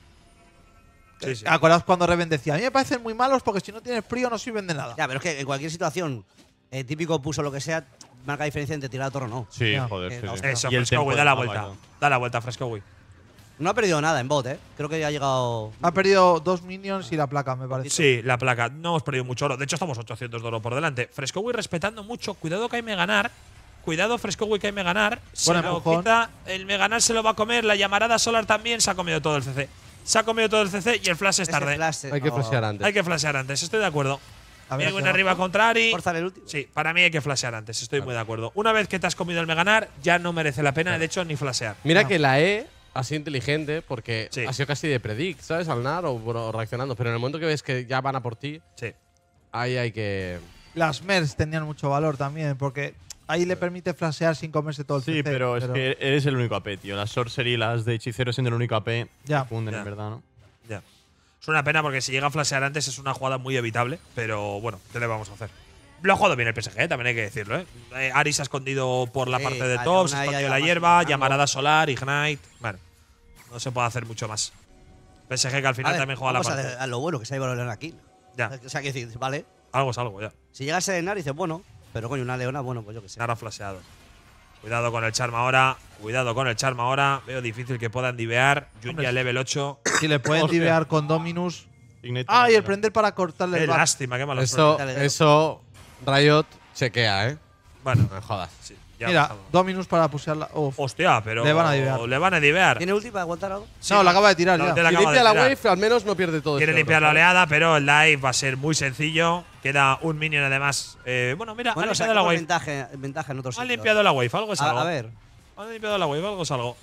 Sí, sí. ¿Acordaos cuando Reven decía? A mí me parecen muy malos porque si no tienes frío no sirven de nada. Ya, pero es que en cualquier situación, el típico puso lo que sea, marca diferencia entre tirar a torre o no. Sí, Ya. joder. Eh, sí, sí. hostia. Eso, Y el Frescowi, tempo da la de vuelta. Álvaro. Da la vuelta, Frescowi. No ha perdido nada en bot, ¿eh? Creo que ya ha llegado. Ha perdido dos minions y la placa, me parece. Sí, la placa. No hemos perdido mucho oro. De hecho, estamos ochocientos de oro por delante. Frescowi respetando mucho. Cuidado que hay Meganar. Cuidado, Frescowi, que hay Meganar. Se Buen lo empujón. quita. El Meganar se lo va a comer. La llamarada Solar también se ha comido todo el C C. Se ha comido todo el C C y el flash es Ese tarde. flash, Hay que no. flashear antes. Hay que flashear antes. Estoy de acuerdo. A ver, Mirwin hacia arriba abajo. contra Ari. Forzar el último. Sí, para mí hay que flashear antes. Estoy muy de acuerdo. Una vez que te has comido el Meganar, ya no merece la pena, de hecho, ni flashear. Mira No. que la E ha sido inteligente porque Sí. ha sido casi de predict, ¿sabes? Al nar o, o reaccionando. Pero en el momento que ves que ya van a por ti, Sí. ahí hay que. Las Mers tenían mucho valor también porque ahí le permite flashear sin comerse todo el Sí, C C, pero es que eres el único A P, tío. Las Sorcery y las de Hechicero siendo el único A P, Ya. se funden, Ya. en verdad, ¿no? Ya. Es una pena porque si llega a flashear antes es una jugada muy evitable, pero bueno, ¿qué le vamos a hacer? Lo ha jugado bien el P S G, también hay que decirlo, ¿eh? Eh, Ari se ha escondido por la Sí, parte de la top, se ha Leona escondido ya en la lleva hierba, más llamarada solar, ignite. Bueno, no se puede hacer mucho más. P S G que al final Vale, también juega la vamos a, parte. a lo bueno que se ha llevado la Leona aquí. Ya, O sea, que decir, vale. algo es algo, ya. Si llega a ser Enar, dices, bueno, pero coño, una Leona, bueno, pues yo que sé. Ahora ha flasheado. Cuidado con el charm ahora. Cuidado con el charm ahora. Veo difícil que puedan divear. Junya level ocho. si le pueden Hostia. divear con Dominus. Ignite Ah, y el también. prender para cortarle Qué el back. lástima, qué mala Eso, suerte. Dale, dale. eso, Riot chequea, ¿eh? Bueno, No me jodas. sí, ya Mira, pasado. Dominus para pusearla. Uf. Hostia, pero. Le van a divear. Le van a divear. ¿Tiene ulti para aguantar algo? Sí, no, la acaba de tirar no, ya. te la Si acaba limpia de la tirar. wave, al menos no pierde todo. Quiere este limpiar oro, la ¿sabes? oleada, pero el live va a ser muy sencillo. Queda un minion además. Eh, bueno, mira, Bueno, ha o sea, limpiado la wave. ventaja, ventaja en otros Ha sitios. limpiado la wave, algo es algo. A, a ver. Ha limpiado la wave, algo es algo.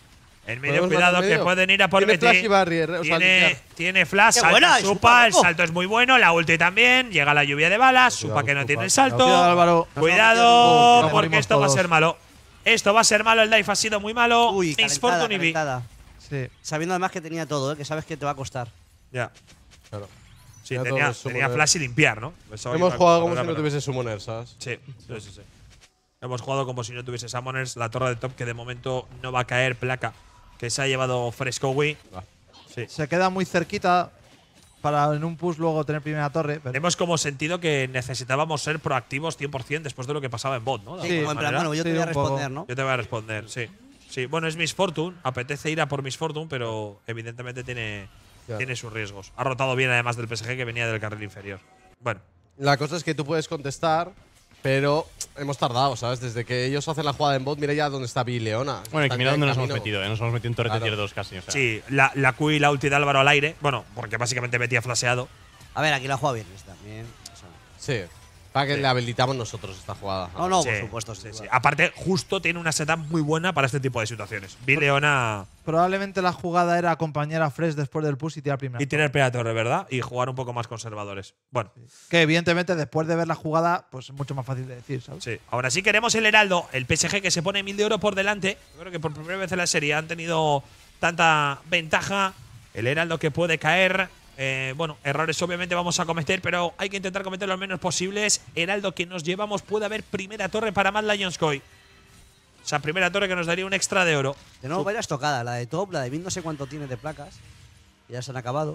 En medio, ¿Podemos cuidado, matar en que medio? pueden ir a por Tiene Betty. flash y barrier, o sea, Tiene, limpiar. tiene flash, ¡Qué salta buena! Supa, Supa, el loco. salto es muy bueno, la ulti también, llega la lluvia de balas, Supa que no Supa. tiene el salto. Cuidado, Álvaro. Cuidado, Nos porque morimos esto va a todos. ser malo. Esto va a ser malo, el dive ha sido muy malo. Uy, Miss calentada, Fortune y Vi. calentada. Sí. Sabiendo además que tenía todo, ¿eh? Que sabes que te va a costar. Ya. Claro. Sí, Ya tenía, todos tenía summoner. flash y limpiar, ¿no? Pensaba que Hemos iba a jugado correr como la si no pena. tuviese summoner, ¿sabes? Sí, sí, sí, sí. Hemos jugado como si no tuviese Summoners. La torre de top que de momento no va a caer, placa que se ha llevado Frescowi. Va. Sí. Se queda muy cerquita para en un push luego tener primera torre. Pero Hemos como sentido que necesitábamos ser proactivos cien por cien después de lo que pasaba en bot, ¿no? De Sí, alguna como en plan, manera. bueno, yo te Sí, voy a un poco. responder, ¿no? Yo te voy a responder, sí. Sí, bueno, es Miss Fortune. Apetece ir a por Miss Fortune, pero evidentemente tiene, Claro. tiene sus riesgos. Ha rotado bien además del P S G que venía del carril inferior. Bueno, La cosa es que tú puedes contestar, pero hemos tardado, ¿sabes? Desde que ellos hacen la jugada en bot, mira ya dónde está Vi Leona. Bueno, y que Están mira ya dónde en nos hemos camino. metido, ¿eh? Nos hemos metido en torrete Claro. tier dos casi. O sea. sí, la, la Q y la ulti de Álvaro al aire. Bueno, porque básicamente metía flasheado. A ver, aquí la juega bien también. O sea, Sí. Para que Sí. le habilitamos nosotros esta jugada. No, no, por Sí, supuesto. sí, sin sí. duda. Aparte, justo tiene una setup muy buena para este tipo de situaciones. Vi Leona Probablemente la jugada era acompañar a Fresh después del push y tirar primero. y tener Predator, ¿verdad? Y jugar un poco más conservadores. Bueno, Que evidentemente después de ver la jugada, pues es mucho más fácil de decir, ¿sabes? sí. Ahora sí queremos el Heraldo, el P S G que se pone mil de oro por delante. Yo creo que por primera vez en la serie han tenido tanta ventaja. El Heraldo que puede caer. Eh, bueno, errores obviamente vamos a cometer, pero hay que intentar cometer lo menos posibles. Heraldo que nos llevamos, puede haber primera torre para Mad Lions Koi. O sea, primera torre que nos daría un extra de oro. De nuevo, varias tocadas. La de top, la de mid no sé cuánto tiene de placas. Que ya se han acabado.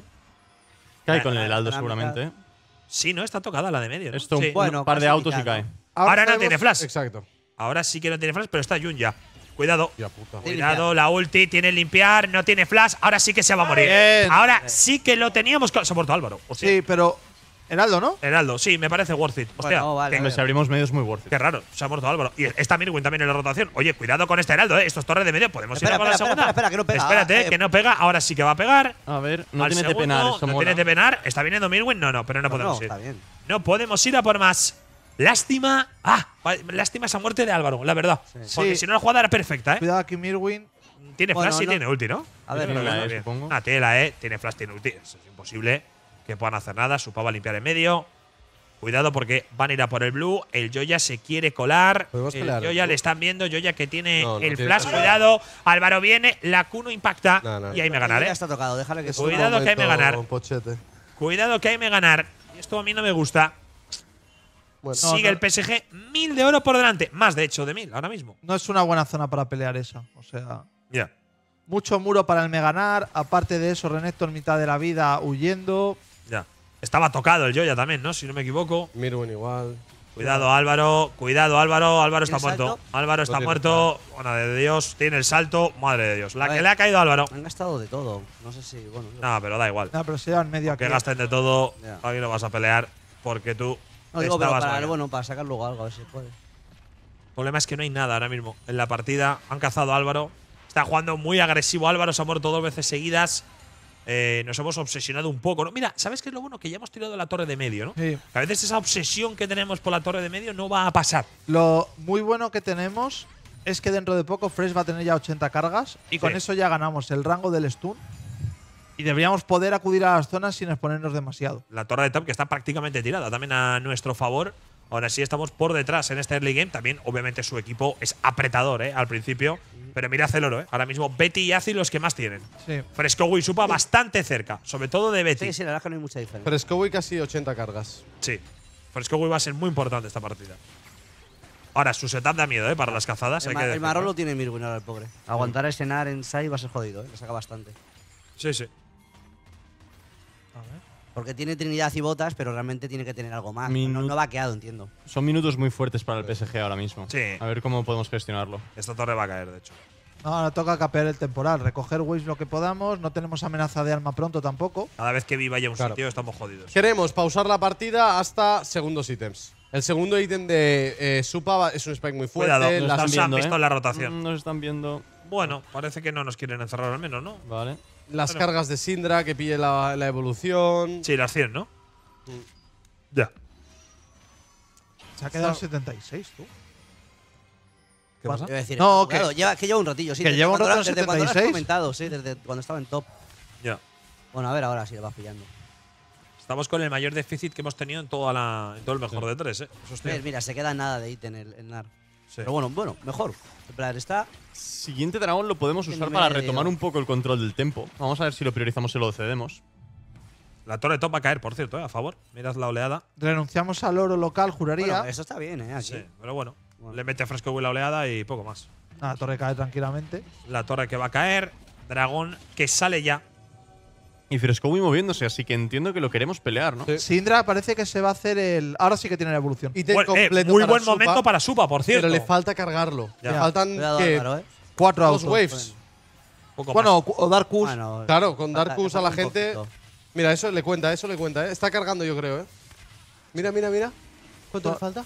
Cae con el Heraldo Para seguramente. ¿eh? Sí, ¿no? Está tocada la de medio, ¿no? Esto, un, Sí. Bueno, un par de casi autos y mitad, cae. ¿no? Ahora no sabemos- tiene flash. Exacto. Ahora sí que no tiene flash, pero está Jun ya. Cuidado. Ya puta. Tiene Cuidado, la ulti tiene limpiar, no tiene flash. Ahora sí que se va a morir. Bien. Ahora sí que lo teníamos. cla- Se ha muerto Álvaro. Hostia. Sí, pero Heraldo, ¿no? Heraldo, sí, me parece worth it. Hostia, Bueno, vale, qué, Hombre, si abrimos medio es muy worth it. qué raro. Se ha muerto Álvaro. Y está Mirwin también en la rotación. Oye, cuidado con este Heraldo, ¿eh? Esto es torre de medio. Podemos Espera, ir a por la espera, segunda. espera, espera, que no pega. Espérate, Ah, eh. que no pega. Ahora sí que va a pegar. A ver, no Al tiene de segundo, penar. Eso no mola. tiene de penar. ¿Está viniendo Mirwin? No, no, pero no podemos No, ir. está bien. No podemos ir a por más. Lástima. Ah, va- lástima esa muerte de Álvaro, la verdad. Porque Sí. si no, la jugada era perfecta, ¿eh? Cuidado aquí Mirwin. Tiene Bueno, flash y no- tiene ulti, ¿no? A ver, Tiene no, la no, E, Bien. supongo. Ah, tiene la E, tiene flash, tiene ulti. Eso es imposible que puedan hacer nada. Su pava va a limpiar en medio. Cuidado porque van a ir a por el blue. El Joya se quiere colar. Podemos El pelear, Joya ¿no? le están viendo. Joya que tiene No, no el tiene- flash. Cuidado. Álvaro viene. La Q no impacta. No, no, y ahí me ganar, Ya ¿eh? está tocado, déjale que Cuidado. suba. que hay que ganar. Pochete. Cuidado que hay me ganar. Y esto a mí no me gusta. Bueno, Sigue no. el P S G. Mil de oro por delante. Más, de hecho, de mil ahora mismo. No es una buena zona para pelear esa. O sea, Ya. mucho muro para el Meganar. Aparte de eso, Renekton mitad de la vida huyendo. Ya. Estaba tocado el Joya también, ¿no? Si no me equivoco. Mirwin igual. Cuidado, Álvaro. Cuidado, Álvaro. Álvaro está ¿Tiene muerto. salto? Álvaro está tiene muerto. Buena de Dios. Tiene el salto. Madre de Dios. La A que ver. le ha caído a Álvaro. Han gastado de todo. No sé si. Bueno. No, pero da igual. No, pero se llevan medio aquí. Que gasten de todo. Ya. Aquí no vas a pelear porque tú No digo, pero estabas para, mal. bueno, para sacar luego algo, a ver si puede. El problema es que no hay nada ahora mismo en la partida. Han cazado a Álvaro. Está jugando muy agresivo Álvaro. Se ha muerto dos veces seguidas. Eh, nos hemos obsesionado un poco, ¿no? Mira, ¿sabes qué es lo bueno? Que ya hemos tirado la torre de medio, ¿no? Sí. Que a veces esa obsesión que tenemos por la torre de medio no va a pasar. Lo muy bueno que tenemos es que dentro de poco Fresh va a tener ya ochenta cargas y con Sí. eso ya ganamos el rango del stun y deberíamos poder acudir a las zonas sin exponernos demasiado. La torre de top que está prácticamente tirada también a nuestro favor. Ahora sí estamos por detrás en este early game. También, obviamente, su equipo es apretador, ¿eh? Al principio. Pero mira el oro, ¿eh? Ahora mismo Betty y Azi los que más tienen. Sí. Fresco y Supa bastante cerca. Sobre todo de Betty. Sí, sí, la verdad es que no hay mucha diferencia. Pero Scowy casi ochenta cargas. Sí. Fresco va a ser muy importante esta partida. Ahora, su setup da miedo, ¿eh? Para las cazadas. el, hay ma- que el decirlo. marrón lo tiene Mirwin ahora, el pobre. Aguantar a Escenar en side va a ser jodido, ¿eh? Le saca bastante. Sí, sí. Porque tiene Trinidad y botas, pero realmente tiene que tener algo más. No, Minu- no vaqueado, entiendo. Son minutos muy fuertes para el P S G ahora mismo. Sí. A ver cómo podemos gestionarlo. Esta torre va a caer, de hecho. No, ahora toca capear el temporal, recoger waves lo que podamos. No tenemos amenaza de arma pronto tampoco. Cada vez que viva ya un Claro. sitio, estamos jodidos. Queremos pausar la partida hasta segundos ítems. El segundo ítem de eh, Supa va- es un spike muy fuerte. Cuidado, las- nos han visto en la rotación. Mm, Nos están viendo. Bueno, parece que no nos quieren encerrar al menos, ¿no? Vale. las bueno. cargas de Syndra, que pille la, la evolución. Sí, las cien, ¿no? Ya. Se ha quedado setenta y seis, tú. ¿Qué pasa? Iba a decir, No, claro, que- lleva, que lleva un ratillo, sí. que desde lleva un cuando rato lo- en desde cuando lo has setenta y seis. comentado, sí, desde cuando estaba en top. Ya. Bueno, a ver ahora si le vas pillando. Estamos con el mayor déficit que hemos tenido en, toda la, en todo el mejor de tres, ¿eh? Eso estoy. Mira, mira, se queda nada de ítem el, el Nar. Sí. Pero bueno, bueno, mejor. En plan, está. Siguiente dragón lo podemos En usar para medio. retomar un poco el control del tempo. Vamos a ver si lo priorizamos y lo cedemos. La torre top va a caer, por cierto, ¿eh? A favor. Mirad la oleada. Renunciamos al oro local, juraría. Bueno, eso está bien, ¿eh? Aquí. Sí, pero bueno. Bueno. Le mete fresco la oleada y poco más. Ah, la torre cae tranquilamente. La torre que va a caer. Dragón que sale ya. Y Frescowi moviéndose, así que entiendo que lo queremos pelear, ¿no? Sí. Syndra parece que se va a hacer el. Ahora sí que tiene la evolución. Ítem Bueno, eh, completo muy para buen Supa, momento para Supa, por cierto. Pero le falta cargarlo. Ya. Le faltan Cuidado, ¿qué? Álvaro, ¿eh? Cuatro dos autos. waves. Poco Bueno, más. cu- o Darkus. Bueno, Claro, con falta- Darkus le a la falta un gente. poquito. Mira, eso le cuenta, eso le cuenta, ¿eh? Está cargando, yo creo, ¿eh? Mira, mira, mira. ¿Cuánto No. le falta?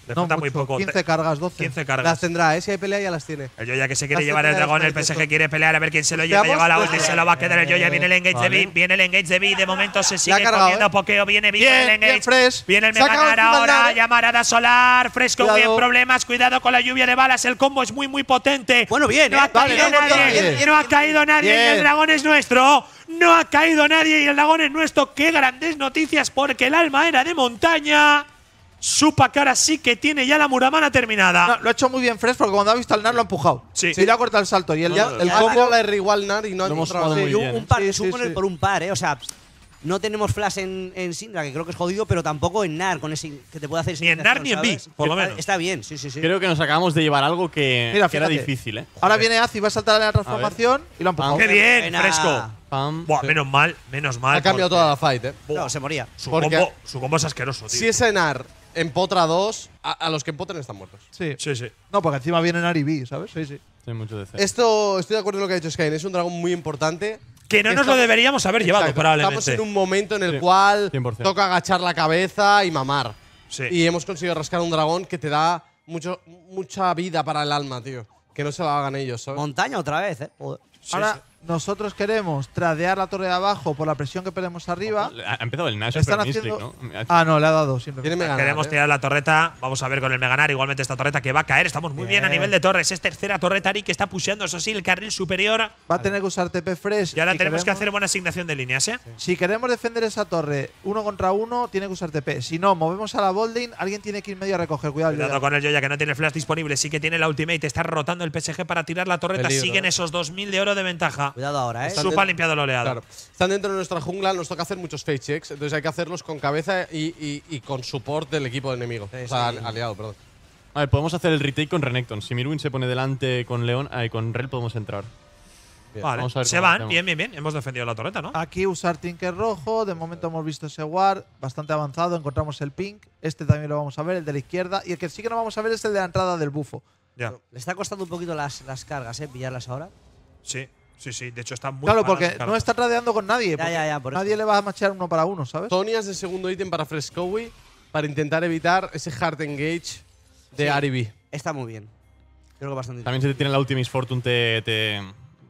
Le No falta muy mucho, poco. quince cargas, doce. quince Las cargas. tendrá, ¿eh? Si hay pelea, ya las tiene. El Joya que se quiere Las llevar el tendrá, dragón, el está P S G dispuesto. quiere pelear a ver quién se lo lleva. Veamos, Lleva la pues, ulti, se lo va a quedar el Joya. Viene el engage de Vale. B, viene el engage de B. De momento se ha sigue cargado, comiendo ¿eh? pokeo. Viene B, Bien, viene el bien, engage. Fresh. Viene el Se acaba Mega el Nar ahora. Mega Nar. Llamarada solar. Fresco Cuidado. en problemas. Cuidado con la lluvia de balas. El combo es muy, muy potente. Bueno, bien, No ¿eh? ha Vale, caído bien, nadie. bien, bien. No ha caído nadie. Y Bien. el dragón es nuestro. No ha caído nadie. Y el dragón es nuestro. Qué grandes noticias porque el alma era de montaña. Supa que ahora sí que tiene ya la Muramana terminada. No, lo ha hecho muy bien Fresh porque cuando ha visto al Nar lo ha empujado. Sí. Y le ha cortado el salto. Y el, Ya, el el combo. combo la R igual Nar y no ha Lo hemos encontrado. jugado muy Y un, bien. un par, Sí, es un sí, poner sí. por un par, ¿eh? O sea, no tenemos flash en, en Syndra, que creo que es jodido, pero tampoco en Nar, con ese que te puede hacer esa Ni en Nar iniciación, ni en B, ¿sabes? por lo Está- menos. Está bien, sí, sí, sí. Creo que nos acabamos de llevar algo que, Mira, que era fíjate. difícil, ¿eh? Ahora viene Azi, va a saltar a la transformación y lo ha empujado. ¡Qué bien, Buena. Fresco! Pam. Buah, menos mal, menos mal. Ha cambiado porque toda la fight, ¿eh? No, se moría. Su Porque- combo, su combo es asqueroso, tío. Si ese Nar empotra dos, a, a los que empotren están muertos. Sí. Sí, sí. No, porque encima viene Nar y B, ¿sabes? Sí, sí. Hay mucho de C. Esto, estoy de acuerdo en lo que ha dicho Skyne. Es un dragón muy importante. Que no nos lo Estamos- deberíamos haber llevado, Exacto. probablemente. Estamos en un momento en el Sí, cual cien por ciento. toca agachar la cabeza y mamar. Sí. Y hemos conseguido rascar un dragón que te da mucho, mucha vida para el alma, tío. Que no se lo hagan ellos, ¿sabes? Montaña otra vez, ¿eh? Joder. Sí, Ahora sí. nosotros queremos tradear la torre de abajo por la presión que perdemos arriba. Ha ha empezado el Nash Están Super Mystic, haciendo. ¿no? Ah, no, le ha dado Tiene simplemente. Mega Nar, Queremos ¿eh? tirar la torreta. Vamos a ver con el Meganar. Igualmente esta torreta que va a caer. Estamos muy bien, a Bien. nivel de torres. Es tercera torreta, Ari, que está pusheando, eso sí, el carril superior. Va a tener que usar T P Fresh. Y ahora si tenemos que queremos- hacer buena asignación de líneas, ¿eh? Si queremos defender esa torre uno contra uno, tiene que usar T P. Si no, movemos a la Bolding, alguien tiene que ir medio a recoger. Cuidado, Cuidado Yoya. con el Joya, que no tiene flash disponible. Sí que tiene la ultimate. Está rotando el P S G para tirar la torreta. Peligro, Siguen ¿eh? esos dos mil de oro de ventaja. Cuidado ahora, ¿eh? Está- Supa ha limpiado el oleado. Claro. Están dentro de nuestra jungla, nos toca hacer muchos fake checks. Entonces hay que hacerlos con cabeza y, y- y con support del equipo enemigo. Sí, o sea, sí. aliado, perdón. A ver, podemos hacer el retake con Renekton. Si Mirwin se pone delante con León, ahí con Rel podemos entrar. Bien. Vale, Vamos a ver se cómo van. hacemos. Bien, bien, bien. Hemos defendido la torreta, ¿no? Aquí usar Tinker rojo. De momento hemos visto ese War bastante avanzado. Encontramos el pink. Este también lo vamos a ver, el de la izquierda. Y el que sí que no vamos a ver es el de la entrada del bufo. Ya. Le está costando un poquito las, las cargas, ¿eh? Pillarlas ahora. Sí, sí, sí. De hecho, está muy Claro, mala porque la carga. no está tradeando con nadie. Ya, porque ya, ya, por nadie eso. le va a machear uno para uno, ¿sabes? Tonias de segundo ítem para Frescowi para intentar evitar ese hard engage de Sí. Ari B. Está muy bien. Creo que bastante También si te tiene la Ultimate Fortune, te, te,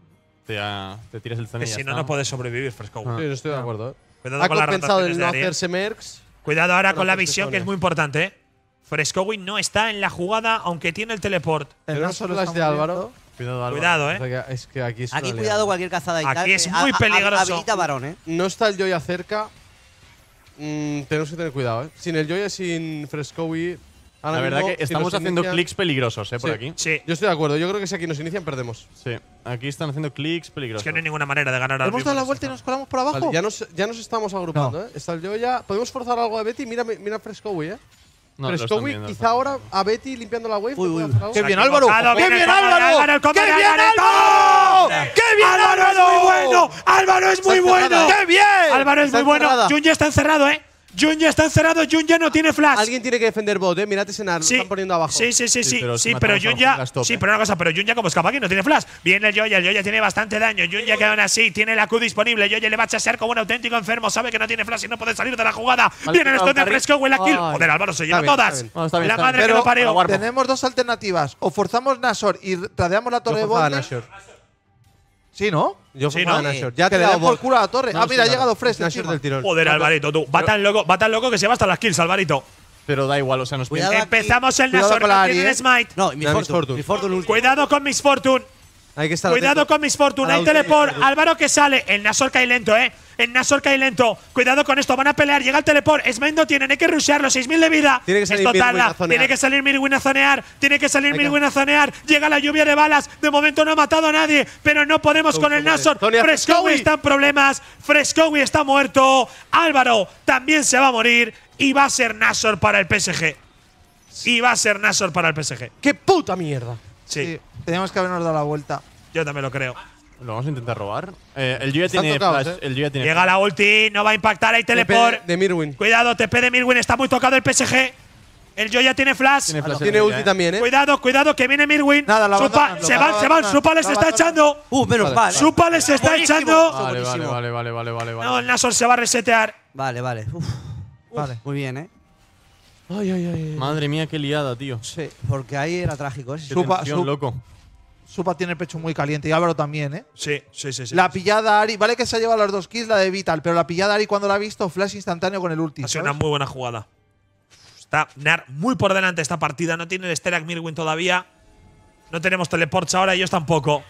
te, ah, te tiras el Que Zen y ya si no, está. no puedes sobrevivir, Fresco. Ah. Sí, no estoy de acuerdo. ¿eh? Cuidado Ha con las compensado rotaciones el de no Ariel. hacerse mercs. Cuidado ahora Pero con la hacerse visión, que Sonia. es muy importante, ¿eh? Frescowi no está en la jugada, aunque tiene el teleport. El Tenemos Naso lo flash estamos de Álvaro. viendo. Cuidado, Álvaro. Cuidado, O ¿eh? sea que es que aquí es Aquí una cuidado liada. cualquier cazada y Aquí tal. es que muy ha- ha- peligroso. Habilita varón, ¿eh? No está el Joya cerca. Mm, tenemos que tener cuidado, ¿eh? Sin el Joya, sin Frescowi. ahora La verdad mismo, que si estamos nos haciendo inician- clics peligrosos, ¿eh? Por Sí. aquí. Sí. Yo estoy de acuerdo. Yo creo que si aquí nos inician, perdemos. Sí. Aquí están haciendo clics Es peligrosos. que no hay ninguna manera de ganar al Hemos mismo dado la en vuelta y esta nos colamos por abajo. Vale, ya nos, ya nos estamos agrupando, No. ¿eh? Está el Joya. Podemos forzar algo a Betty. Mira, mira Frescowi, ¿eh? No, lo están Frescowi, viendo, lo quizá están ahora viendo. a Betty limpiando la wave. Uy, ¿te puede uy. hacer algo? ¡Qué Se ha bien, Álvaro! equivocado, ¡Qué viene bien, el combo de Álvaro! Álvaro, el combo ¡Qué de bien, Álvaro! Álvaro! ¡Qué bien, ¡Álvaro es muy bueno! ¡Álvaro es muy Está bueno! encerrada. ¡Qué bien! Álvaro es Está muy bueno. encerrada. Jun ya está encerrado, ¿eh? Jun ya está encerrado. Jun ya no tiene flash. Alguien tiene que defender bot, ¿eh? Mirad ese Nar. Lo Sí, están poniendo abajo. sí, sí, sí, Sí, sí, pero sí, si pero matamos a Jun ya, Junglas top, sí, eh. pero una cosa, pero Jun ya como escapa aquí no tiene flash. Viene el Joya, el Joya tiene bastante daño. Jun ya que aún así tiene la Q disponible. Joya le va a chasear como un auténtico enfermo. Sabe que no tiene flash y no puede salir de la jugada. Vale, Viene el stun de Carry. Fresco, huele a kill. Ay. Joder, Álvaro se lleva bien, todas. está bien. No, está bien, la está madre bien. que Pero lo parió. Warp. tenemos dos alternativas. O forzamos Nashor y tradeamos la torre de Yo forzaba a Bolding. Nashor. Sí, ¿no? Yo Sí, forzaba ¿no? a Nashor. Ya que te le he dado den por bot. culo a la torre. No, ah, sí, mira, ha claro. llegado Fresh Nashor encima. del tirón. Joder, Alvarito, tú. Va tan loco, va tan loco que se va hasta las kills, Alvarito. Pero da igual, o sea, nos Cuidado. pierde. Empezamos el Cuidado Nasor, con la no Ari, tiene eh. smite. No, y Miss Mira, Miss Fortune. Fortune. Miss Fortune último. Cuidado con Miss Fortune. Hay que estar Cuidado atento. con Miss Fortune. A la Hay ulti de teleport. Fortune. Álvaro que sale. El Nasor cae lento, eh. El Nasor cae lento. Cuidado con esto. Van a pelear. Llega el teleport. Smite no tienen. Hay que rushearlo. seis mil de vida. Tiene que salir Esto Mirwin tarda. a zonear. Tiene que salir Mirwin a zonear. Tiene que salir Hay que- Mirwin a zonear. Llega la lluvia de balas. De momento no ha matado a nadie. Pero no podemos Uy, con el madre. Nasor. Zonia Frescowi Frescowi. está en problemas. Frescowi está muerto. Álvaro también se va a morir. Y va a ser Nasor para el P S G. Y va a ser Nasor para el P S G. ¡Qué puta mierda! Sí, Sí, teníamos que habernos dado la vuelta. yo también lo creo. Lo vamos a intentar robar. Eh, el Joya Están tiene tocados, flash. eh. El Joya tiene Llega la ulti. No va a impactar. Hay T P teleport. de Mirwin. Cuidado, T P de Mirwin, está muy tocado el P S G. El Joya tiene flash. Tiene flash Tiene el ulti Joya, eh. también, ¿eh? Cuidado, cuidado, que viene Mirwin. Nada, lo Supa, abandonan, se lo van, se van. abandonan, Supa les lo está abandonan. echando. Uh, menos Vale. mal. Supa les está Buenísimo. echando. Vale, vale, buenísimo. vale, vale, vale, vale, vale. No, el Nasor se va a resetear. Vale, vale. Uf. Vale. Muy bien, ¿eh? Ay, ay, ay. Madre mía, qué liada, tío. Sí, porque ahí era trágico. ¿eh? Qué Supa- tensión, su- loco. Supa tiene el pecho muy caliente y Álvaro también, ¿eh? Sí, sí, sí. sí. La pillada Ari, vale que se ha llevado las dos kills, la de Vital, pero la pillada Ari cuando la ha visto, flash instantáneo con el ulti. Ha sido ¿sabes? una muy buena jugada. Está Nar muy por delante esta partida. No tiene el Sterak Mirwin todavía. No tenemos teleports ahora, ellos tampoco.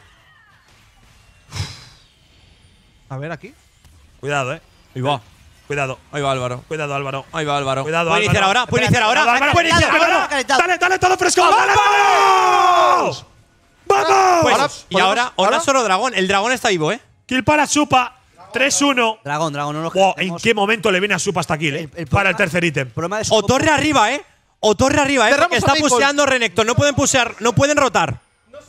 A ver, aquí. Cuidado, eh. Ahí va. Cuidado. Ahí va Álvaro. Cuidado, Álvaro. Ahí va Álvaro. Cuidado, ¿Puede iniciar Álvaro. ahora? ¿Puede iniciar ahora? Cuidado, Álvaro. ¿Puede iniciar Cuidado, ahora? Álvaro. Calentado. Dale, dale, todo fresco. ¡Dale, vamos! ¡Vamos! Pues, Ahora, y ahora, ¿podemos- o ahora? Nasor o Dragón. El Dragón está vivo, ¿eh? Kill para Supa. tres uno. Dragón, dragón, no nos Wow, ¿en quedemos. qué momento le viene a Supa hasta aquí, eh? El- el para el problema- tercer ítem. El problema de O torre arriba, ¿eh? O torre arriba, ¿eh? Cerramos Porque a está Maple. puseando Renekton. No pueden pusear, no pueden rotar.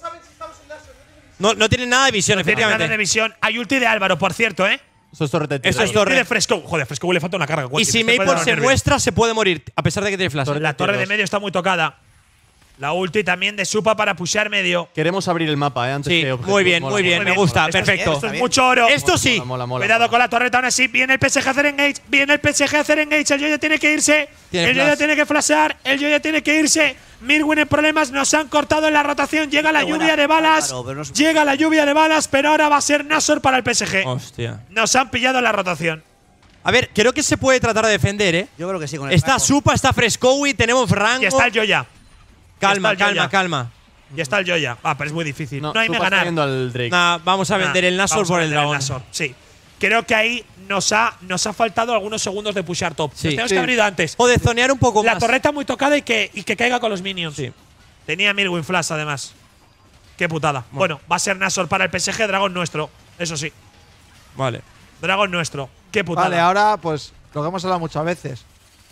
No, no tienen nada de visión, No tiene nada de efectivamente. visión. Hay ulti de Álvaro, por cierto, ¿eh? Eso es torreta de Eso tiro. es Hay torre. ulti de Fresco. Joder, Fresco le falta una carga. Y Quentin, si este puede Maple dar se nervio. muestra, se puede morir, a pesar de que tiene flash. La torre de medio está muy tocada. La ulti también de Supa para pushear medio. Queremos abrir el mapa, ¿eh? Antes Sí, que objetivo. muy bien, Mola, muy bien, mola. me bien. gusta, Esto es- perfecto. Esto es mucho oro. Esto sí. Mola, mola, mola, Cuidado mola. con la torreta, aún así. Viene el P S G a hacer engage. Viene el P S G a hacer engage. El Yoya tiene que irse. Tiene el Yoya flash. tiene que flashear. El Yoya tiene que irse. Mirwin en problemas. Nos han cortado en la rotación. Llega la Qué lluvia buena, de balas. Álvaro, pero no se- Llega la lluvia de balas. Pero ahora va a ser Nasor para el P S G. Hostia. Nos han pillado en la rotación. A ver, creo que se puede tratar de defender, ¿eh? Yo creo que sí, con el Está rango. Supa, está Frescowi, tenemos rango. Y está el Yoya. Calma, está el calma, Yoya. calma. Y está el Yoya. Ah, pero es muy difícil. No, hay Supa mega está ganar. yendo al Drake. Nah, vamos a Nah, vender el Nasor vamos a por el vender dragón. Nasor, sí. Creo que ahí nos ha, nos ha faltado algunos segundos de pushar top. Sí. Nos tenemos Sí. que haber ido antes. O de zonear un poco La más. torreta muy tocada y que, y que caiga con los minions. Sí. Tenía Mirwin Flash, además. Qué putada. Bueno, va a ser Nasor para el P S G, dragón nuestro. Eso sí. Vale. Dragón nuestro. Qué putada. Vale, ahora pues lo que hemos hablado muchas veces.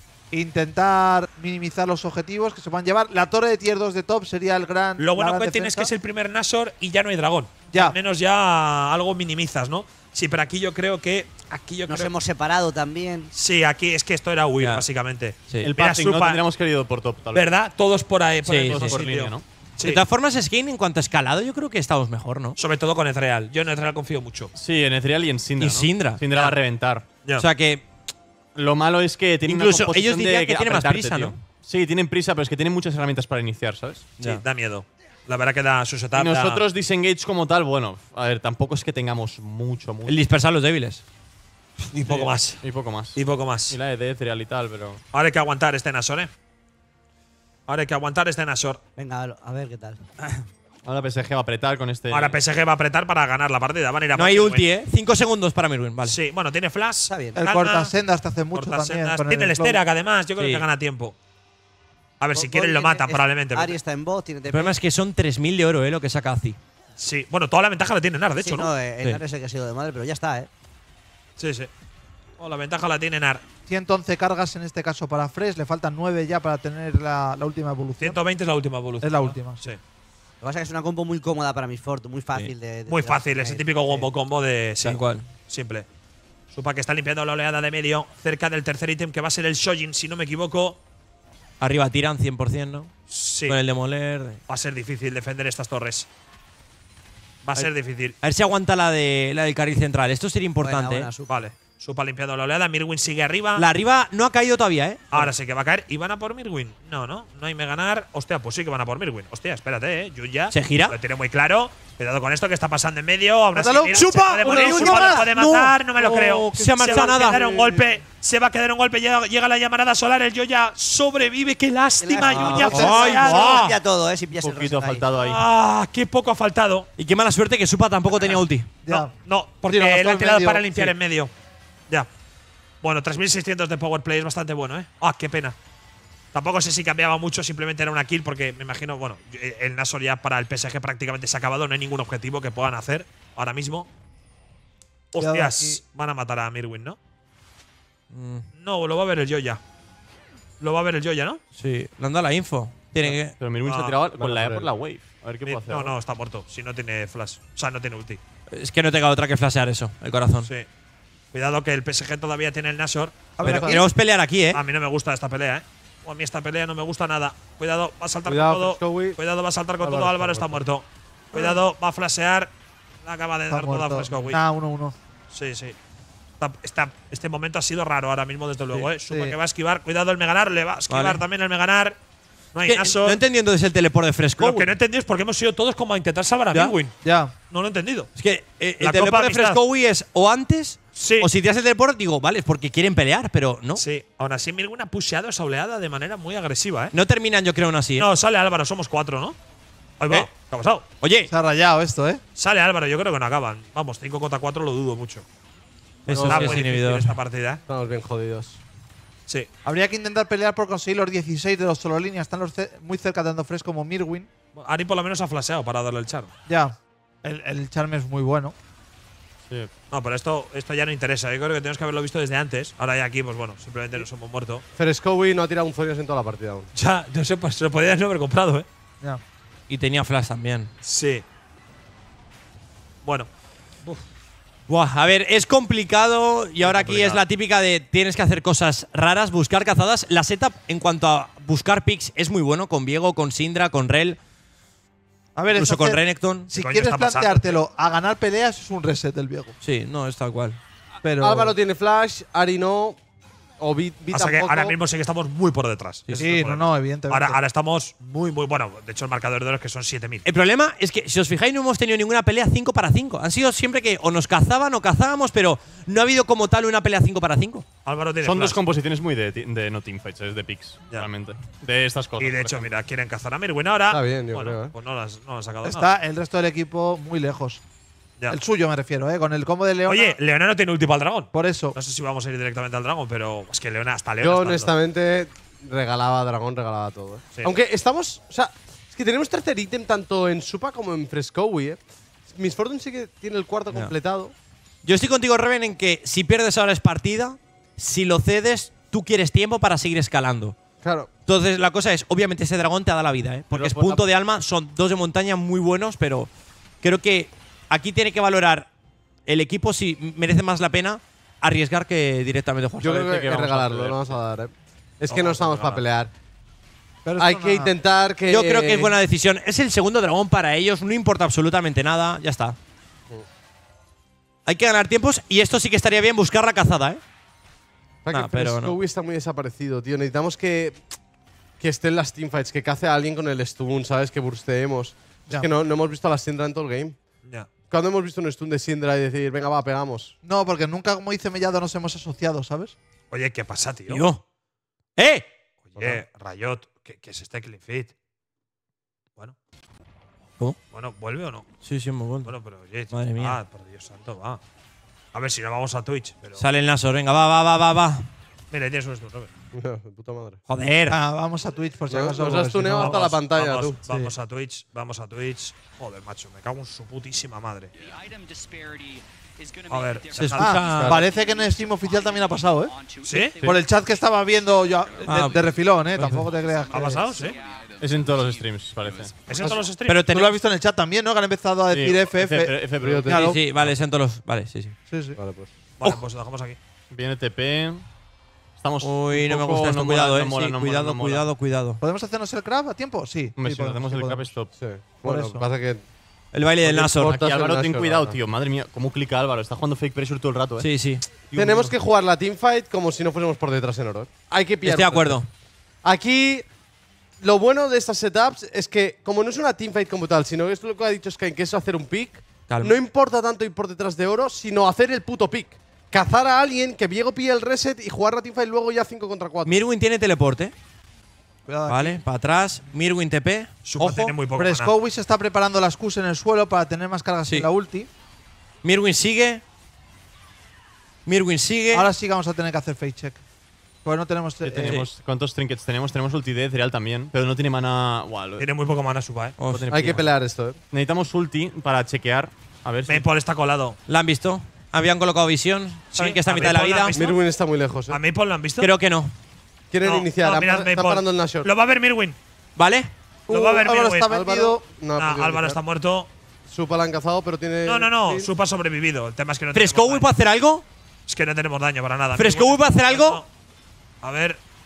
Intentar minimizar los objetivos que se van a llevar. La torre de tier dos de top sería el gran. Lo bueno la que gran tiene es que es defensa. el primer Nasor y ya no hay dragón. Ya. Al menos ya algo minimizas, ¿no? Sí, pero aquí yo creo que. Aquí yo Nos creo. hemos separado también. Sí, aquí es que esto era huir, Ya. básicamente. Sí. El Mira, passing, ¿no? Supa- Tendríamos que haber ido por top, tal vez. ¿Verdad? Todos por ahí. Por Sí, el sí, mismo por sitio. línea, ¿no? Sí. De todas formas, Skin, en cuanto a escalado, yo creo que estamos mejor, ¿no? Sobre todo con Ezreal. Yo en Ezreal confío mucho. Sí, en Ezreal y en Syndra. Y ¿no? Syndra. Syndra va a reventar. Ya. O sea que Lo malo es que tienen Incluso una composición ellos dirían de que tiene más apretarte, prisa, tío. ¿no? Sí, tienen prisa, pero es que tienen muchas herramientas para iniciar, ¿sabes? Sí, Ya. da miedo. La verdad que da su setup. Y da- nosotros disengage como tal, bueno, a ver, tampoco es que tengamos mucho, mucho. el dispersar los débiles. Y poco más. Y poco más. Y poco más. Y la de Ezreal y tal, pero. Ahora hay que aguantar este Nasor, ¿eh? Ahora hay que aguantar este Nasor. Venga, a ver qué tal. Ahora P S G va a apretar con este. Ahora P S G va a apretar para ganar la partida. Van a ir a No hay por ulti, Mirwin. ¿eh? Cinco segundos para Mirwin, vale. Sí, bueno, tiene flash. Está bien. El Calma. cortasendas te hace mucho Cortasendas. también. con Tiene el slow. Sterak, además. Yo creo Sí. que gana tiempo. A ver, si Bot quieren lo tiene- matan, es- probablemente. Ari está en bot, tiene El T P. problema es que son tres mil de oro, ¿eh? Lo que saca Azi. Sí, bueno, toda la ventaja la tiene Nar, de Sí, hecho, ¿no? no, eh, el Sí. Ari es el que ha sido de madre, pero ya está, ¿eh? Sí, sí. Oh, la ventaja la tiene Nar. ciento once cargas en este caso para Fresh. Le faltan nueve ya para tener la, la última evolución. ciento veinte es la última evolución. Es la ¿no? última. Sí. Lo que pasa es que es una combo muy cómoda para mi Fort, muy fácil de, de Muy tirar. fácil, ese Sí, típico sí. combo combo de. Sí, Tal cual. simple. Supa que está limpiando la oleada de medio, cerca del tercer ítem que va a ser el Shojin, si no me equivoco. Arriba tiran cien por cien, ¿no? Sí. Con el demoler. Va a ser difícil defender estas torres. Va a ser difícil. A ver si aguanta la, de, la del carril central. Esto sería importante, Buena, buena, ¿eh? Supa. Vale. Supa limpiando la oleada. Mirwin sigue arriba. La arriba no ha caído todavía, ¿eh? Ahora sí que va a caer. ¿Y van a por Mirwin? No, no. No hay me ganar. Hostia, pues sí que van a por Mirwin. Hostia, espérate, eh. Yuya. ¿Se gira? Lo tiene muy claro. Cuidado con esto que está pasando en medio. Ahora sí, ¡Mátalo! mira, ¡Chupa! se puede morir, ¡Una Supa llamada! lo puede ¡No! matar. No me lo ¡Oh, creo. que se ha marchado va nada! a quedar un golpe. Se va a quedar un golpe. Llega, llega la llamarada solar. El Yoya sobrevive. ¡Qué lástima, lástima. Yuya! Ah, fue ¡ay, fallado. va! Limpia todo, ¿eh? Si pillas Un el poquito ha reset ahí. faltado ahí. ¡Ah! ¡Qué poco ha faltado! Y qué mala suerte que Supa tampoco tenía ulti. Ya. No, no, porque Sí, lo gastó le han en tirado medio, para limpiar sí. en medio. Ya. Bueno, tres mil seiscientos de power play es bastante bueno, ¿eh? Ah, qué pena. Tampoco sé si cambiaba mucho, simplemente era una kill porque me imagino, bueno, el Nasor ya para el P S G prácticamente se ha acabado, no hay ningún objetivo que puedan hacer ahora mismo. Cuidado Hostias, aquí. van a matar a Mirwin, ¿no? Mm, No, lo va a ver el Yoya. Lo va a ver el Yoya, ¿no? sí, le han dado la info. Tiene que. Pero Mirwin se Ah, ha tirado van con a la E por por él. la wave. A ver qué puedo hacer. No, ahora. no, está muerto. Si no tiene flash. O sea, no tiene ulti. Es que no tenga otra que flashear eso, el corazón. Sí. Cuidado que el P S G todavía tiene el Nasor. A ver, Pero aquí. queremos pelear aquí, ¿eh? A mí no me gusta esta pelea, ¿eh? O a mí esta pelea no me gusta nada. Cuidado, va a saltar Cuidado, con todo. Frescowi. Cuidado, va a saltar con Álvaro todo. está Álvaro está muerto. Cuidado, va a flashear. La acaba de Está dar toda muerto. Fresco, güey. Nah, uno uno. Sí, sí. Esta- esta- este momento ha sido raro ahora mismo, desde luego. ¿eh? Supa sí. que va a esquivar. Cuidado el Meganar, le va a esquivar Vale. también el Meganar. No hay Que- Naso. no entendiendo desde el teleport de Fresco. Lo que no he entendido es por qué hemos ido todos como a intentar salvar a Ya. Midwin. Ya. No lo he entendido. Es que eh, el La teleport Copa de Amistad. Fresco es o antes, Sí. o si te haces el teleport, digo, vale, es porque quieren pelear, pero no. Sí, aún así Midwin ha pusheado esa oleada de manera muy agresiva, ¿eh? No terminan, yo creo, aún así. ¿eh? No, sale Álvaro, somos cuatro, ¿no? Ahí va, ¿Eh? ¿qué ha pasado? Oye, Se ha rayado esto, ¿eh? Sale Álvaro, yo creo que no acaban. Vamos, cinco contra cuatro lo dudo mucho. eso Está sí muy es difícil inhibidor. esta partida, ¿eh? Estamos bien jodidos. Sí. Habría que intentar pelear por conseguir los dieciséis de los solo líneas. Están los ce- muy cerca tanto Fresh como Mirwin. Ari por lo menos ha flasheado para darle el charm. Ya. El, el charme es muy bueno. Sí. No, pero esto, esto ya no interesa. Yo creo que tenemos que haberlo visto desde antes. Ahora ya aquí, pues bueno, simplemente nos hemos muerto. Frescowi no ha tirado un Zonias en toda la partida aún. Ya, no sé, pues se lo podías no haber comprado, ¿eh? Ya. y tenía flash también. Sí. Bueno, Buah, a ver, es complicado y ahora aquí complicado. es la típica de tienes que hacer cosas raras, buscar cazadas. La setup en cuanto a buscar picks es muy bueno con Viego, con Syndra, con Rel, A ver, es incluso con hacer- Renekton. Si coño quieres está pasando, planteártelo a ganar peleas, es un reset del viejo. Sí, no, es tal cual. Pero Álvaro tiene flash, Ari no. O Vit, Vit pasa que tampoco. ahora mismo sí que estamos muy por detrás. Ese es el Sí, no, problema. no, evidentemente. Ahora, ahora estamos muy, muy. Bueno, de hecho, el marcador de oro es que son siete mil. El problema es que, si os fijáis, no hemos tenido ninguna pelea cinco para cinco. Han sido siempre que o nos cazaban o cazábamos, pero no ha habido como tal una pelea cinco para cinco. Álvaro tiene Son flash. dos composiciones muy de, ti- de no teamfights, es de picks, Ya. realmente. De estas cosas. Y de por hecho, ejemplo. mira, quieren cazar a Mirwin ahora. Está bien, yo bueno, creo, ¿eh? Pues no las, no las ha sacado Está nada. el resto del equipo muy lejos. Ya. El suyo me refiero, ¿eh? Con el combo de Leona. Oye, Leona no tiene ulti para el dragón. por eso. No sé si vamos a ir directamente al dragón, pero es que Leona hasta Leona. Yo, está dando. honestamente, regalaba a Dragón, regalaba todo. ¿eh? Sí. Aunque estamos. O sea, es que tenemos tercer ítem tanto en Supa como en Frescowi, ¿eh? Miss Fortune sí que tiene el cuarto Ya. completado. Yo estoy contigo, Reven, en que si pierdes ahora es partida, si lo cedes, tú quieres tiempo para seguir escalando. Claro. Entonces, la cosa es, obviamente ese dragón te da la vida, ¿eh? Porque Pero es por la- punto de alma, son dos de montaña muy buenos, pero creo que aquí tiene que valorar el equipo si merece más la pena arriesgar que directamente jugar. Yo creo parece que, que es vamos a regalarlo, perder. lo vamos a dar, ¿eh? Es que Vamos no a estamos para regalar. pelear. Pero Hay es que una- intentar que. Yo creo que es buena decisión. Es el segundo dragón para ellos, no importa absolutamente nada, ya está. Hay que ganar tiempos y esto sí que estaría bien buscar la cazada, ¿eh? O sea, que Nah, pero no. Frescowi está muy desaparecido, tío. Necesitamos que. Que esté en las teamfights, que cace a alguien con el stun, ¿sabes? Que bursteemos. Ya. Es que no, no hemos visto a la Syndra en todo el game. Ya. ¿Cuándo hemos visto un stun de Syndra y decir, venga, va, pegamos? No, porque nunca, como dice Mellado, nos hemos asociado, ¿sabes? Oye, ¿qué pasa, tío? Tío. ¡Eh! Oye, Riot, ¿qué, qué es este clean fit? Bueno. ¿Cómo? Bueno, ¿vuelve o no? Sí, sí, muy bueno. Bueno, pero oye, Madre mía. Ah, por Dios santo, va. A ver si no vamos a Twitch, pero. Sale el Nasor, venga, va, va, va, va, va. Mira, tienes un stun, Robert. De puta madre. Joder. Ah, vamos a Twitch por si Nos- acaso. nos porque has si tuneado no- hasta la pantalla, vamos, tú. Vamos a Twitch, vamos a Twitch. Joder, macho, me cago en su putísima madre. A ver, Se dejad- escucha- Ah, parece que en el Steam oficial también ha pasado, ¿eh? ¿Sí? Por el chat que estaba viendo yo de, Ah, de refilón, ¿eh? Tampoco te creas. ¿Ha que- pasado? Sí. Es en todos los streams, parece. ¿Es en todos los streams? Pero Tú lo tenemos. has visto en el chat también, ¿no? Que han empezado a decir Sí, F F. F, F, Río, Claro. Sí, sí, vale, son todos los. Vale, sí, sí. Sí, sí. Vale, pues. Vale, pues lo dejamos aquí. Viene T P. Estamos. Uy, un no me poco- gusta esto, no mola, cuidado, no eh. mola, Sí, no mola, cuidado, no mola. cuidado, cuidado. ¿Podemos hacernos el crab a tiempo? Sí. Hombre, sí, si nos hacemos sí el cap podemos. stop. Sí. Por Bueno, eso. pasa que. El baile del Porque Nasor. corta- Aquí Álvaro, el ten Nashor, cuidado, ahora. tío. Madre mía, cómo clica Álvaro. Está jugando fake pressure todo el rato, eh. Sí, sí. Tío, Tenemos mío. que jugar la teamfight como si no fuésemos por detrás en oro. ¿eh? Hay que pillar. Estoy de acuerdo. Aquí, lo bueno de estas setups es que, como no es una teamfight como tal, sino que es lo que ha dicho Sky, que es hacer un pick, Calma. no importa tanto ir por detrás de oro, sino hacer el puto pick. Cazar a alguien, que Viego pille el reset y jugar la teamfight luego ya cinco contra cuatro. Mirwin tiene teleporte. Cuidado aquí. Vale, para atrás. Mirwin T P. Supa Ojo. tiene muy poco mana. Frescowi se está preparando las Qs en el suelo para tener más cargas Sí. en la ulti. Mirwin sigue. Mirwin sigue. Ahora sí que vamos a tener que hacer fake check. Porque no tenemos. ¿Qué eh, tenemos? ¿Cuántos trinkets tenemos? Tenemos ulti de Cereal también, pero no tiene mana. Buah, lo- Tiene muy poco mana Supa, eh. Os- tiene Hay que pila. pelear esto, ¿eh? Necesitamos ulti para chequear. A ver si. Maple está colado. La han visto. Habían colocado visión. Saben Sí, que está a a mitad de la Maple la vida. han visto. Mirwin está muy lejos, ¿eh? ¿A Maple lo han visto? Creo que no. Quieren No, iniciar. no, han- mirad, está Maple. parando el Nashor. Lo va a ver Mirwin. ¿Vale? Lo va a ver Uh, Álvaro Mirwin. está vendido. no ha Ah, podido Álvaro está iniciar. muerto. Supa la han cazado, pero tiene. No, no, no. Sí. Supa ha sobrevivido. El tema es que no tenemos ¿Frescowi daño. puede hacer algo? Es que no tenemos daño para nada. ¿Frescowi puede hacer algo? A ver.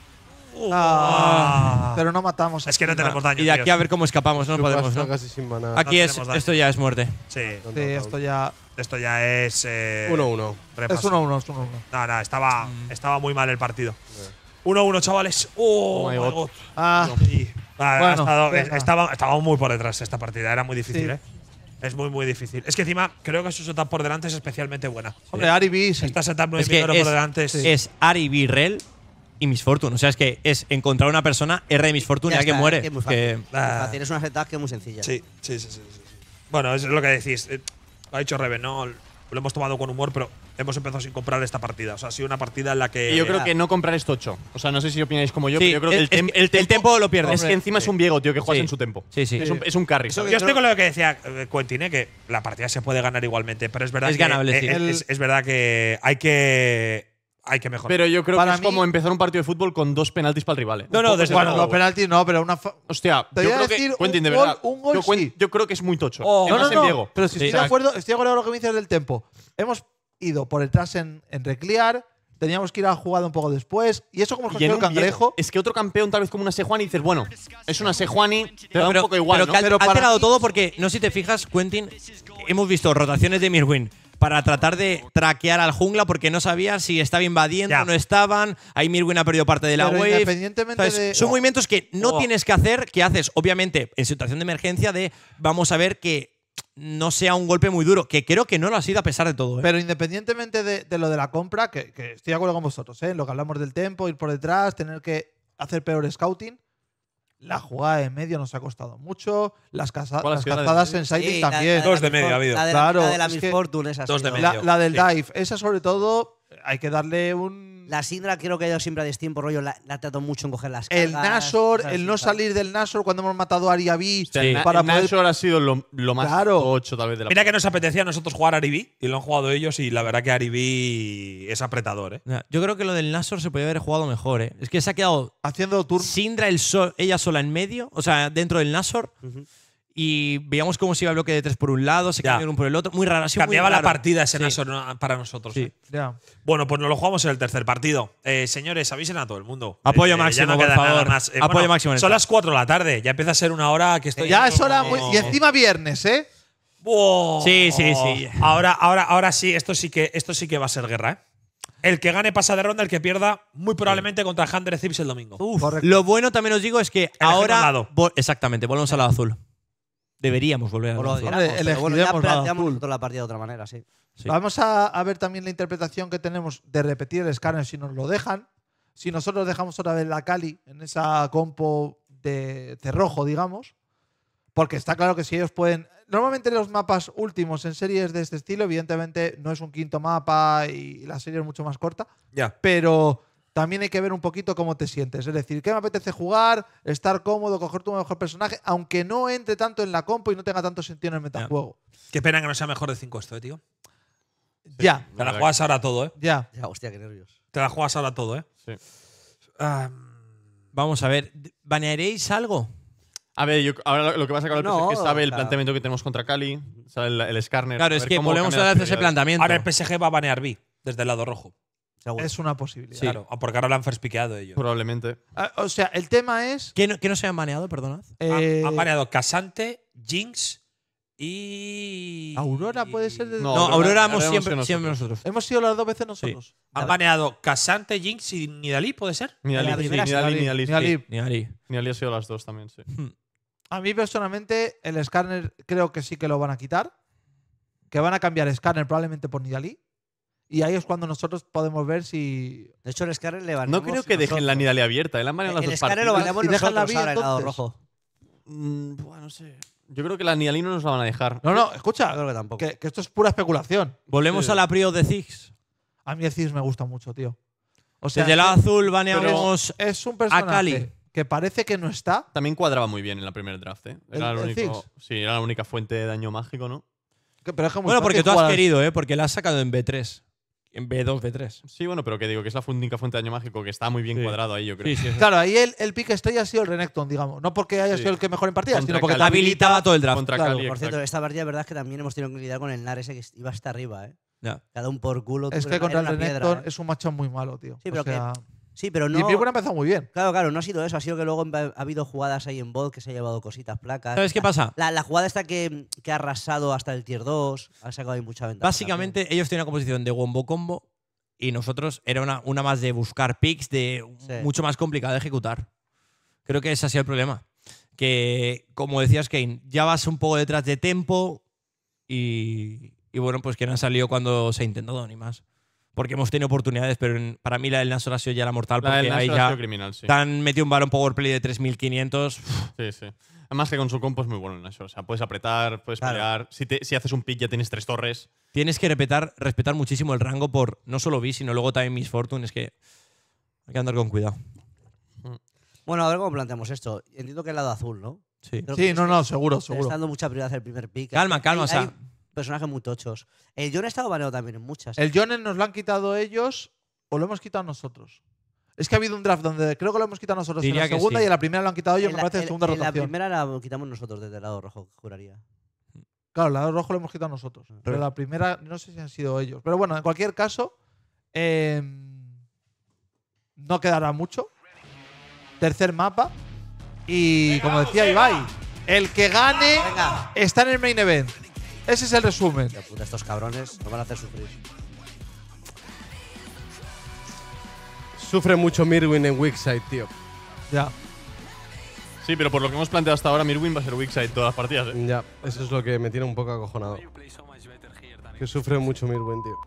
Ah, pero no matamos. Es que no tenemos daño. Y de aquí tíos. a ver cómo escapamos, no Lucas podemos, está ¿no? casi sin maná. Aquí No es, tenemos daño. esto ya es muerte. Sí. Sí, esto ya. Esto ya es. Eh, uno uno. repaso. Es uno uno, es uno uno. No, no, estaba, estaba muy mal el partido. uno uno, chavales. Oh, Oh my my God. God. Ah, Y- ah, ha Bueno, estado- venga. estaba, estaba muy por detrás esta partida. Era muy difícil, Sí. ¿eh? Es muy, muy difícil. Es que encima creo que su setup por delante es especialmente buena. hombre, Ari B, sí. Esta setup no Es es que por es, delante es. es Ari Birrell y Miss Fortune. O sea, es que es encontrar una persona, R de Miss Fortune y Ya alguien está, muere. es que es muy Que- fácil. Muy fácil, es una setup que es muy sencilla. Sí, sí, sí, sí, sí, sí. Bueno, es lo que decís. Eh, Lo ha dicho Reven, ¿no? Lo hemos tomado con humor, pero hemos empezado sin comprar esta partida. O sea, ha sido una partida en la que. Y yo creo que no comprar es tocho. O sea, no sé si opináis como yo, Sí, pero yo creo que el- el, tem- es que el tempo lo pierdes. Es que encima es un Viego, tío, que juegas Sí. en su tempo. Sí, sí. Es un, es un carry. Yo ¿sabes? estoy con lo que decía eh, Quentin, ¿eh? Que la partida se puede ganar igualmente, pero es verdad Es que ganable, eh, sí. es, es- es verdad que hay que hay que mejorar. Pero yo creo Para que es mí- como empezar un partido de fútbol con dos penaltis para el rival. ¿eh? No, no, desde Bueno, luego. los penaltis no, pero una. fa- Hostia, Te yo voy a creo decir que Quentin, de un gol- verdad. un gol yo, cuen- sí. yo creo que es muy tocho. Oh. Y No, más no, en no. Viego. Pero si Sí. estoy de acuerdo, estoy de acuerdo con lo que me dices del tempo. Hemos ido por detrás en, en reclear, teníamos que ir a jugar un poco después. Y eso como Y en conseguido un el cangrejo. Viego, es que otro campeón, tal vez como una Sejuani, dices, bueno, es una Sejuani, te da pero, un poco igual, pero ¿no? que ha- Pero ha para alterado mí- todo porque, no sé si te fijas, Quentin, hemos visto rotaciones de Mirwin para tratar de traquear al jungla porque no sabía si estaba invadiendo Ya. o no estaban. Ahí Mirwin ha perdido parte de la Pero wave. independientemente ¿Sabes? de- Son Oh. movimientos que no Oh. tienes que hacer, que haces, obviamente, en situación de emergencia de vamos a ver que no sea un golpe muy duro, que creo que no lo ha sido a pesar de todo. ¿eh? Pero independientemente de, de lo de la compra, que, que estoy de acuerdo con vosotros, ¿eh? En lo que hablamos del tempo, ir por detrás, tener que hacer peor scouting. La jugada en medio nos ha costado mucho. Las, casa- ¿Cuál ha las sido la de cazadas medio? en sighting Sí, la- también. la Dos la de medio Miss ha For- habido. La de Claro, la, la de la es Miss que- Fortune, esa. ha Dos de sido. medio. La, la del Sí. dive, esa sobre todo, hay que darle un. La Syndra creo que ha ido siempre a destiempo, rollo. La, la tratado mucho en coger las El cargas, Nashor, cosas el así, no tal. salir del Nashor cuando hemos matado a Ariabi. O sea, el Na- para el poder. Nashor ha sido lo, lo más Claro. tocho, tal vez, de la Mira que nos apetecía a nosotros jugar Aribi y lo han jugado ellos y la verdad que Aribi es apretador, ¿eh? Ya, Yo creo que lo del Nashor se podría haber jugado mejor. ¿eh? Es que se ha quedado Haciendo turno. Syndra el sol- ella sola en medio, o sea, dentro del Nashor. Ujú. Y veíamos cómo se iba el bloque de tres por un lado, se Ya. cambió uno por el otro. Muy raro. ha sido muy Cambiaba la raro. partida ese Sí. Nashor, ¿no? Para nosotros. Sí. ¿eh? Ya. Bueno, pues nos lo jugamos en el tercer partido. Eh, señores, avisen a todo el mundo. Apoyo Eh, ya máximo, no por queda nada favor. más. Eh, Apoyo bueno, máximo en Son esto. las cuatro de la tarde. Ya empieza a ser una hora que estoy. Ya es hora muy. como- Y encima viernes, ¿eh? ¡Buah! Sí, sí, sí. Ahora, ahora, ahora sí, esto sí que, esto sí que va a ser guerra, ¿eh? El que gane pasa de ronda, el que pierda, muy probablemente contra Hunter Thieves el domingo. Uf, Correcto. lo bueno también os digo es que un ahora. lado. vo- Exactamente, volvemos al lado azul. Deberíamos volver al O lo lado azul. queramos, Hombre, pero bueno, ya elegiremos lado planteamos azul. nosotros la partida de otra manera, sí. Sí. Vamos a, a ver también la interpretación que tenemos de repetir el escáner si nos lo dejan. Si nosotros dejamos otra vez la Cali en esa compo de cerrojo, digamos. Porque está claro que si ellos pueden. Normalmente los mapas últimos en series de este estilo, evidentemente no es un quinto mapa y la serie es mucho más corta. Ya. Pero también hay que ver un poquito cómo te sientes. Es decir, ¿qué me apetece jugar? Estar cómodo, coger tu mejor personaje, aunque no entre tanto en la compo y no tenga tanto sentido en el metajuego. Qué pena que no sea mejor de cinco esto, eh, tío. Ya, Te la juegas ahora todo, ¿eh? ya. Ya, hostia, qué nervios. Te la juegas ahora todo, ¿eh? Sí. Ah, Vamos a ver. ¿Banearéis algo? A ver, yo, ahora lo- lo que pasa con el No, P S G sabe el o sea- planteamiento que tenemos contra Cali, sabe el, el Skarner. Claro, a es ver que cómo volvemos cambia a las hacer ese prioridades. planteamiento. ahora el P S G va a banear B desde el lado rojo. Seguro. Es una posibilidad. Sí. Claro, porque ahora lo han first piqueado ellos. Probablemente. Ah, o sea, el tema es. ¿Que no, que no se han baneado, perdonad? eh, Han, han baneado Casante, Jinx y. Aurora puede ser de. No, No, Aurora- Aurora Aurora hemos hemos siempre, sido siempre nosotros. Hemos sido las dos veces nosotros. Han baneado Casante, Jinx y Nidalí, ¿puede ser? Ni la Ali, sí, primera ni sí, Ali, Ni ni Ali, Ali. sí. Ni Ari. Ni Ali ha sido las dos también, sí. A mí personalmente el escáner creo que sí que lo van a quitar. Que van a cambiar escáner probablemente por Nidalí. Y ahí es cuando nosotros podemos ver si. De hecho, el Scarlet le No baneamos creo que dejen la nosotros. Nidali abierta. Él han baneado las El dos Scarlet lo partidas. baneamos Y dejan la nosotros vía, ahora, el lado entonces. rojo. Mm, buah, no sé. Yo creo que la Nidali no nos la van a dejar. No, no, escucha. Yo creo que tampoco. Que, que esto es pura especulación. Volvemos Sí. a la prio de Ziggs. A mí el Cis me gusta mucho, tío. O sea, Desde el lado es- azul baneamos. es un personaje Cali. que parece que no está. También cuadraba muy bien en la primera draft, ¿eh? Era ¿El- el el único, Ziggs? sí, era la única fuente de daño mágico, ¿no? que- pero es que es muy Bueno, porque fácil tú has jugar- querido, ¿eh? Porque la has sacado en B tres. En B dos, B tres. Sí, bueno, pero que digo que es la única fuente de daño mágico que está muy bien Sí. cuadrado ahí, yo creo. Sí, sí. Claro, ahí el, el pick estrella ha sido el Renekton, digamos. No porque haya Sí. sido el que mejor en partidas, Contra sino porque Cali. te Habilitaba todo el draft. Contra Claro, Cali, Por cierto, exacto. esta partida, verdad es que también hemos tenido que lidiar con el Nar ese que iba hasta arriba, ¿eh? Ya. Cada un por culo. Es tú, que era contra el una piedra, Renekton ¿eh? es un macho muy malo, tío. Sí, O pero que sea, Sí, pero no. Y Mirwin ha empezado muy bien. Claro, claro, no ha sido eso. Ha sido que luego ha habido jugadas ahí en bot que se ha llevado cositas, placas. ¿Sabes qué pasa? La, la jugada esta que, que ha arrasado hasta el tier dos. Ha sacado ahí mucha ventaja. Básicamente, ellos tienen una composición de wombo combo y nosotros era una, una más de buscar picks, de Sí. mucho más complicada de ejecutar. Creo que ese ha sido el problema. Que, como decías, Kane, ya vas un poco detrás de tempo y, y bueno, pues que no han salido cuando se ha intentado, ni más. Porque hemos tenido oportunidades, pero en- para mí la del Nashor ha sido ya la mortal. La del Porque ahí Nashor ha ya sido criminal, sí. te han metido un balón powerplay de tres mil quinientos. Sí, sí. Además que con su compo es muy bueno el Nashor. O sea, puedes apretar, puedes Claro. pelear. Si, te- si haces un pick ya tienes tres torres. Tienes que respetar, respetar muchísimo el rango por no solo B, sino luego también Miss Fortune. Es que hay que andar con cuidado. Bueno, a ver cómo planteamos esto. Entiendo que el lado azul, ¿no? Sí. Creo Sí, que no, no, seguro, Le seguro. está dando mucha prioridad al primer pick. Calma, calma, Hay- o sea- hay personajes muy tochos. El John ha estado baneado también en muchas. El Jonen nos lo han quitado ellos o lo hemos quitado nosotros. Es que ha habido un draft donde creo que lo hemos quitado nosotros Diría en que la segunda sí. y en la primera lo han quitado ellos, En me la- parece, en en- segunda en la rotación. primera la quitamos nosotros desde el lado rojo, juraría. Claro, el lado rojo lo hemos quitado nosotros. Pero la primera, no sé si han sido ellos. Pero bueno, en cualquier caso, eh, no quedará mucho. Tercer mapa. Y como decía Ibai, el que gane Venga. está en el main event. Ese es el resumen. Ya puta, estos cabrones nos van a hacer sufrir. Sufre mucho Mirwin en Weakside, tío. Ya. Sí, pero por lo que hemos planteado hasta ahora, Mirwin va a ser weak side todas las partidas. ¿eh? Ya, eso es lo que me tiene un poco acojonado. Que sufre mucho Mirwin, tío.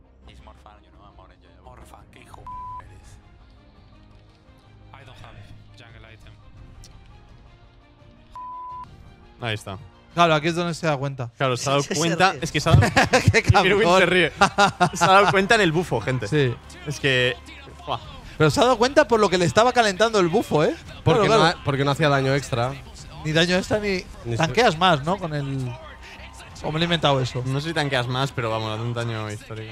Ahí está. Claro, aquí es donde se da cuenta. Claro, se ha dado Se cuenta. ríe. Es que se ha dado, ¡Qué y Mirwin cabrón! se ríe. Se ha dado cuenta en el bufo, gente. Sí. Es que. ¡Buah! Pero se ha dado cuenta por lo que le estaba calentando el bufo, ¿eh? Porque, Claro, No, claro. ha- porque no hacía daño extra. Ni daño extra ni. Ni Tanqueas más, ¿no? Con el. O me lo he inventado eso. No sé si tanqueas más, pero vamos, hace un daño histórico.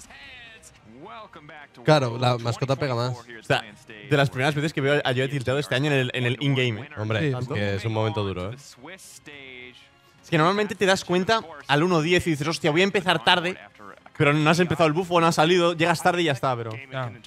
Claro, la mascota pega más. O sea, de las primeras veces que veo a Joe tilteado este año en el, en el in-game, ¿eh? Hombre, Sí. es que es un momento duro, ¿eh? Es que normalmente te das cuenta al uno diez y dices, hostia, voy a empezar tarde, pero no has empezado el bufo, no has salido, llegas tarde y ya está, pero.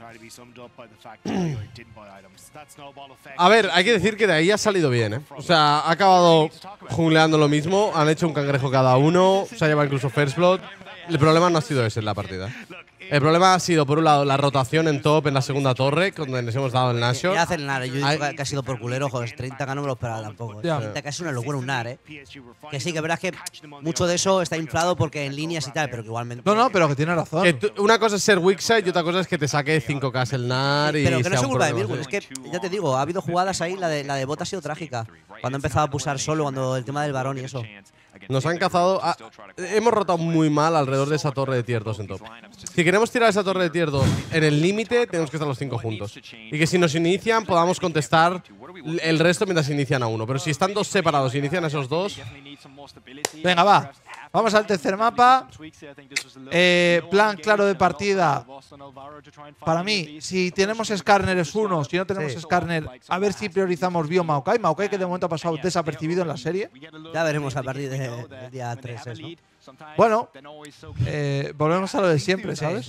A ver, hay que decir que de ahí ha salido bien, ¿eh? O sea, ha acabado jungleando lo mismo, han hecho un cangrejo cada uno, se ha llevado incluso First Blood. El problema no ha sido ese en la partida. El problema ha sido, por un lado, la rotación en top en la segunda torre, donde les hemos dado el Nashor. Ya hacen nada. Yo he dicho Ay. que- que ha sido por culero, joder. treinta K no me lo esperaba tampoco. Ya. treinta K es una locura, un nar, ¿eh? Que sí, que verás que mucho de eso está inflado porque en líneas y tal, pero que igualmente. No, no, pero que tiene razón. Que tú- una cosa es ser Weakside y otra cosa es que te saque cinco K el Nar y Pero que no sea es un culpa de problema, Mirwin, sí. es que ya te digo, ha habido jugadas ahí, la de, la de Bot ha sido trágica. Cuando ha empezado a pulsar solo, cuando el tema del varón y eso. Nos han cazado. ah, hemos rotado muy mal alrededor de esa torre de tier dos en top. Si queremos tirar esa torre de tier dos en el límite, tenemos que estar los cinco juntos. Y que si nos inician, podamos contestar el resto mientras inician a uno. Pero si están dos separados y inician a esos dos. Venga, va. Vamos al tercer mapa. Eh, plan claro de partida. Para mí, si tenemos Skarner es uno, si no tenemos Sí. Skarner, a ver si priorizamos Bio Maokai. Maokai que de momento ha pasado desapercibido en la serie. Ya veremos a partir de- del día tres, ¿no? Bueno, eh, volvemos a lo de siempre, ¿sabes?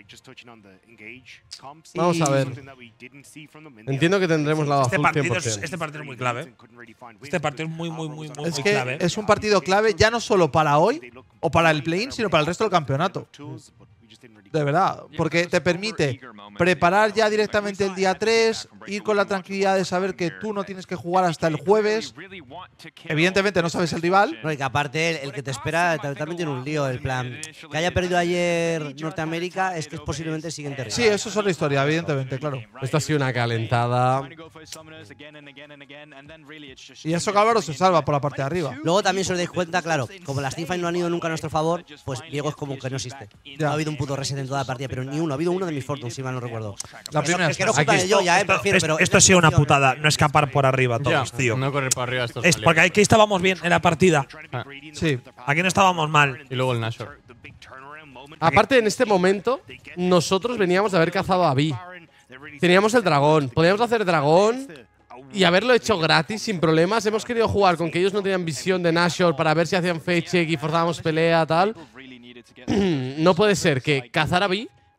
Vamos a ver. Entiendo que tendremos lado Este azul partido, cien por es, cien. este partido es muy clave. ¿eh? Este partido es muy, muy, muy, muy, Es muy que clave. es un partido clave ya no solo para hoy o para el play-in, sino para el resto del campeonato. De verdad, porque te permite preparar ya directamente el día tres, ir con la tranquilidad de saber que tú no tienes que jugar hasta el jueves. Evidentemente no sabes el rival. No, y que aparte el, el que te espera ta- también tiene un lío. El plan que haya perdido ayer Norteamérica es que es posiblemente el siguiente rival. Sí, eso es otra historia, evidentemente, claro. Esto ha sido una calentada. Y eso que Álvaro se salva por la parte de arriba. Luego también se os dais cuenta, claro, como las teamfights no han ido nunca a nuestro favor, pues Diego es como que no existe. Ya. No ha habido un puto reset en toda la partida, pero ni uno. Ha habido uno de mis Fortunes, si mal no recuerdo. La primera es que no es culpa Aquí de yo, ya, eh, esto, prefiero, esto- pero esto ha es sido una función. putada, no escapar por arriba todos, Ya, tío. No correr para arriba estos. Es aliados. porque aquí estábamos bien en la partida. Sí. Aquí no estábamos mal. Y luego el Nashor. Aparte, en este momento, nosotros veníamos de haber cazado a Vi. Teníamos el dragón. Podíamos hacer dragón y haberlo hecho gratis, sin problemas. Hemos querido jugar con que ellos no tenían visión de Nashor para ver si hacían fake check y forzábamos pelea, tal. No puede ser que cazar a Vi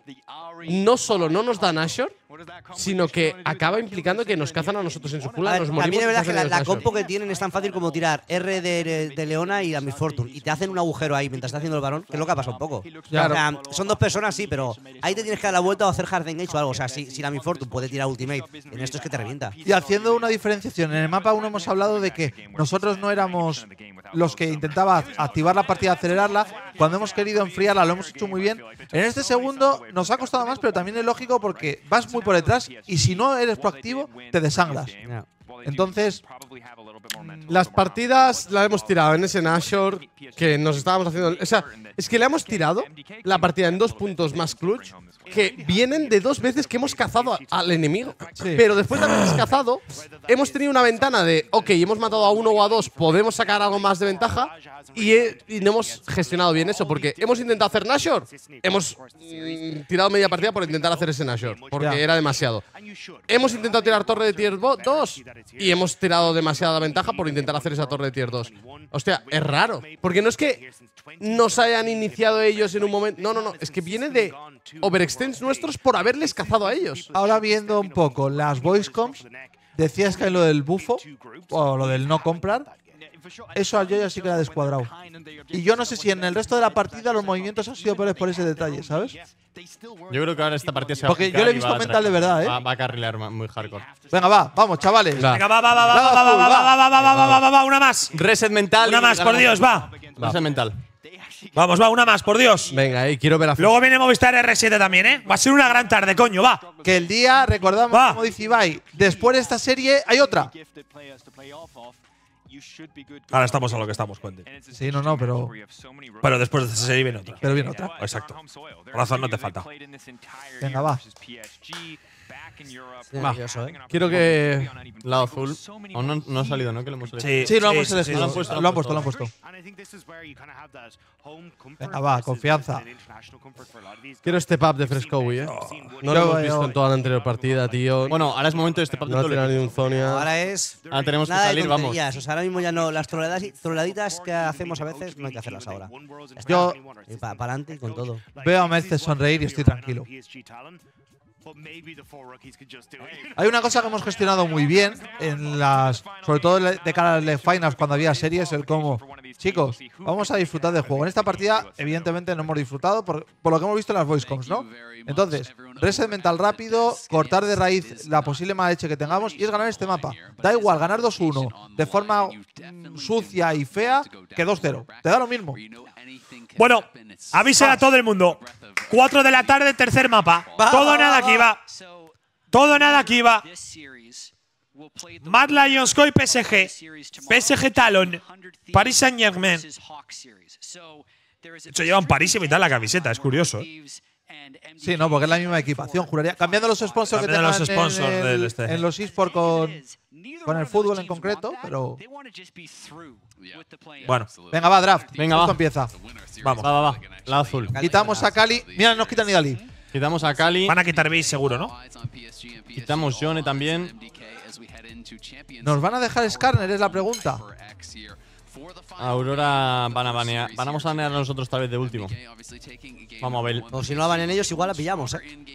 no solo no nos da Nashor, sino que acaba implicando que nos cazan a nosotros en su A jungla. ver, Nos también morimos es verdad que la, en la Nashor. compo que tienen es tan fácil como tirar R de, de Leona y la Miss Fortune. Y te hacen un agujero ahí mientras está haciendo el varón, que es lo que ha pasado un poco. Claro. O sea, son dos personas, sí, pero ahí te tienes que dar la vuelta o hacer hard engage o algo. O sea, si, si la Miss Fortune puede tirar ultimate, en esto es que te revienta. Y haciendo una diferenciación, en el mapa uno hemos hablado de que nosotros no éramos los que intentaba activar la partida, acelerarla. Cuando hemos querido enfriarla lo hemos hecho muy bien. En este segundo nos ha costado más, pero también es lógico porque vas muy por detrás y si no eres proactivo te desangras. Ya. Entonces, Las partidas las hemos tirado en ese Nashor que nos estábamos haciendo. O sea, es que le hemos tirado la partida en dos puntos más clutch que vienen de dos veces que hemos cazado a- al enemigo. Pero después de haberles cazado, hemos tenido una ventana de, ok, hemos matado a uno o a dos, podemos sacar algo más de ventaja y, he- y no hemos gestionado bien eso porque hemos intentado hacer Nashor, hemos mm, tirado media partida por intentar hacer ese Nashor porque Ya. era demasiado. Hemos intentado tirar torre de tier dos y hemos tirado demasiada ventaja por intentar hacer esa torre de tier dos. Hostia, es raro. Porque no es que nos hayan iniciado ellos en un momento. No, no, no. Es que viene de overextends nuestros por haberles cazado a ellos. ahora viendo un poco las voice comms, decías que lo del bufo o lo del no comprar, eso al Joya sí que era descuadrado. Y yo no sé si en el resto de la partida los movimientos han sido peores por ese detalle, ¿sabes? Yo creo que ahora esta partida se va Porque a yo le he picar y visto va a mental tra- de verdad, ¿eh? Va, va a carrilear ma- muy hardcore. Venga, va, vamos, chavales. Va. Venga, va, va, va, va, Va, va, va, va, azul, va, va. va, va, va, va, va, va, va, una más. Reset mental. Una y más, por ganamos. Dios, va. Reset mental. Vamos, va, una más, por Dios. Venga, eh, quiero ver a Luego viene Movistar R siete también, ¿eh? Va a ser una gran tarde, coño, va. Que el día, recordamos, Va. como dice Ibai, después de esta serie hay otra. Ahora estamos a lo que estamos, cuente. Sí, no, no, pero. Pero después de esta serie viene otra. Pero viene otra. Exacto. Razón no te falta. Venga, va. Nervioso, ¿eh? Quiero que. Lado azul. Aún no, no ha salido, ¿no? Que lo hemos elegido. Sí, Sí, lo hemos sí, elegido. sí, lo han sí, puesto, sí. lo han puesto, lo han puesto. Venga, va, confianza. Quiero step up de Frescowi, eh. No Yo lo hemos veo- visto en toda la anterior partida, tío. Bueno, ahora es momento de este no ha partido. tirado ni un Zonia. Ahora es. Ahora tenemos que nada salir, de vamos. tonterías. O sea, ahora mismo ya no. Las troladadas- troladitas que hacemos a veces no hay que hacerlas ahora. Yo Para adelante y con todo. veo a Mercedes sonreír y estoy tranquilo. Hay una cosa que hemos gestionado muy bien en las, sobre todo de cara a las finals cuando había series, el cómo, chicos, vamos a disfrutar del juego. En esta partida, evidentemente, no hemos disfrutado por, por lo que hemos visto en las voice comms, ¿no? Entonces, reset mental rápido, cortar de raíz la posible mala leche que tengamos y es ganar este mapa. Da igual ganar dos uno de forma mm, sucia y fea que dos cero. Te da lo mismo. Bueno, avisen a todo el mundo. cuatro de la tarde, tercer mapa. Todo nada aquí va. Todo nada aquí va. Mad Lions Koi P S G. P S G Talon. Paris Saint Germain. De hecho, llevan París y mitad la camiseta, es curioso. ¿eh? Sí, no, porque es la misma equipación, juraría. Cambiando los sponsors que Cambiando tengan los sponsors en, el- del este. en los eSports con, con el fútbol en concreto, pero… Bueno, Venga, va, draft. Venga, Esto va. empieza. vamos. Va, va, va. Lado azul. Quitamos a Cali. Mira, nos quitan ni Dali. Quitamos a Cali. Van a quitar Beast seguro, ¿no? Quitamos Yone también. ¿Nos van a dejar Skarner? Es la pregunta. A Aurora van a banear. Vamos a banear a nosotros tal vez de último. Vamos a ver. O si no la banean ellos, igual la pillamos, ¿eh?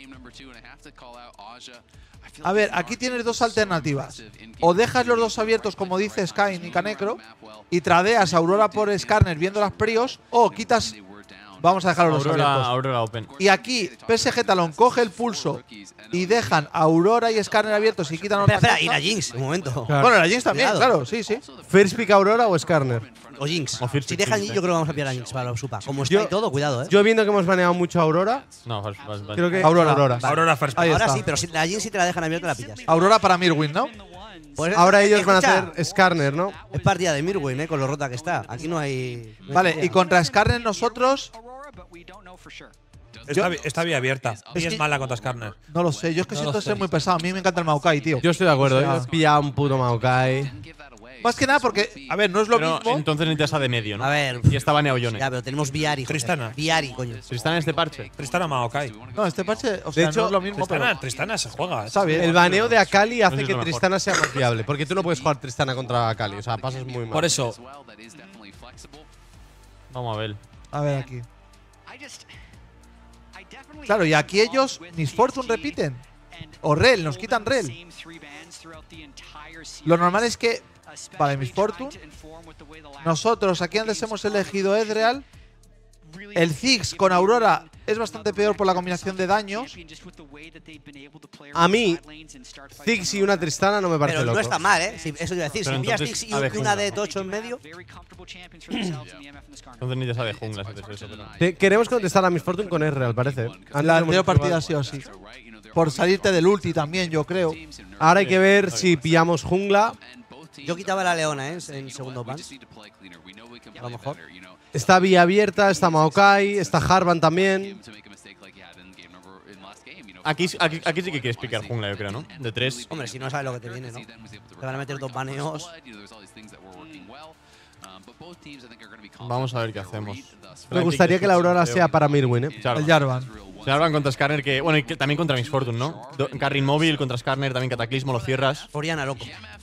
A ver, aquí tienes dos alternativas. O dejas los dos abiertos, como dice Sky y Canecro, y tradeas a Aurora por Skarner viendo las prios, o quitas. Vamos a dejar los dos Aurora, abiertos. Aurora Open. Y aquí P S G Talon coge el pulso y dejan a Aurora y Skarner abiertos y quitan otra Espera, espera, y cosa. la Jinx, un momento. Bueno, la Jinx también, Cuidado. claro, sí, sí. ¿First pick Aurora o Skarner? O Jinx. O First Si Pick dejan Jinx, Jinx, yo creo que vamos a pillar a Jinx para la Supa. Como está Yo- y todo, cuidado, ¿eh? Yo viendo que hemos baneado mucho a Aurora, No, vas, vas, vas. creo que Aurora. Aurora. Aurora First Ahí Pick. Ahora está. sí, pero si la Jinx si te la dejan abierta, la pillas. Aurora para Mirwin, ¿no? Pues, Ahora ellos van a escucha, hacer Skarner, ¿no? Es partida de Mirwin, ¿eh? Con lo rota que está. Aquí no hay. no hay Vale, idea. y contra Skarner nosotros… Está, vi- está bien abierta. Y Es es que- mala contra Skarner. No lo sé, yo es que siento ser muy pesado. A mí me encanta el Maokai, tío. Yo estoy de acuerdo, O sea, ¿eh? He pillado un puto Maokai. Más que nada porque, a ver, no es lo Pero mismo. entonces necesitas a de medio, ¿no? A ver. Y está baneado Yone. Ya, pero tenemos Viari. joder. Tristana. Viari, coño. Tristán en este parche. Tristana Maokai. No, este parche, o sea, hecho, no es lo mismo, Tristana, pero Tristana se juega. ¿eh? está bien. El baneo de Akali hace Eso es que lo mejor. Tristana sea más viable. Porque tú no puedes jugar Tristana contra Akali. O sea, pasas muy mal. Por eso, Vamos a ver. A ver aquí. Claro, y aquí ellos Miss Fortune repiten. O Rel, nos quitan Rel. Lo normal es que, vale, Miss Fortune, nosotros aquí antes hemos elegido Ezreal. El Ziggs con Aurora es bastante peor por la combinación de daños. A mí, Ziggs y una Tristana no me parece Pero no loco. está mal, ¿eh? Si, eso iba a decir. Pero Si pillas entonces, Ziggs y a ver, un- una jungla. de tocho en medio. Entonces ni te sabe jungla si haces eso, pero… Te- Queremos contestar a Miss Fortune con R, al parecer. Antes La lo hemos anterior hecho partida mal. sí o sí. Por salirte del ulti también, yo creo. Ahora hay que ver si pillamos jungla. Yo quitaba la Leona, ¿eh? En segundo pan. A lo mejor. Está Vía abierta, está Maokai, está Harvan también. Aquí, aquí, aquí sí que quieres picar jungla, yo creo, ¿no? De tres. Hombre, si no sabes lo que te viene, ¿no? Te van a meter dos baneos. Vamos a ver qué hacemos. Me gustaría que la Aurora sea para Mirwin, ¿eh? Jarvan. El Jarvan. Jarvan contra Skarner, que… Bueno, y que también contra Miss Fortune, ¿no? Do- Carry móvil contra Skarner, también Cataclismo, lo cierras. Oriana, loco.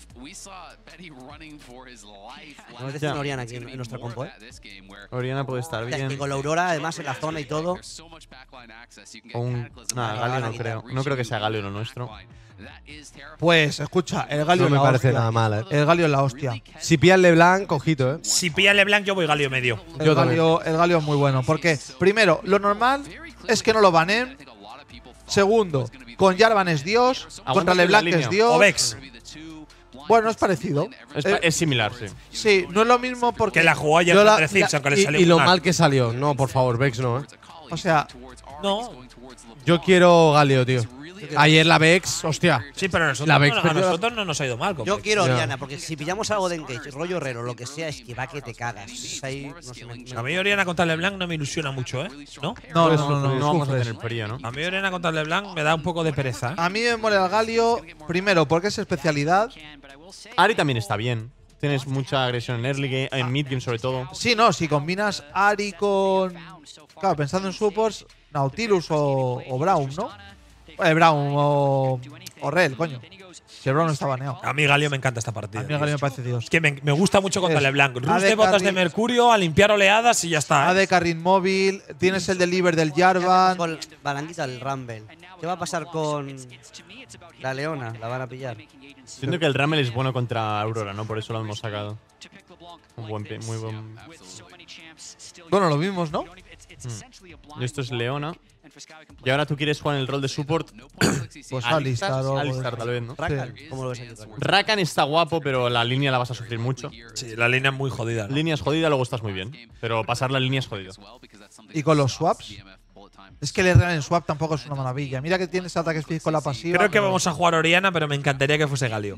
No es decir Ya. una Oriana aquí en, en nuestra compo, ¿eh? Oriana puede estar Ya, y bien. con la Aurora, además, en la zona y todo. O un… Nada, Galio no creo. No creo que sea Galio lo nuestro. Pues, escucha, el Galio No me es la parece hostia. nada mal, ¿eh? El Galio es la hostia. Si pillan LeBlanc, ojito, ¿eh? Si pilla LeBlanc, yo voy Galio medio. El Yo también. Galio, el Galio es muy bueno. Porque, primero, lo normal es que no lo banen. Segundo, con Jarvan es Dios. Aguántate Contra en la LeBlanc línea. es Dios. O Vex. Bueno, es parecido. Es, Eh, es similar, sí. sí, no es lo mismo porque. Que la jugó ayer Yo la- contra Ziggs, aunque le y, salió y lo muy mal que salió. No, por favor, Vex no, ¿eh? O sea, No. Yo quiero Galio, tío. Ayer la Vex, hostia. Sí, pero a nosotros, La Vex no, a perdió la- nosotros no nos ha ido mal. con Yo Vex. quiero Ya. Oriana, porque si pillamos algo de engage, rollo herrero, lo que sea, es que va que te cagas. Es ahí, no sé, me- me- A mí Oriana contra LeBlanc no me ilusiona mucho, ¿eh? ¿No? no, Pues no, no, no, No vamos a sufres. tener frío, ¿no? A mí Oriana contra LeBlanc me da un poco de pereza, ¿eh? A mí me mola el Galio, primero, porque es especialidad. Ari también está bien. Tienes mucha agresión en early game, en mid game sobre todo. Sí, no, si combinas Ari con. Claro, pensando en supports, Nautilus o, o Braum, ¿no? Eh, Braum o. O Rel, coño. Si el Braum está baneado. A mí Galio me encanta esta A partida. mí el Galio me parece Dios. Es que me, me gusta mucho contra Es LeBlanc. A Rus D de botas de carry- mercurio a limpiar oleadas y ya está. A ¿eh? de Carrin móvil, tienes el deliver del Jarvan. Con Balanguita el Rumble. ¿Qué va a pasar con la Leona? La van a pillar. Siento que el Ramel es bueno contra Aurora, ¿no? Por eso lo hemos sacado. Un buen pi- muy buen. Bueno, lo vimos, ¿no? Y esto es Leona. Y ahora tú quieres jugar en el rol de support. Pues Alistar o algo de Alistar, eso. tal vez, ¿no? Rakan, ¿cómo lo ves aquí? Rakan está guapo, pero la línea la vas a sufrir mucho. Sí, la línea es muy jodida. ¿no? Línea es jodida, luego estás muy bien. Pero pasar la línea es jodido. Y con los swaps. Es que el R en swap tampoco es una maravilla. Mira que tienes ataques físicos con la pasiva. Creo que pero- vamos a jugar Oriana, pero me encantaría que fuese Galio.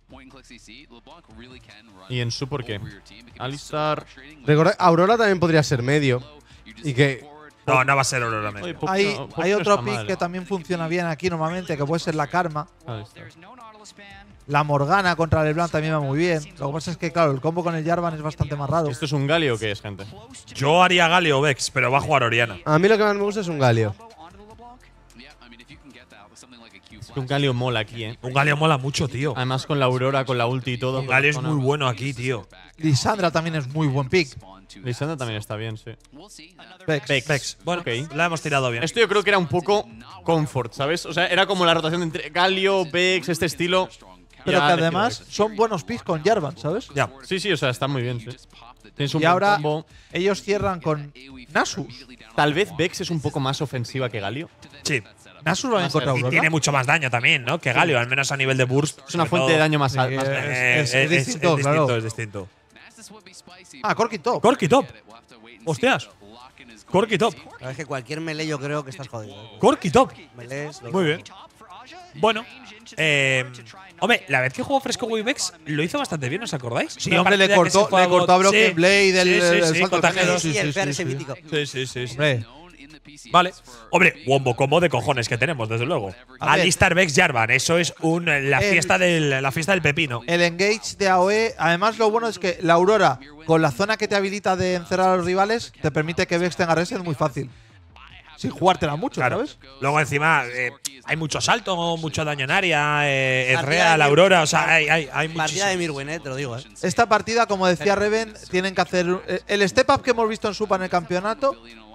¿Y en support qué? Alistar. Recordad, Aurora también podría ser medio. Y que. No, no va a ser Aurora medio. Oye, Pop Hay, no- Pop hay no otro está pick mal, que eh. también funciona bien aquí normalmente, que puede ser la Karma. Alistar. La Morgana contra el LeBlanc también va muy bien. Lo que pasa es que, claro, el combo con el Jarvan es bastante más raro. ¿Esto es un Galio o qué es, gente? Yo haría Galio o Vex, pero va a jugar Oriana. A mí lo que más me gusta es un Galio. Es que un Galio mola aquí, ¿eh? Un Galio mola mucho, tío. Además con la Aurora, con la ulti y todo. Un Galio es muy bueno aquí, tío. Lisandra también es muy buen pick. Lisandra también está bien, sí. Vex. Vex. Bueno, Ok. la hemos tirado bien. Esto yo creo que era un poco comfort, ¿sabes? O sea, era como la rotación entre Galio, Vex, este estilo. Pero Ya que elegido además Vex. son buenos picks con Jarvan, ¿sabes? Ya. Sí, sí, o sea, está muy bien, sí. Tienes un Y buen ahora combo. ellos cierran con Nasus. Tal vez Vex es un poco más ofensiva que Galio. Sí. Nasus va bien contra Y Aurora. tiene mucho más daño también, ¿no? Que Galio, al menos a nivel de burst. Es una sobre fuente todo. de daño más, Sí, al- más eh, grande. Eh, Es- es es, es distinto, distinto, claro. es distinto. Ah, Corki top. Corki top. Hostias. Corki top. La verdad es que cualquier melee yo creo que estás jodido. ¿eh? Corki top. Melees, lo- Muy bien. Bueno. Eh, hombre, la vez que jugó Fresco Webex lo hizo bastante bien, ¿os acordáis? Sí, Una hombre, le partida que se cortó, fue le cortó a Broken sí, Blade el, sí, sí, el sí, salto contra al género. Sí, Sí, sí, el sí, P R sí, ese sí. mítico. Sí, sí, sí. sí. Hombre, Vale. Hombre, Wombo combo de cojones que tenemos, desde luego. A ver. Alistar Vex Jarvan, eso es un, la, El- fiesta del, la fiesta del pepino. el engage de A O E, además lo bueno es que la Aurora, con la zona que te habilita de encerrar a los rivales, te permite que Vex tenga reset muy fácil. Sin jugártela mucho, Claro. ¿sabes? Luego encima eh, hay mucho salto, mucho daño en área, eh, es Partida real, de- Aurora, o sea, hay, hay, hay Partida de muchísimo. Mirwin, eh, te lo digo, eh. Esta partida, como decía Reven, tienen que hacer. eh, El step up que hemos visto en Supa en el campeonato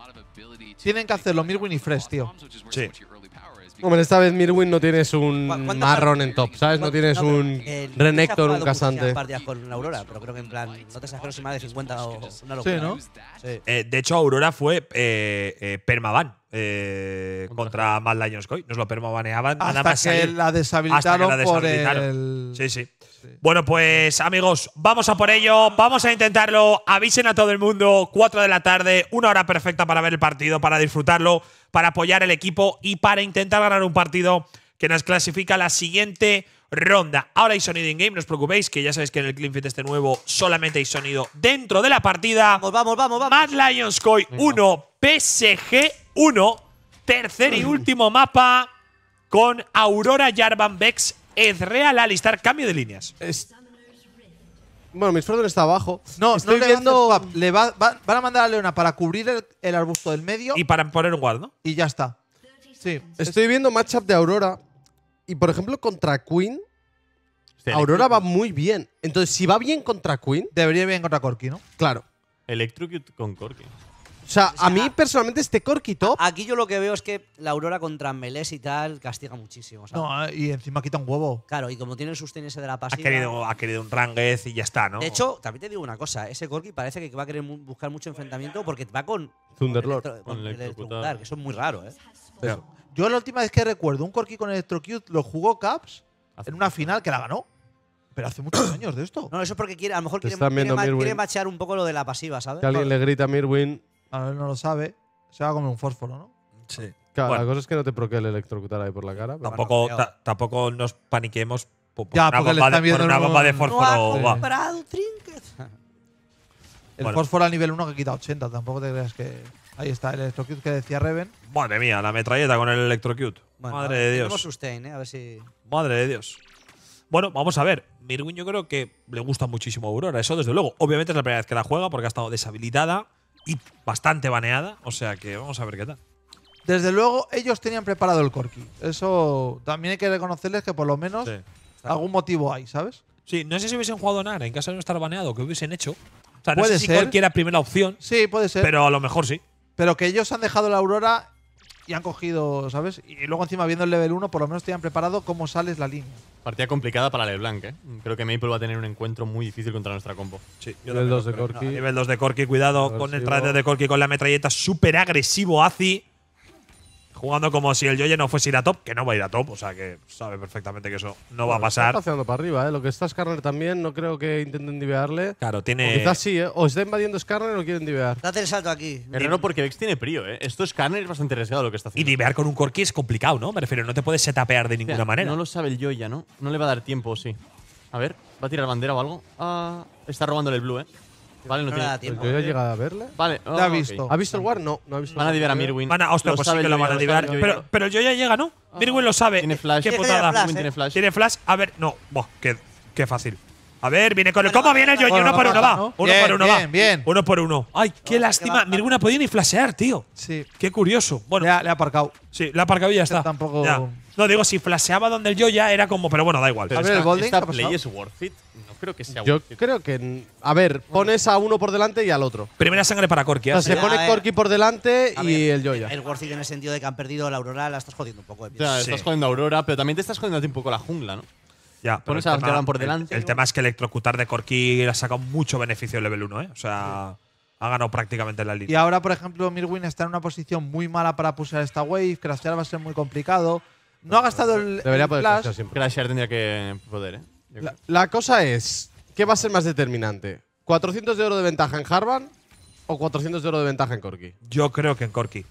Tienen que hacerlo Mirwin y Fresh, tío. Sí. Hombre, esta vez Mirwin no tienes un ¿Cu- cuántas marrón par- en top, ¿sabes? No cuán- tienes pero, un eh, Renekton, se ha un jugado casante. muchísimas partidas con Aurora, pero creo que en plan, no te exagero si más de cincuenta o una locura. Sí, ¿no? Sí. Eh, de hecho, Aurora fue eh, eh, permaban eh, contra Mad Lions Koi. Nos lo permabaneaban nada Hasta más que salir. la Hasta que deshabilitaron, la deshabilitaron. por el… Sí, sí. Bueno, pues amigos, vamos a por ello, vamos a intentarlo. Avisen a todo el mundo, cuatro de la tarde, una hora perfecta para ver el partido, para disfrutarlo, para apoyar el equipo y para intentar ganar un partido que nos clasifica a la siguiente ronda. Ahora hay sonido in-game, no os preocupéis, que ya sabéis que en el Cleanfit este nuevo solamente hay sonido dentro de la partida. Vamos, vamos, vamos, vamos. Mad Lions Koi uno, P S G uno, tercer y último mapa con Aurora, Jarvan, Vex, Ezreal, Alistar. Cambio de líneas. Es- Bueno, Miss Frozen está abajo. No, Estoy no le viendo. va a hacer swap. Le va- va- van a mandar a Leona para cubrir el, el arbusto del medio Y y, para poner un guard, ¿no? ya está. Sí. Estoy viendo matchup de Aurora. Y por ejemplo, contra Queen, Hostia, Aurora va Electrocute- muy bien. Entonces, si va bien contra Queen, Debería ir bien contra Corki, ¿no? claro. Electrocute con Corki. O sea, a mí personalmente este Corki top. Aquí yo lo que veo es que la Aurora contra Meles y tal castiga muchísimo. ¿sabes? No, eh, y encima quita un huevo. Claro, y como tiene el sustain ese de la Ha pasiva… querido, ha querido un Rangez y ya está, ¿no? De hecho, también te digo una cosa, ese Corki parece que va a querer mu- buscar mucho enfrentamiento porque va con Thunderlord. con, electro- Con con electrocutar. electrocutar, que eso es muy raro, ¿eh? Eso. Yo la última vez que recuerdo un Corki con Electrocute lo jugó Caps Hace- en una final que la ganó. Pero hace muchos años de esto. No, eso es porque quiere, a lo mejor Te quiere, están quiere, viendo ma- Mirwin. quiere machear un poco lo de la pasiva, ¿sabes? Que alguien le grita a Mirwin. A ver, no lo sabe. Se va a comer un fósforo, ¿no? Sí. Claro, Bueno. la cosa es que no te proque el electrocutar ahí por la cara. pero- Tampoco, Bueno, ta- tampoco nos paniquemos por, por Ya, una, porque le bomba están de, por viendo una un- bomba de no fósforo. ha va. comprado trinket. El Bueno. fósforo al nivel uno que quita ochenta. Tampoco te creas que… Ahí está el Electrocute que decía Reven. Madre mía, la metralleta con el Electrocute. Bueno, Madre a ver, de tenemos Dios. sustain, ¿eh? A ver si… Madre de Dios. Bueno, vamos a ver. Mirwin yo creo que le gusta muchísimo a Aurora, eso desde luego. Obviamente es la primera vez que la juega porque ha estado deshabilitada y bastante baneada. O sea que vamos a ver qué tal. Desde luego, ellos tenían preparado el Corki. Eso también hay que reconocerles que por lo menos Sí. algún motivo hay, ¿sabes? Sí, no sé si hubiesen jugado Nara en caso de no estar baneado, ¿qué hubiesen hecho? O sea, no Puede sé si ser. cualquiera era primera opción, Sí, puede ser. Pero, pero a lo mejor sí. que ellos han dejado la Aurora y han cogido, ¿sabes? Y luego encima viendo el level uno, por lo menos tenían preparado cómo sales la línea. Partida complicada para LeBlanc, ¿eh? Creo que Maple va a tener un encuentro muy difícil contra nuestra combo. Sí, yo Nivel también dos lo de creo. Corki. No, nivel dos de Corki, cuidado con el Agresivo. tradeo de Corki con la metralleta súper agresivo, Azi. Jugando como si el Yoye no fuese ir a top, que no va a ir a top, o sea que sabe perfectamente que eso no va a Bueno, está pasar. paseando para arriba, ¿eh? Lo que está Skarner también, no creo que intenten divearle. Claro, O tiene. quizás sí, ¿eh? O está invadiendo Skarner o quieren divear. Date el salto aquí. Es raro porque Vex tiene prio, ¿eh? Esto es Scanner, es bastante arriesgado lo que está Y haciendo. divear con un Corki es complicado, ¿no? Me refiero, no te puedes setapear de O sea, ninguna manera. No lo sabe el Joya, ¿no? No le va a dar tiempo, sí. A ver, ¿va a tirar bandera o algo? Ah, está robándole el blue, ¿eh? Vale, no, No le da tiene. tiempo. Yo ya llega a verle. Vale, Ya ha ok. visto. ¿Ha visto el War? No, no ha visto Van a el divear a War. Mirwin. Van a, hostia, Lo pues sí sabe que el lo Joya, van a lo sabe divear. el Joya. Pero, pero el Yoya llega, ¿no? Mirwin lo sabe. Tiene flash. Qué Tiene putada. flash, Mirwin ¿eh? tiene flash. Tiene flash. A ver, no. Buah, qué, qué fácil. A ver, viene con el. ¿Cómo viene el Yoye? Bueno, Uno no por uno pasa, va. ¿no? Uno Bien, por uno bien, va. bien. Uno por uno. Ay, qué No, lástima. que va- Mirwin no podía ni flashear, tío. Sí. Qué curioso. Bueno, Le ha, le ha aparcado. sí, la ha aparcado y ya está. tampoco- Ya. No, digo, si flasheaba donde el Yoya era como. Pero bueno, da igual. Pero A ver, el esta, Golding, ¿qué esta ha pasado? play es worth it. No creo que sea Yo worth it. creo que. A ver, pones a uno por delante y al otro. Primera sangre para Corki. O ¿eh? sea, se Ya, pone a ver. Corki por delante A y ver, el Joya. El Warthig en el sentido de que han perdido la Aurora la estás jodiendo un poco. eh, O sea, Sí. estás jodiendo a Aurora, pero también te estás jodiendo a ti un poco la jungla, ¿no? Ya, pero Pones el a tema- Jarvan por el- delante. El, tema es que electrocutar de Corki le ha sacado mucho beneficio en level uno, ¿eh? O sea, ha ganado prácticamente la Y línea. ahora, por ejemplo, Mirwin está en una posición muy mala para pulsar esta wave. Crashear va a ser muy complicado. No ha gastado el, Debería el poder flash. crashear siempre. Crasher tendría que poder, ¿eh? Yo La, creo. la cosa es, ¿qué va a ser más determinante? ¿cuatrocientos de oro de ventaja en Jarvan o cuatrocientos de oro de ventaja en Corki? Yo creo que en Corki.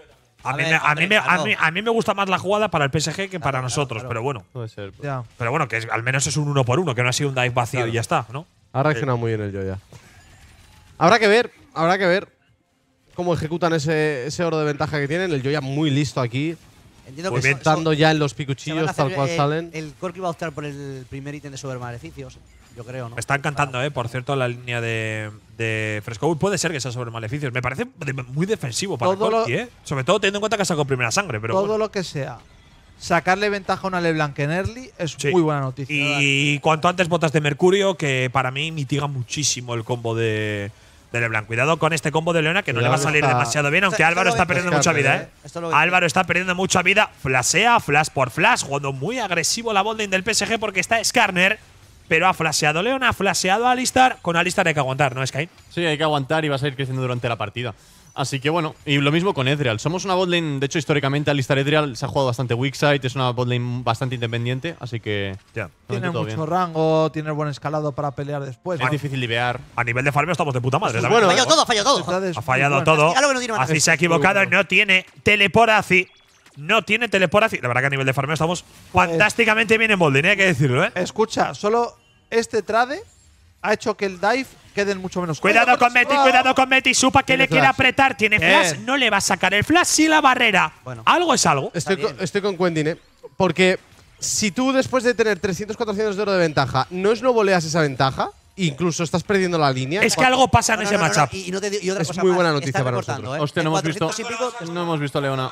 A, A mí, ver, me, a, hombre, mí me, a, claro. mí, a mí me gusta más la jugada para el P S G que para claro, nosotros, claro. pero bueno. Puede ser. pues. Ya. Pero bueno, que es- al menos es un uno por uno, que no ha sido un dive vacío y ya está, ¿no? Ha reaccionado muy bien el Joya. Habrá que ver, habrá que ver cómo ejecutan ese, ese oro de ventaja que tienen. El Joya muy listo aquí, Entiendo Muy que bien, eso- estando ya en los se van a picuchillos hacer, tal cual eh, salen. El Corki va a optar por el primer ítem de sobremaleficios, yo creo, ¿no? Me está encantando, ¿eh? Por cierto, la línea de, de Fresco. Puede ser que sea sobre maleficios. Me parece de- muy defensivo para Todo Corki, lo- ¿eh? Sobre todo teniendo en cuenta que ha sacado primera sangre, pero Todo bueno. lo que sea sacarle ventaja a una LeBlanc en early es Sí. muy buena noticia. Y cuanto antes botas de Mercurio, que para mí mitiga muchísimo el combo de, de LeBlanc. Cuidado con este combo de Leona que no le Cuidado va a salir que está- demasiado bien, aunque Esto- Álvaro esto está lo perdiendo ven- mucha vida, esto ¿eh? Esto lo ven- Álvaro está perdiendo mucha vida. Flasea, flash por flash, jugando muy agresivo la botlane del P S G porque está Skarner. Pero ha flasheado Leona, ha flasheado a Alistar. Con Alistar hay que aguantar, ¿no, Sky? Sí, hay que aguantar y vas a ir creciendo durante la partida. Así que bueno, y lo mismo con Ezreal. Somos una botlane, de hecho, históricamente Alistar Ezreal se ha jugado bastante weak side, es una botlane bastante independiente, así que. Ya. Tiene todo mucho bien. rango, tiene buen escalado para pelear después. Es difícil livear. A nivel de farmeo estamos de puta madre. Pues también. bueno, Ha fallado todo, ha fallado todo. Entonces, Ha muy fallado bueno. todo. Castígalo que no tiene mana. Así se ha equivocado, no tiene teleporazi. No tiene teleporazi. La verdad que a nivel de farmeo estamos fantásticamente bien en botlane, ¿eh? hay que decirlo, ¿eh? Escucha, solo este trade ha hecho que el dive quede en mucho menos. Cuidado con Meti, cuidado con Meti. Supa que Tiene le quiere flash. apretar. Tiene Bien. flash. No le va a sacar el flash sin la barrera. Bueno. Algo es algo. Estoy Está con, bien. estoy con Quentin, ¿eh? Porque si tú después de tener trescientos, cuatrocientos de oro de ventaja no es no voleas esa ventaja, incluso estás perdiendo la línea. Es que algo pasa en No, no, ese no, no, matchup. Y, y no te digo- y otra Es cosa muy más, buena noticia está para recortando, nosotros. ¿eh? Hostia, no En hemos visto. cuatrocientos y pico, No hemos visto a Leona.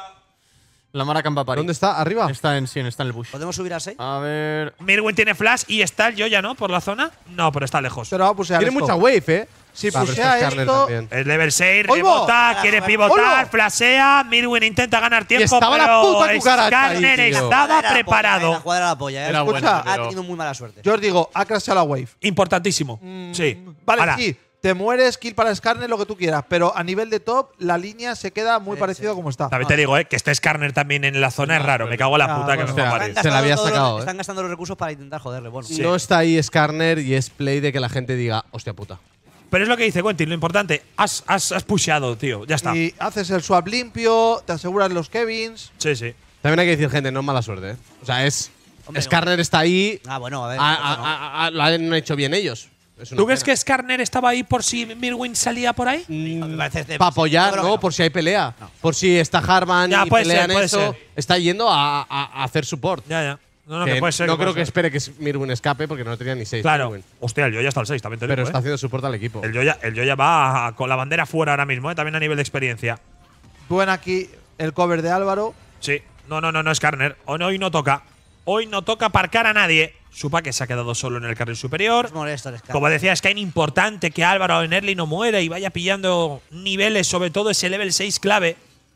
La Mara Campa París. ¿Dónde está? ¿Arriba? Está en sí, está en el bush. ¿Podemos subir a seis? A ver. Mirwin tiene flash y está el Yoya, ¿no? Por la zona. No, pero está lejos. Pero va a pusear Tiene esto. mucha wave, ¿eh? Si Va, pero pusea está Skarner esto, también. Es level seis, ¡Oigo! rebota, quiere pivotar, ¡Oigo! flashea. Mirwin intenta ganar tiempo, estaba la pero puta cucaracha ahí, Skarner tío. estaba Era la preparado. polla, era jugar a la polla, ¿eh? Era Escucha, buena, Ha pero. tenido muy mala suerte. yo os digo, ha crasheado la wave. Importantísimo. sí. Vale, Ahora, sí, te mueres, kill para Skarner, lo que tú quieras, pero a nivel de top, la línea se queda muy Sí, parecido sí. a como está. También te digo, eh, que esté Skarner también en la zona es raro. Me cago en la Ah, puta que bueno. me va a Hostia, parir. se la había todos los- sacado, ¿eh? Están gastando los recursos para intentar joderle. Bueno, Sí. No está ahí Skarner y es play de que la gente diga, hostia puta. Pero es lo que dice Quentin, lo importante. Has, has, has pusheado, tío. Ya está. Y haces el swap limpio, te aseguras los Kevins. Sí, sí. También hay que decir, gente, no es mala suerte, ¿eh? O sea, es. Hombre, Skarner está ahí. Ah, bueno, a ver. a- bueno. a- a- a- lo han hecho bien ellos. Es una ¿Tú crees pena. que Skarner estaba ahí por si Mirwin salía por ahí? Me parece de- Para apoyar, yo creo ¿no? que no. Por si hay pelea. Por si está Harman Ya, y puede ser, pelean puede eso. ser. Está yendo a, a- a hacer support. Ya, ya. No, no, Que que puede ser. no que creo puede que ser. espere que Mirwin escape porque no tenía ni seis. Claro. Mirwin. Hostia, el Yoya está al seis, también te Pero digo, está eh. haciendo support al equipo. El Yoya, el Yoya va a- con la bandera fuera ahora mismo, eh, también a nivel de experiencia. Buen aquí el cover de Álvaro. Sí. No, no, no, no es Skarner. Hoy no, hoy no toca. Hoy no toca aparcar a nadie. Supa que se ha quedado solo en el carril superior. Es molesto el Sky. Como decía, es que es importante que Álvaro en early no muera y vaya pillando niveles, sobre todo ese level seis clave.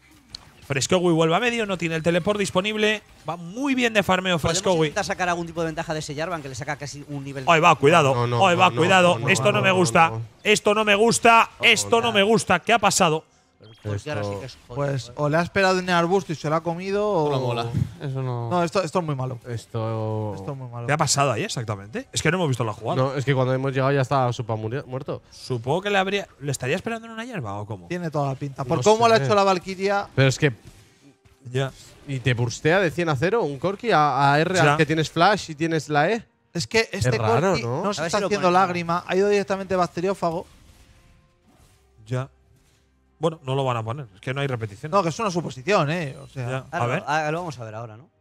Frescowi vuelve a medio, no tiene el teleport disponible. Va muy bien de farmeo ¿Podemos Frescowi. intentar sacar algún tipo de ventaja de ese Jarvan que le saca casi un nivel? Hoy va, cuidado. No, no, Hoy va, no, cuidado. no, no, Esto no, no, me no, gusta. no. Esto no me gusta. Esto no me gusta. ¿Qué ha pasado? Porque ahora sí que es jodido, Pues ¿eh? o le ha esperado en el arbusto y se lo ha comido o. No mola. Eso no. No, esto, esto es muy malo. Esto. Esto es muy malo. ¿Qué ha pasado ahí exactamente? Es que no hemos visto la jugada. No, es que cuando hemos llegado ya estaba Supa muri- muerto. Supongo que le habría. ¿Le estaría esperando en una hierba o cómo? Tiene toda la pinta. Por No cómo lo ha sé. hecho la Valkyria. Pero es que. Ya. Y te burstea de cien a cero un Corki a, a R Ya. al que tienes flash y tienes la E. Es que este Es raro, Corki ¿no? no, A se ver está si lo haciendo ponen, ¿no? lágrima. Ha ido directamente bacteriófago. Ya. Bueno, no lo van a poner. Es que no hay repetición. No, que es una suposición, ¿eh? O sea, Ya. Ah, A no, ver. ah, lo vamos a ver ahora, ¿no?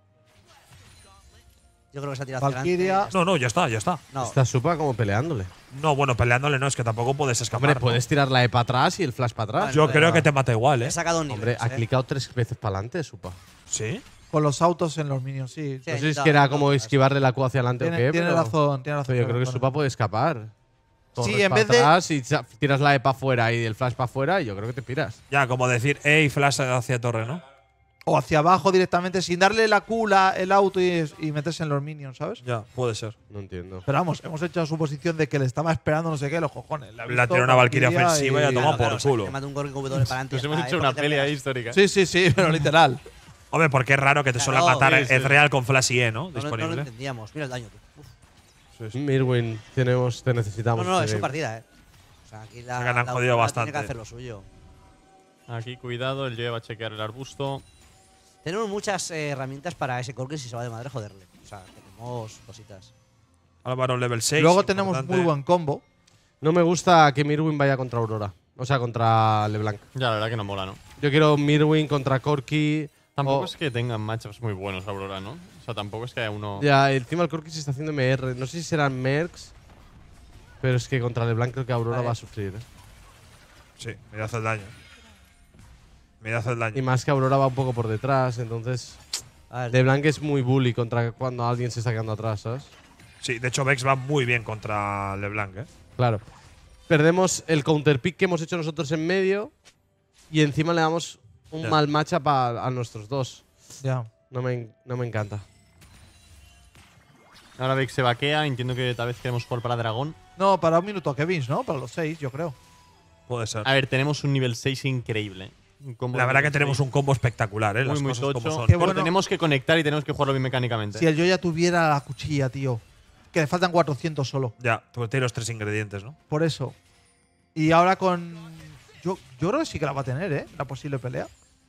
Yo creo que se ha tirado hacia Valkyria. adelante. No, no, ya está, ya está. No, Está Supa como peleándole. No, bueno, peleándole no, es que tampoco puedes escapar. Hombre, ¿no? puedes tirar la E para atrás y el flash para atrás. Vale. Yo Pero- creo que te mata igual, ¿eh? he sacado un nivel. Hombre, ha clicado tres veces para adelante, Supa. Sí. con los autos en los minions, sí. Sí, No sé si es no, que era no, como no, esquivarle la Q hacia adelante Tiene, o qué. tiene pero- razón, tiene razón. pero yo creo que Bueno. Supa puede escapar. Corres Sí, en pa' vez de- atrás y cha- tiras la E para afuera y el flash para afuera, y yo creo que te piras. Ya, como decir, ey, flash hacia torre, ¿no? O hacia abajo directamente, sin darle la Q, la- el auto y, y meterse en los minions, ¿sabes? Ya, puede ser. No entiendo. Pero vamos, hemos hecho la suposición de que le estaba esperando no sé qué, los cojones. Le ha La visto tiró una Valkyria Valkyria ofensiva y ha tomado Claro, por o sea, culo. que mate un Gorgon con W para adelante. y Nos ya hemos está, hecho ¿eh? una Porque te pelea veas. histórica. Sí, sí, sí, pero literal. Hombre, porque es raro que te suelen Claro, matar sí, sí. es real con flash y E, ¿no? No, no, no lo Disponible. entendíamos. Mira el daño, tío. Uf. Mirwin, tenemos, te No, necesitamos. no, no, este es su game. partida, eh. O sea, aquí la. Se han la jodido Aurora bastante. Tiene que hacer lo suyo. Aquí, cuidado, él lleva a chequear el arbusto. Tenemos muchas eh, herramientas para ese Corki si se va de madre joderle. O sea, tenemos cositas. Álvaro level seis. Luego tenemos importante. muy buen combo. No me gusta que Mirwin vaya contra Aurora. O sea, contra LeBlanc. Ya, la verdad que no mola, ¿no? Yo quiero Mirwin contra Corki. Tampoco o- es que tengan matchups muy buenos Aurora, ¿no? O sea, tampoco es que haya uno. Ya, encima el Corki se está haciendo M R. No sé si serán Mercs. Pero es que contra LeBlanc creo que Aurora Vale. va a sufrir. ¿eh? Sí, mirad el daño. Mirad el daño. Y más que Aurora va un poco por detrás. Entonces, A ver, LeBlanc es muy bully contra cuando alguien se está quedando atrás, ¿sabes? Sí, de hecho, Vex va muy bien contra LeBlanc, ¿eh? Claro. perdemos el counterpick que hemos hecho nosotros en medio y encima le damos un Ya. mal matchup a, a nuestros dos. Ya. No me, no me encanta. Ahora Vex se vaquea. Entiendo que tal vez queremos jugar para dragón. No, para un minuto Kevins, ¿no? Para los seis, yo creo. Puede ser. A ver, tenemos un nivel seis increíble. Un combo La de verdad que nivel tenemos seis. un combo espectacular, ¿eh? muy, Las muy cosas como tocho. son. Qué Pero bueno. tenemos que conectar y tenemos que jugarlo bien mecánicamente. Si el Joya tuviera la cuchilla, tío. Que le faltan cuatrocientos solo. Ya, pues tiene los tres ingredientes, ¿no? Por eso. Y ahora con. Yo, yo creo que sí que la va a tener, ¿eh? La posible pelea.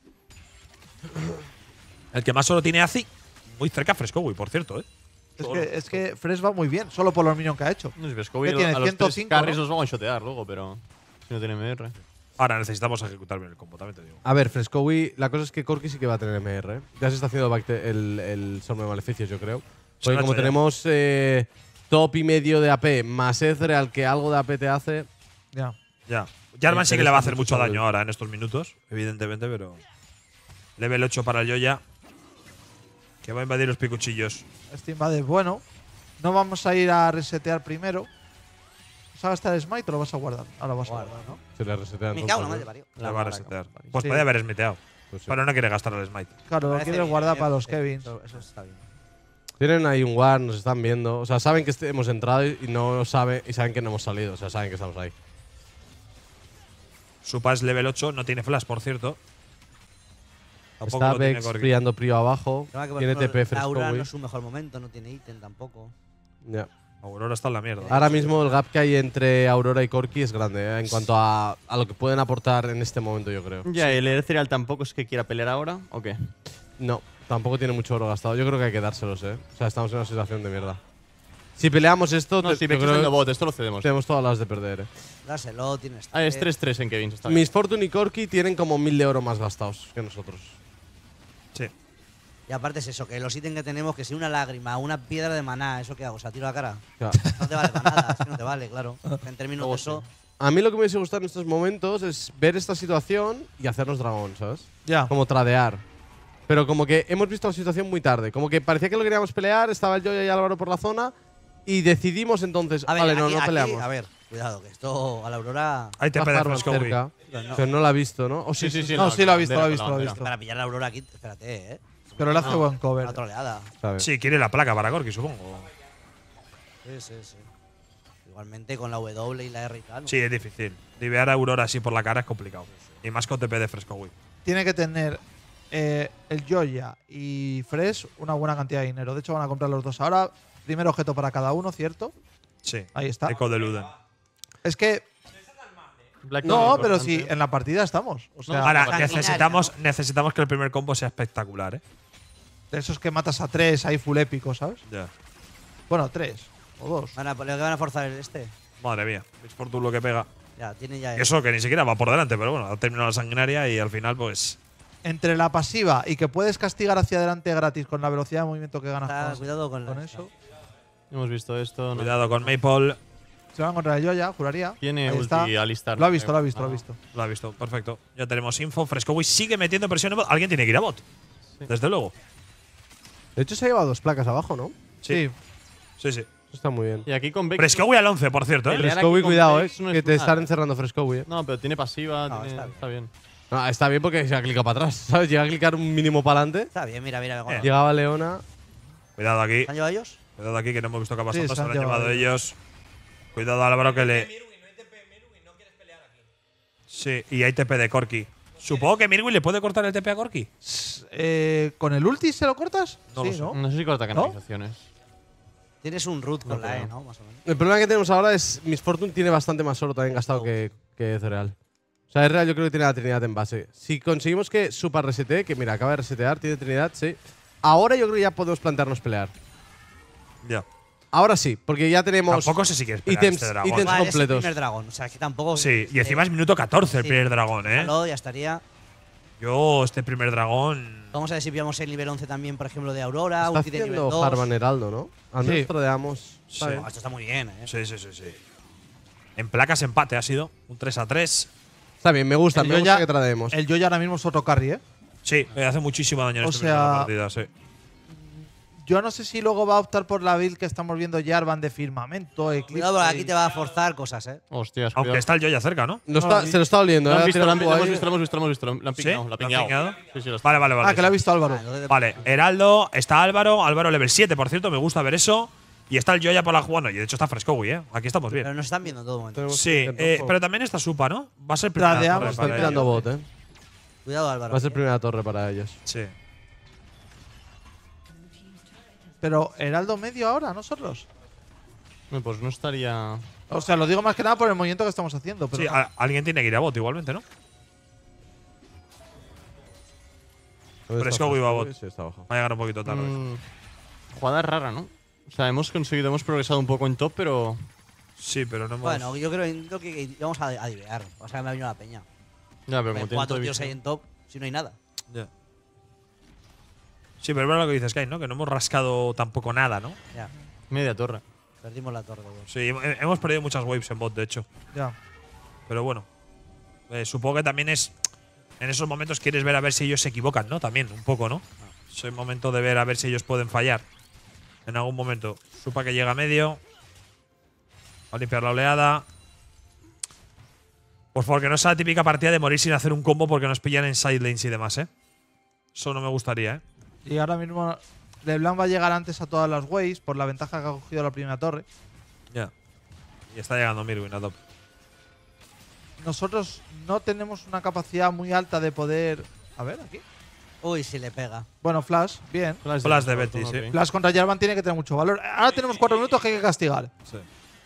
El que más solo tiene Azi, muy cerca Frescowi, por cierto, ¿eh? Es que, es que Fresh va muy bien, solo por los minions que ha hecho. No sé, Vescovi ¿Qué tiene? a los ciento cinco, tres carries ¿no? los va a one-shotear luego, pero si no tiene M R. Ahora necesitamos ejecutar bien el combo, también te digo. A ver, Frescowi, la cosa es que Corki sí que va a tener M R. ¿eh? Ya se está haciendo back te- el, el Storm de Maleficios, yo creo. Se lo Porque ha como hecho ya. tenemos eh, top y medio de A P más Ezreal que algo de A P te hace. Ya. Ya. Jarvan Sí, sí que le va a interesa hacer mucho mucho sobre daño el- ahora en estos minutos, evidentemente, pero. Level ocho para el Yoya. Que va a invadir los picuchillos. Este invade es bueno. No vamos a ir a resetear primero. ¿Vas a gastar el smite o lo vas a guardar? Ahora lo vas a Guarda, guardar, ¿no? Se le resetean. Me dos cago en la veces. madre, parió. Le va a resetear. Pues Sí. podía haber smiteado. Pues sí. Pero no quiere gastar el smite. Claro, lo Parece quieres bien, guardar ¿eh? para los Sí, Kevins. Eso, eso está bien. Tienen ahí un war, nos están viendo. O sea, saben que este- hemos entrado y no saben, y saben que no hemos salido. O sea, saben que estamos ahí. Supa es level ocho, no tiene flash, por cierto. Tampoco Está lo tiene Vex Corki. brillando Prio abajo. El tema es que, por Tiene ejemplo, T P Aura Frescowi. no es su mejor momento, no tiene ítem tampoco. Ya. Aurora está en la mierda. Ahora mismo el gap que hay entre Aurora y Corki es grande, ¿eh? En cuanto a, a lo que pueden aportar en este momento, yo creo. Ya, ¿y el Ethereal tampoco es que quiera pelear ahora o qué? No, tampoco tiene mucho oro gastado. Yo creo que hay que dárselos, ¿eh? O sea, estamos en una situación de mierda. Si peleamos esto, No, te- si yo Vex creo es que bot, esto lo cedemos. tenemos todas las de perder, ¿eh? Dáselo, tienes. Ah, es tres. tres tres en Kevin. Está bien. Miss Fortune y Corki tienen como mil de oro más gastados que nosotros. Sí. Y aparte es eso, que los ítems que tenemos, que si una lágrima, una piedra de maná, ¿eso qué hago? O sea, tiro a la cara. O sea, No te vale para nada, es que no te vale, claro. En términos de eso. a mí lo que me hubiese gustado en estos momentos es ver esta situación y hacernos dragón, ¿sabes? Ya. Como tradear. Pero como que hemos visto la situación muy tarde. Como que parecía que lo queríamos pelear, estaba el Joya y Álvaro por la zona y decidimos entonces, A ver, vale, no, aquí- no aquí- peleamos. A ver, cuidado, que esto a la Aurora. Hay T P Está de Harman Frescowi. cerca, Pero no. pero no la ha visto, ¿no? O Sí, sí, sí. No, la- sí lo ha visto, la lo ha bandera, visto, la lo ha bandera. visto. Para pillar a la Aurora aquí, espérate, eh. Pero le hace No, buen cover. Una troleada. ¿sabes? Sí, quiere la placa para Corki, supongo. Sí, sí, sí. Igualmente con la W y la R y tal. ¿no? Sí, es difícil. Divear a Aurora así por la cara es complicado. Y más con T P de Frescowi. Tiene que tener eh, el Joya y Fresh una buena cantidad de dinero. De hecho, van a comprar los dos ahora. Primer objeto para cada uno, ¿cierto? Sí. Ahí está. Eco de Luden. Es que. Black No, Knight, pero importante. si en la partida estamos. O sea, Ahora, sanguinaria, necesitamos, necesitamos que el primer combo sea espectacular, ¿eh? de esos que matas a tres ahí full épico, ¿sabes? Ya. Bueno, tres o dos. Van a, lo que van a forzar el este. Madre mía. Miss Fortune lo que pega. Ya, tiene ya. Y eso que ni siquiera va por delante, pero bueno, ha terminado la sanguinaria y al final, pues. Entre la pasiva y que puedes castigar hacia adelante gratis con la velocidad de movimiento que ganas Está- con, cuidado con, con la- eso. Hemos visto esto. no. Cuidado con Maple. Se van a encontrar el Joya, juraría. Tiene Ahí ulti está. Alistar. Lo ha visto, lo ha visto, Ah. lo ha visto. Lo ha visto, perfecto. Ya tenemos info. Frescowi sigue metiendo presión en bot. Alguien tiene que ir a bot. Desde luego. De hecho, se ha llevado dos placas abajo, ¿no? Sí. Sí, sí. Eso está muy bien. Y aquí con Vex. Frescowi al once, por cierto, ¿eh? Pelear aquí Frescowi, con cuidado, eh. Vex no es Que te nada. están encerrando Frescowi, eh. No, pero tiene pasiva. No, tiene- está bien. está bien. No, está bien porque se ha clicado para atrás, ¿sabes? Llega a clicar un mínimo para adelante. Está bien, mira, mira. mira. Llegaba Leona. Cuidado aquí. ¿Se han llevado ellos? Cuidado aquí, que no hemos visto qué ha pasado. Sí, se se lo han han llevado llevado ellos. Cuidado, Álvaro, que le. Sí, y hay T P de Corki. Supongo que Mirwin le puede cortar el T P a Corki. Eh, ¿Con el ulti se lo cortas? No sí, lo sé. ¿no? No sé si corta canalizaciones. Tienes un root con No la E, creo. ¿no? Más o menos. El problema que tenemos ahora es Miss Fortune tiene bastante más oro también gastado que, que Ezreal. O sea, Ezreal yo creo que tiene la Trinidad en base. Si conseguimos que Super resete, que mira, acaba de resetear, tiene Trinidad, sí. Ahora yo creo que ya podemos plantearnos pelear. Ya. Ahora sí, porque ya tenemos Tampoco sé si quieres pelear ítems, este dragón. ítems Vale, es el completos. primer dragón. O sea, es que tampoco. Sí, y eh, encima es minuto catorce el sí. primer dragón, ¿eh? déjalo, ya estaría. Yo, este primer dragón. Vamos a ver si pillamos el nivel once también, por ejemplo, de Aurora. Está ulti de nivel haciendo dos. Harman Heraldo, ¿no? Al menos Sí. tradeamos. Está Sí. bien. No, esto está muy bien, ¿eh? Sí, sí, sí, sí. En placas empate ha sido. Un tres a tres. Está bien, me gusta, El me Joya- gusta que tradeemos. El Joya ahora mismo es otro carry, ¿eh? Sí, le hace muchísimo daño en O este minuto de sea- la partida, sí. Yo no sé si luego va a optar por la build que estamos viendo Jarvan de firmamento, Eclipse. Cuidado, porque aquí te va a forzar cosas, ¿eh? Hostias, Aunque cuidado. está el Joya cerca, ¿no? Lo está- se lo está oliendo. Lo ¿eh? han Ha visto, tirado lo han un visto, lo hemos ahí. visto, lo hemos visto, lo hemos visto. Lo han ¿Sí? pingado, lo han ¿Lo han pingado. pingado? Sí, sí, lo está. Vale, vale, vale. Ah, que lo ha visto Álvaro. Ah, entonces- Vale, Heraldo, está Álvaro, Álvaro level siete, por cierto, me gusta ver eso. Y está el Joya por la jugada. No, y de hecho está Frescowi, ¿eh? Aquí estamos bien. Pero nos están viendo en todo momento. Tenemos Sí, que ir eh, rojo. pero también está Supa, ¿no? Va a ser primera Tradeamos, torre Están para tirando ellos. bot, ¿eh? Cuidado, Álvaro. Va a ser primera torre para ellos. Sí. Pero Heraldo medio ahora, nosotros. No, pues no estaría. O sea, lo digo más que nada por el movimiento que estamos haciendo. Pero Sí, a- alguien tiene que ir a bot igualmente, ¿no? ¿Dónde está Frescowi va a bot. Sí, está abajo. Va a llegar un poquito tarde. Mm, jugada rara, ¿no? O sea, hemos conseguido, hemos progresado un poco en top, pero. Sí, pero no hemos. Bueno, yo creo, creo que vamos a, a divear. O sea, me ha venido la peña. Ya, pero como Hay tiene cuatro todo tíos visto. ahí en top, si no hay nada. Ya. Sí, pero es verdad lo que dices, Sky, ¿no? Que no hemos rascado tampoco nada, ¿no? Ya, Media torre. perdimos la torre. güey. Sí, he- hemos perdido muchas waves en bot, de hecho. ya. Pero bueno. Eh, supongo que también es. En esos momentos quieres ver a ver si ellos se equivocan, ¿no? También, un poco, ¿no? Es el momento de ver a ver si ellos pueden fallar. En algún momento. Supa que llega a medio. Va a limpiar la oleada. Por favor, que no sea la típica partida de morir sin hacer un combo porque nos pillan en side lanes y demás, ¿eh? Eso no me gustaría, ¿eh? Y ahora mismo LeBlanc va a llegar antes a todas las waves por la ventaja que ha cogido la primera torre. Ya. Y está llegando Mirwin a top. Nosotros no tenemos una capacidad muy alta de poder. A ver, aquí. Uy, si le pega. Bueno, Flash, bien. Flash Flash de Fortune, Betty, sí. ok. Flash contra Jarvan tiene que tener mucho valor. Ahora tenemos cuatro minutos que hay que castigar. Sí.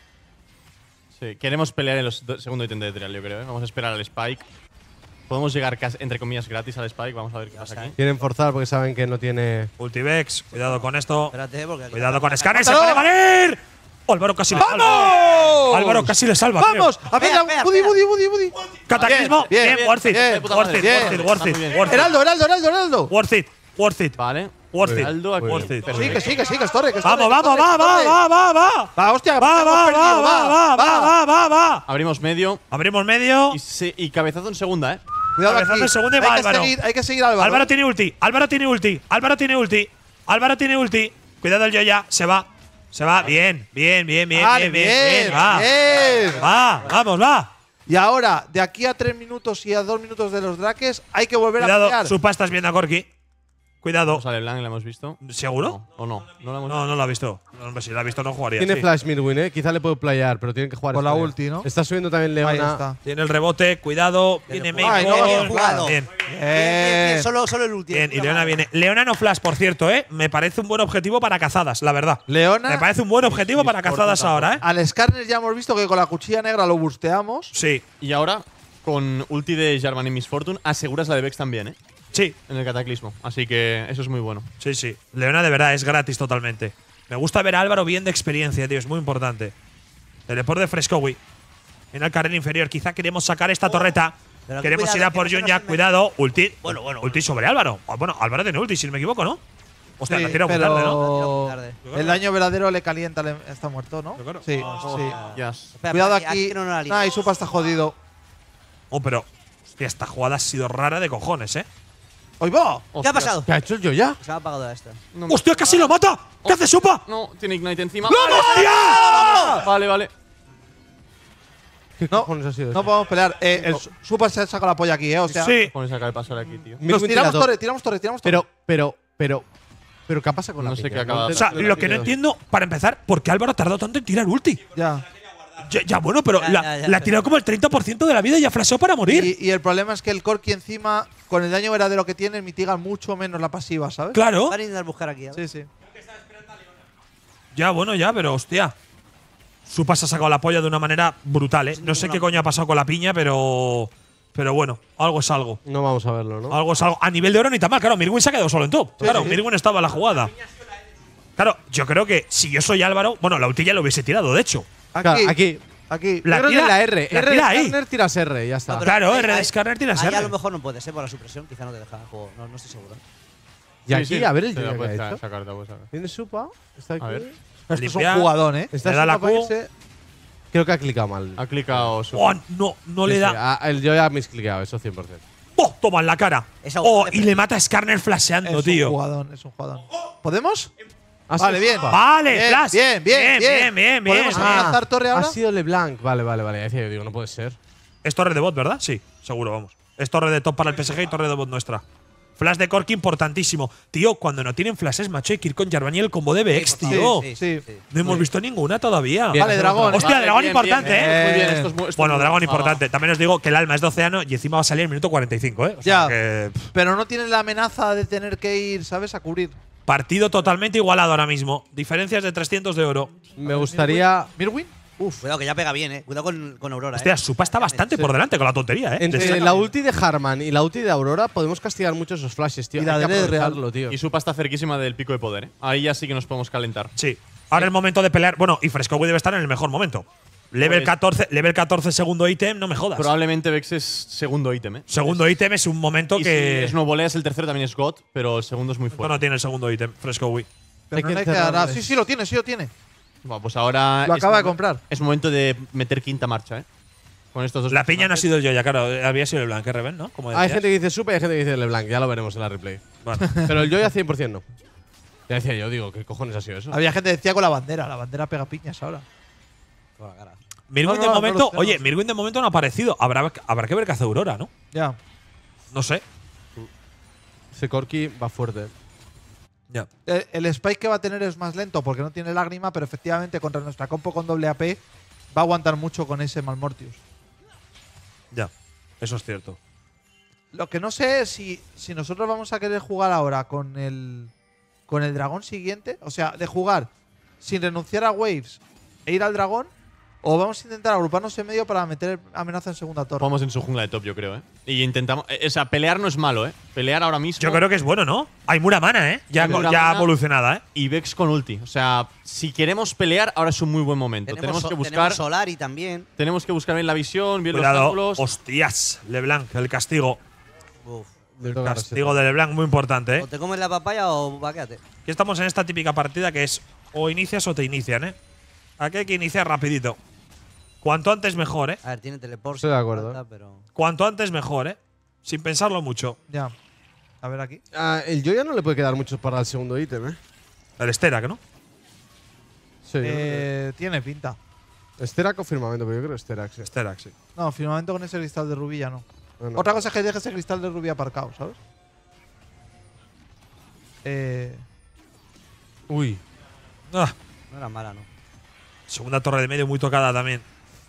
Sí, queremos pelear en los do- segundo ítem de trial, yo creo. ¿eh? Vamos a esperar al Spike. Podemos llegar, casi- entre comillas, gratis al Spike. Vamos a ver qué pasa aquí. Quieren forzar porque saben que no tiene. Ultivex, cuidado con esto. Espérate, porque aquí Cuidado está- con Scanner, se puede valer. Álvaro casi le salva. Álvaro casi le salva. tío. ¡Vamos! A ver, Espera, espera, Buddy, espera. Buddy, Buddy, Buddy. Cataclismo. Bien, Bien, bien, worth it. bien, puta Worth madre, it, bien. worth it, worth it, Está muy bien. worth it. Heraldo, Heraldo, Heraldo, Heraldo. Worth it, worth it. Vale. Worth it. Heraldo aquí. Worth it. Sí, que sí, que sí, que es torre. Que es Vamos, torre, que vamos, es va, torre, va, que es torre. va, va, va. Va, hostia, Va, va, hemos va, perdido, va, va, va, va, va. Abrimos medio. Abrimos medio. Y, se- y cabezazo en segunda, ¿eh? Cuidado Cabezazo aquí. en segunda y hay va que Álvaro. seguir, hay que seguir a Álvaro. Álvaro tiene ulti. Álvaro tiene ulti. Álvaro tiene ulti. Álvaro tiene ulti. Cuidado el Joya. Se va. Se va. Bien, bien, bien, bien, Vale, bien, bien, bien. Va. bien. Va, vamos, va. Y ahora, de aquí a tres minutos y a dos minutos de los Drakes, hay que volver a Cuidado, pelear. Supa, estás viendo a Corki. Cuidado. Vamos a LeBlanc, la hemos visto. ¿Seguro? No, ¿O no? No la hemos No, no lo ha visto. No, hombre, si lo ha visto no jugaría. Tiene sí. flash Mirwin, ¿eh? Quizá le puede playar, pero tienen que jugar. Con la esta ulti, ¿no? Está subiendo también Ahí Leona. está. Tiene el rebote, cuidado. Viene Bien Ay, Maple. no, bien jugado. Bien. Bien, bien, bien, Solo, solo el último. Bien, y Leona viene. Leona no flash, por cierto, ¿eh? Me parece un buen objetivo para cazadas, la verdad. Leona. Me parece un buen objetivo para cazadas ahora, ¿eh? Al Skarner ya hemos visto que con la cuchilla negra lo busteamos. Sí, Y ahora, con ulti de Jarvan y Miss Fortune, aseguras la de Vex también, ¿eh? sí, En el cataclismo. Así que eso es muy bueno. sí, sí. Leona de verdad es gratis totalmente. Me gusta ver a Álvaro bien de experiencia, tío. Es muy importante. Teleport de Frescowi. En el carril inferior. Quizá queremos sacar esta torreta. Pero Queremos cuidado, ir a que por no se nos Jonya. inven- Cuidado. Ulti. Bueno, bueno, Ulti sobre Álvaro. Ah, Bueno, Álvaro tiene ulti, si no me equivoco, ¿no? Hostia, Sí, la tira muy pero tarde, ¿no? La tira muy tarde. el daño verdadero le calienta. le- está muerto, ¿no? Yo creo. Sí, Oh, sí. Yes. Espera, Cuidado espera, aquí. no, no la liga. Nah, y Supa está jodido. Oh, pero. Hostia, esta jugada ha sido rara de cojones, ¿eh? ¡Hoy va! ¿Qué ha pasado? ¿Qué ha hecho el Joya? Se me ha apagado esta. No, ¡Hostia, casi lo mata! ¿Qué hace Supa? no, tiene Ignite encima. ¡Hostia! Vale, vale. ¿Qué No, cojones ha sido No eso? podemos pelear. Eh, el Su- Supa se ha sacado la polla aquí, ¿eh? O sea, Sí. Pones acá de pasar aquí, tío. nos Mirwin tiramos tira torre, dos. tiramos torre, tiramos torre. Pero, pero, pero. Pero, ¿qué pasa con la No sé piña? qué acaba de entiendo- O sea, entiendo lo que no quieres- entiendo, para empezar, ¿por qué Álvaro ha tardado tanto en tirar ulti? Ya. Ya, ya, bueno, pero Ya, la, ya, ya, la ha pero- tirado como el treinta por ciento de la vida y ya flasheó para morir. Y, y el problema es que el Corki encima, con el daño verdadero que tiene, mitiga mucho menos la pasiva, ¿sabes? Claro. Van a intentar buscar aquí. a ver. Sí, sí. Ya, bueno, ya, pero hostia. Supa se ha sacado la polla de una manera brutal, ¿eh? No sé qué coño ha pasado con la piña, pero. Pero bueno, algo es algo. No vamos a verlo, ¿no? Algo es algo. A nivel de oro ni tan mal. Claro, Mirwin se ha quedado solo en top. claro, sí. Mirwin estaba en la jugada. Claro, yo creo que si yo soy Álvaro, bueno, la ulti ya lo hubiese tirado, de hecho. Aquí. Claro, aquí. Aquí. La Yo creo que tira- es la R. la R tira de ahí. Skarner tiras R, ya está. No, pero Claro, ahí- R de ahí- Skarner tiene ahí R. a lo mejor no puede ser por la supresión, quizá no te deja el juego. No, no estoy seguro. y aquí, Sí, sí, a ver el te la Joya que puedes ha hecho. sacar, te la puedes sacar. ¿Tiene Supa? Está aquí. A ver. Esto es un Limpia. jugadón, ¿eh? Está Le da la Supa para Q. irse. Creo que ha clicado mal. Ha clicado su. Oh, no, no le Sí, sí, da. ah, el Joya ha misclicado, eso cien por cien. ¡Oh! Toma en la cara. Esa Oh, ulti y de- le mata a Skarner flasheando, Es un tío. jugadón, es un jugadón. ¿Podemos? ¿Has- Vale, bien. Vale, Bien, Flash. bien, bien, bien, bien, bien, bien. ¿Podemos Ah, amenazar torre Ha ahora? sido LeBlanc. Vale, vale, vale. Ya decía, yo digo, no puede ser. Es torre de bot, ¿verdad? Sí, seguro, vamos. Es torre de top para el P S G y torre de bot nuestra. Flash de Corki importantísimo. Tío, cuando no tienen flashes, macho, hay que ir con Jarvan y el combo de Vex, Sí, tío. sí, Sí. sí. No hemos visto ninguna todavía. Bien, Vale, hacemos dragón. otra. Hostia, Vale, dragón bien, importante, bien, ¿eh? Muy bien, esto es muy. esto Bueno, es muy- dragón va, va, va. importante. También os digo que el alma es de océano y encima va a salir en el minuto cuarenta y cinco, ¿eh? O sea Ya. que, pff, Pero no tienes la amenaza de tener que ir, ¿sabes? A cubrir. partido totalmente igualado ahora mismo. Diferencias de trescientos de oro. Me gustaría. ¿Mirwin? Cuidado que ya pega bien, eh. Cuidado con, con Aurora, Hostia, eh. Supa está bastante por delante con la tontería, ¿eh? Entre De- la ulti de Harman y la ulti de Aurora podemos castigar mucho esos flashes, tío. Y la Hay que de Red Real. aprovecharlo, tío. Y Supa está cerquísima del pico de poder, ¿eh? Ahí ya sí que nos podemos calentar. Sí. Ahora es el momento de pelear. Bueno, y Frescowi debe estar en el mejor momento. Level Pues- catorce, level catorce, segundo ítem, no me jodas. Probablemente Vex es segundo ítem, ¿eh? Segundo ítem es un momento Y que. si Snowballea es el tercero, también es God, pero el segundo es muy Esto fuerte. no tiene el segundo ítem, Frescowi. Pero Hay no que le quedará. encerrarles. Sí, sí, lo tiene, sí lo tiene. Bueno, pues ahora. Lo es acaba de momen- comprar. Es momento de meter quinta marcha, ¿eh? Con estos dos. La piña no ha personajes. sido yo ya, claro. Había sido el Blanc, ¿eh, Reven, ¿no? Como Hay decías. gente que dice Supa y hay gente que dice LeBlanc. Ya lo veremos en la replay. Bueno. Pero el Joya cien por cien no. Ya decía yo, digo, ¿qué cojones ha sido eso? Había gente que decía con la bandera. La bandera pega piñas ahora. Con la cara. Mirwin No, de no, no momento. los tenemos. Oye, Mirwin de momento no ha aparecido. Habrá, habrá que ver qué hace Aurora, ¿no? Ya. No sé. Ese Corki va fuerte. Ya. El, el spike que va a tener es más lento porque no tiene lágrima, pero efectivamente contra nuestra compo con doble A P va a aguantar mucho con ese Malmortius. Ya. Eso es cierto. Lo que no sé es si, si nosotros vamos a querer jugar ahora con el con el dragón siguiente, o sea, de jugar sin renunciar a waves e ir al dragón, o vamos a intentar agruparnos en medio para meter amenaza en segunda torre. Vamos en su jungla de top, yo creo, ¿eh? Y intentamos. eh, O sea, pelear no es malo, ¿eh? Pelear ahora mismo. Yo creo que es bueno, ¿no? Hay Mura Mana, ¿eh? Ya, Hay Mura ya Mana. evolucionada, ¿eh? Y Vex con ulti. O sea, si queremos pelear, ahora es un muy buen momento. Tenemos, so- que buscar. tenemos Solari también. Tenemos que buscar bien la visión, bien los Cuidado. ángulos. Hostias, LeBlanc, el castigo. Uf. Le El toca castigo de LeBlanc, muy importante, ¿eh? O te comes la papaya o vaquéate. Aquí estamos en esta típica partida que es o inicias o te inician, ¿eh? Aquí hay que iniciar rapidito. Cuanto antes mejor, ¿eh? A ver, tiene teleport. Estoy de acuerdo, falta, pero… Cuanto antes mejor, ¿eh? Sin pensarlo mucho. Ya. A ver aquí. Ah, el Joya no le puede quedar mucho para el segundo ítem, ¿eh? El Sterak, ¿no? Sí. yo creo Eh, tiene pinta. que- Sterak o firmamento, pero yo creo que Sterak, sí. Sterak, sí. No, firmamento con ese cristal de rubí ya no. Bueno. Otra cosa es que deje ese cristal de rubí aparcado, ¿sabes? Eh, Uy. Ah, No era mala, ¿no? segunda torre de medio muy tocada también.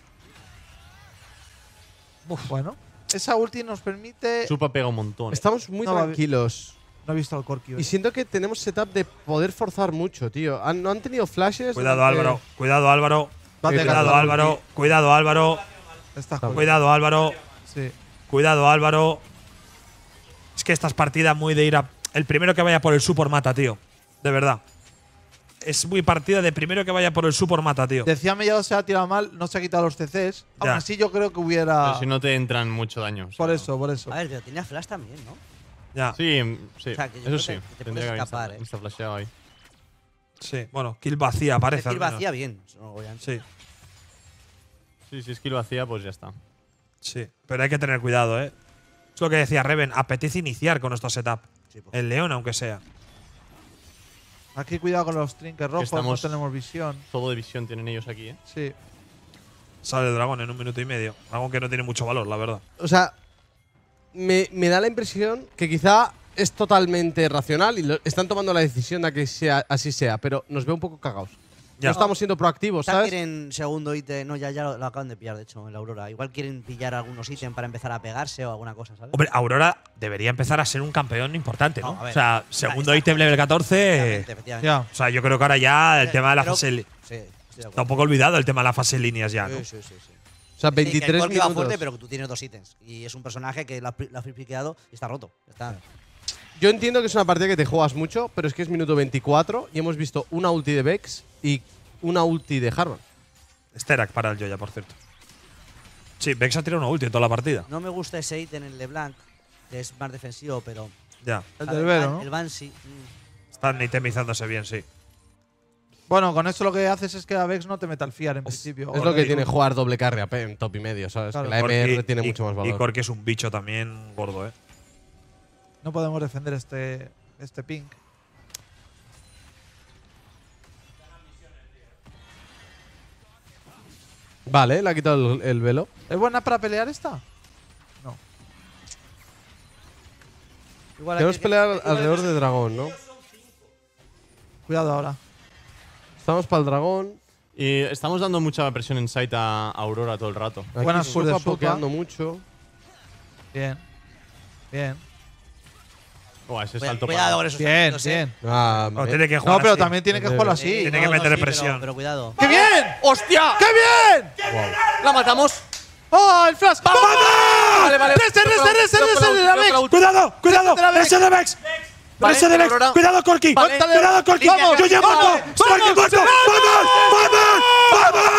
bueno. Esa ulti nos permite… Supa pega un montón. ¿eh? Estamos muy No, va- tranquilos. No he visto al Corki. Y siento que tenemos setup de poder forzar mucho, tío. Han- no han tenido flashes. Cuidado, durante- Álvaro. Cuidado, Álvaro. Va a Sí, pegar Cuidado, la Álvaro. Cuidado, Álvaro. ulti. Está jodido. Cuidado, Álvaro. Sí. Cuidado, Álvaro. Es que estas partidas muy de ir a. El primero que vaya por el support mata, tío. De verdad. Es muy partida de primero que vaya por el support mata, tío. Decía Mellado se ha tirado mal, no se ha quitado los C Cs. Aún Ya. así yo creo que hubiera… Pero si no te entran mucho daño. o sea, Por eso, por eso. A ver, pero tenía flash también, ¿no? Ya. Sí, sí. O sea, que yo eso creo sí. que te Tendría puedes que haber escapar, insta- ¿eh? instaflasheado ahí. Sí. Bueno, kill vacía, parece. Decir al menos. vacía bien. no, obviamente. Sí. Sí, si es que lo hacía, pues ya está. Sí. Pero hay que tener cuidado, ¿eh? Es lo que decía Reven. Apetece iniciar con nuestro setup. Sí, pues. El León, aunque sea. Aquí cuidado con los trinkers rojos, estamos- no tenemos visión. Todo de visión tienen ellos aquí, ¿eh? Sí. Sale el dragón en un minuto y medio. Algo que no tiene mucho valor, la verdad. O sea, me, me da la impresión que quizá es totalmente racional y lo- están tomando la decisión de que sea, así sea, pero nos ve un poco cagados. Ya. No estamos siendo proactivos, Quizá ¿sabes? quieren segundo ítem. No, ya, ya lo, lo acaban de pillar, de hecho, en la Aurora. Igual quieren pillar algunos ítems para empezar a pegarse o alguna cosa, ¿sabes? Hombre, Aurora debería empezar a ser un campeón importante, ¿no? No, a ver. o sea, segundo está- ítem level catorce. Efectivamente, efectivamente. Ya. O sea, yo creo que ahora ya el Eh, tema de la creo- fase. li- Sí, estoy de Está acuerdo. un poco olvidado el tema de la fase líneas ya, ¿no? Sí, sí, sí, sí. O sea, Sí, que el veintitrés Corki va minutos. fuerte, pero que tú tienes dos ítems. Y es un personaje que la, ha pri- la ha fripiqueado y está roto. Está. Yo entiendo que es una partida que te juegas mucho, pero es que es minuto veinticuatro y hemos visto una ulti de Vex y una ulti de Harman. Sterak para el Joya, por cierto. Sí, Vex ha tirado una ulti en toda la partida. No me gusta ese ítem en LeBlanc, que es más defensivo, pero. Ya. El a ver, del Vero, el- ¿no? El Banshee. mm, Están itemizándose bien, sí. Bueno, con esto lo que haces es que a Vex no te meta el fiar en principio. Es O lo que digo, tiene jugar doble carry A P en top y medio, ¿sabes? Claro. Que la Corki- M R tiene y- mucho más Y valor. Corki es un bicho también gordo, ¿eh? No podemos defender este, este ping. Vale, le ha quitado el, el velo. ¿Es buena para pelear esta? No. Igual Queremos aquí- pelear igual alrededor aquí- de dragón, ¿no? Cuidado ahora. Estamos para el dragón. Y estamos dando mucha presión en site a Aurora todo el rato. Aquí Buenas Supa curvas, Supa. pokeando mucho. Bien. Bien. Buah, ese Cuidado, salto cuidado para- con esos Bien, saltos, eh. bien. Ah, No, me- tiene que jugar No, pero así. también tiene que Eh, jugarlo Eh, así. Tiene que no, no, meterle sí, pero- presión. Pero cuidado. ¡Qué bien! ¡Hostia! ¡Qué bien! ¡La matamos! ¡Oh, el flash! ¡Vamos! Vale, vale. ¡Reste, reste, reste, Cuidado con reste de la cuidado Vex! con la ¡Cuidado! ¡Cuidado! Vete a la Vex. ¡Reset de Vex! Vale, ¡Reset de Vex! Aurora. ¡Cuidado, Corki! Vale. ¡Cuidado, Corki! Vamos, ¡Yo ya vamos, muerto! vamos, ¡Strike muerto! ¡Vamos!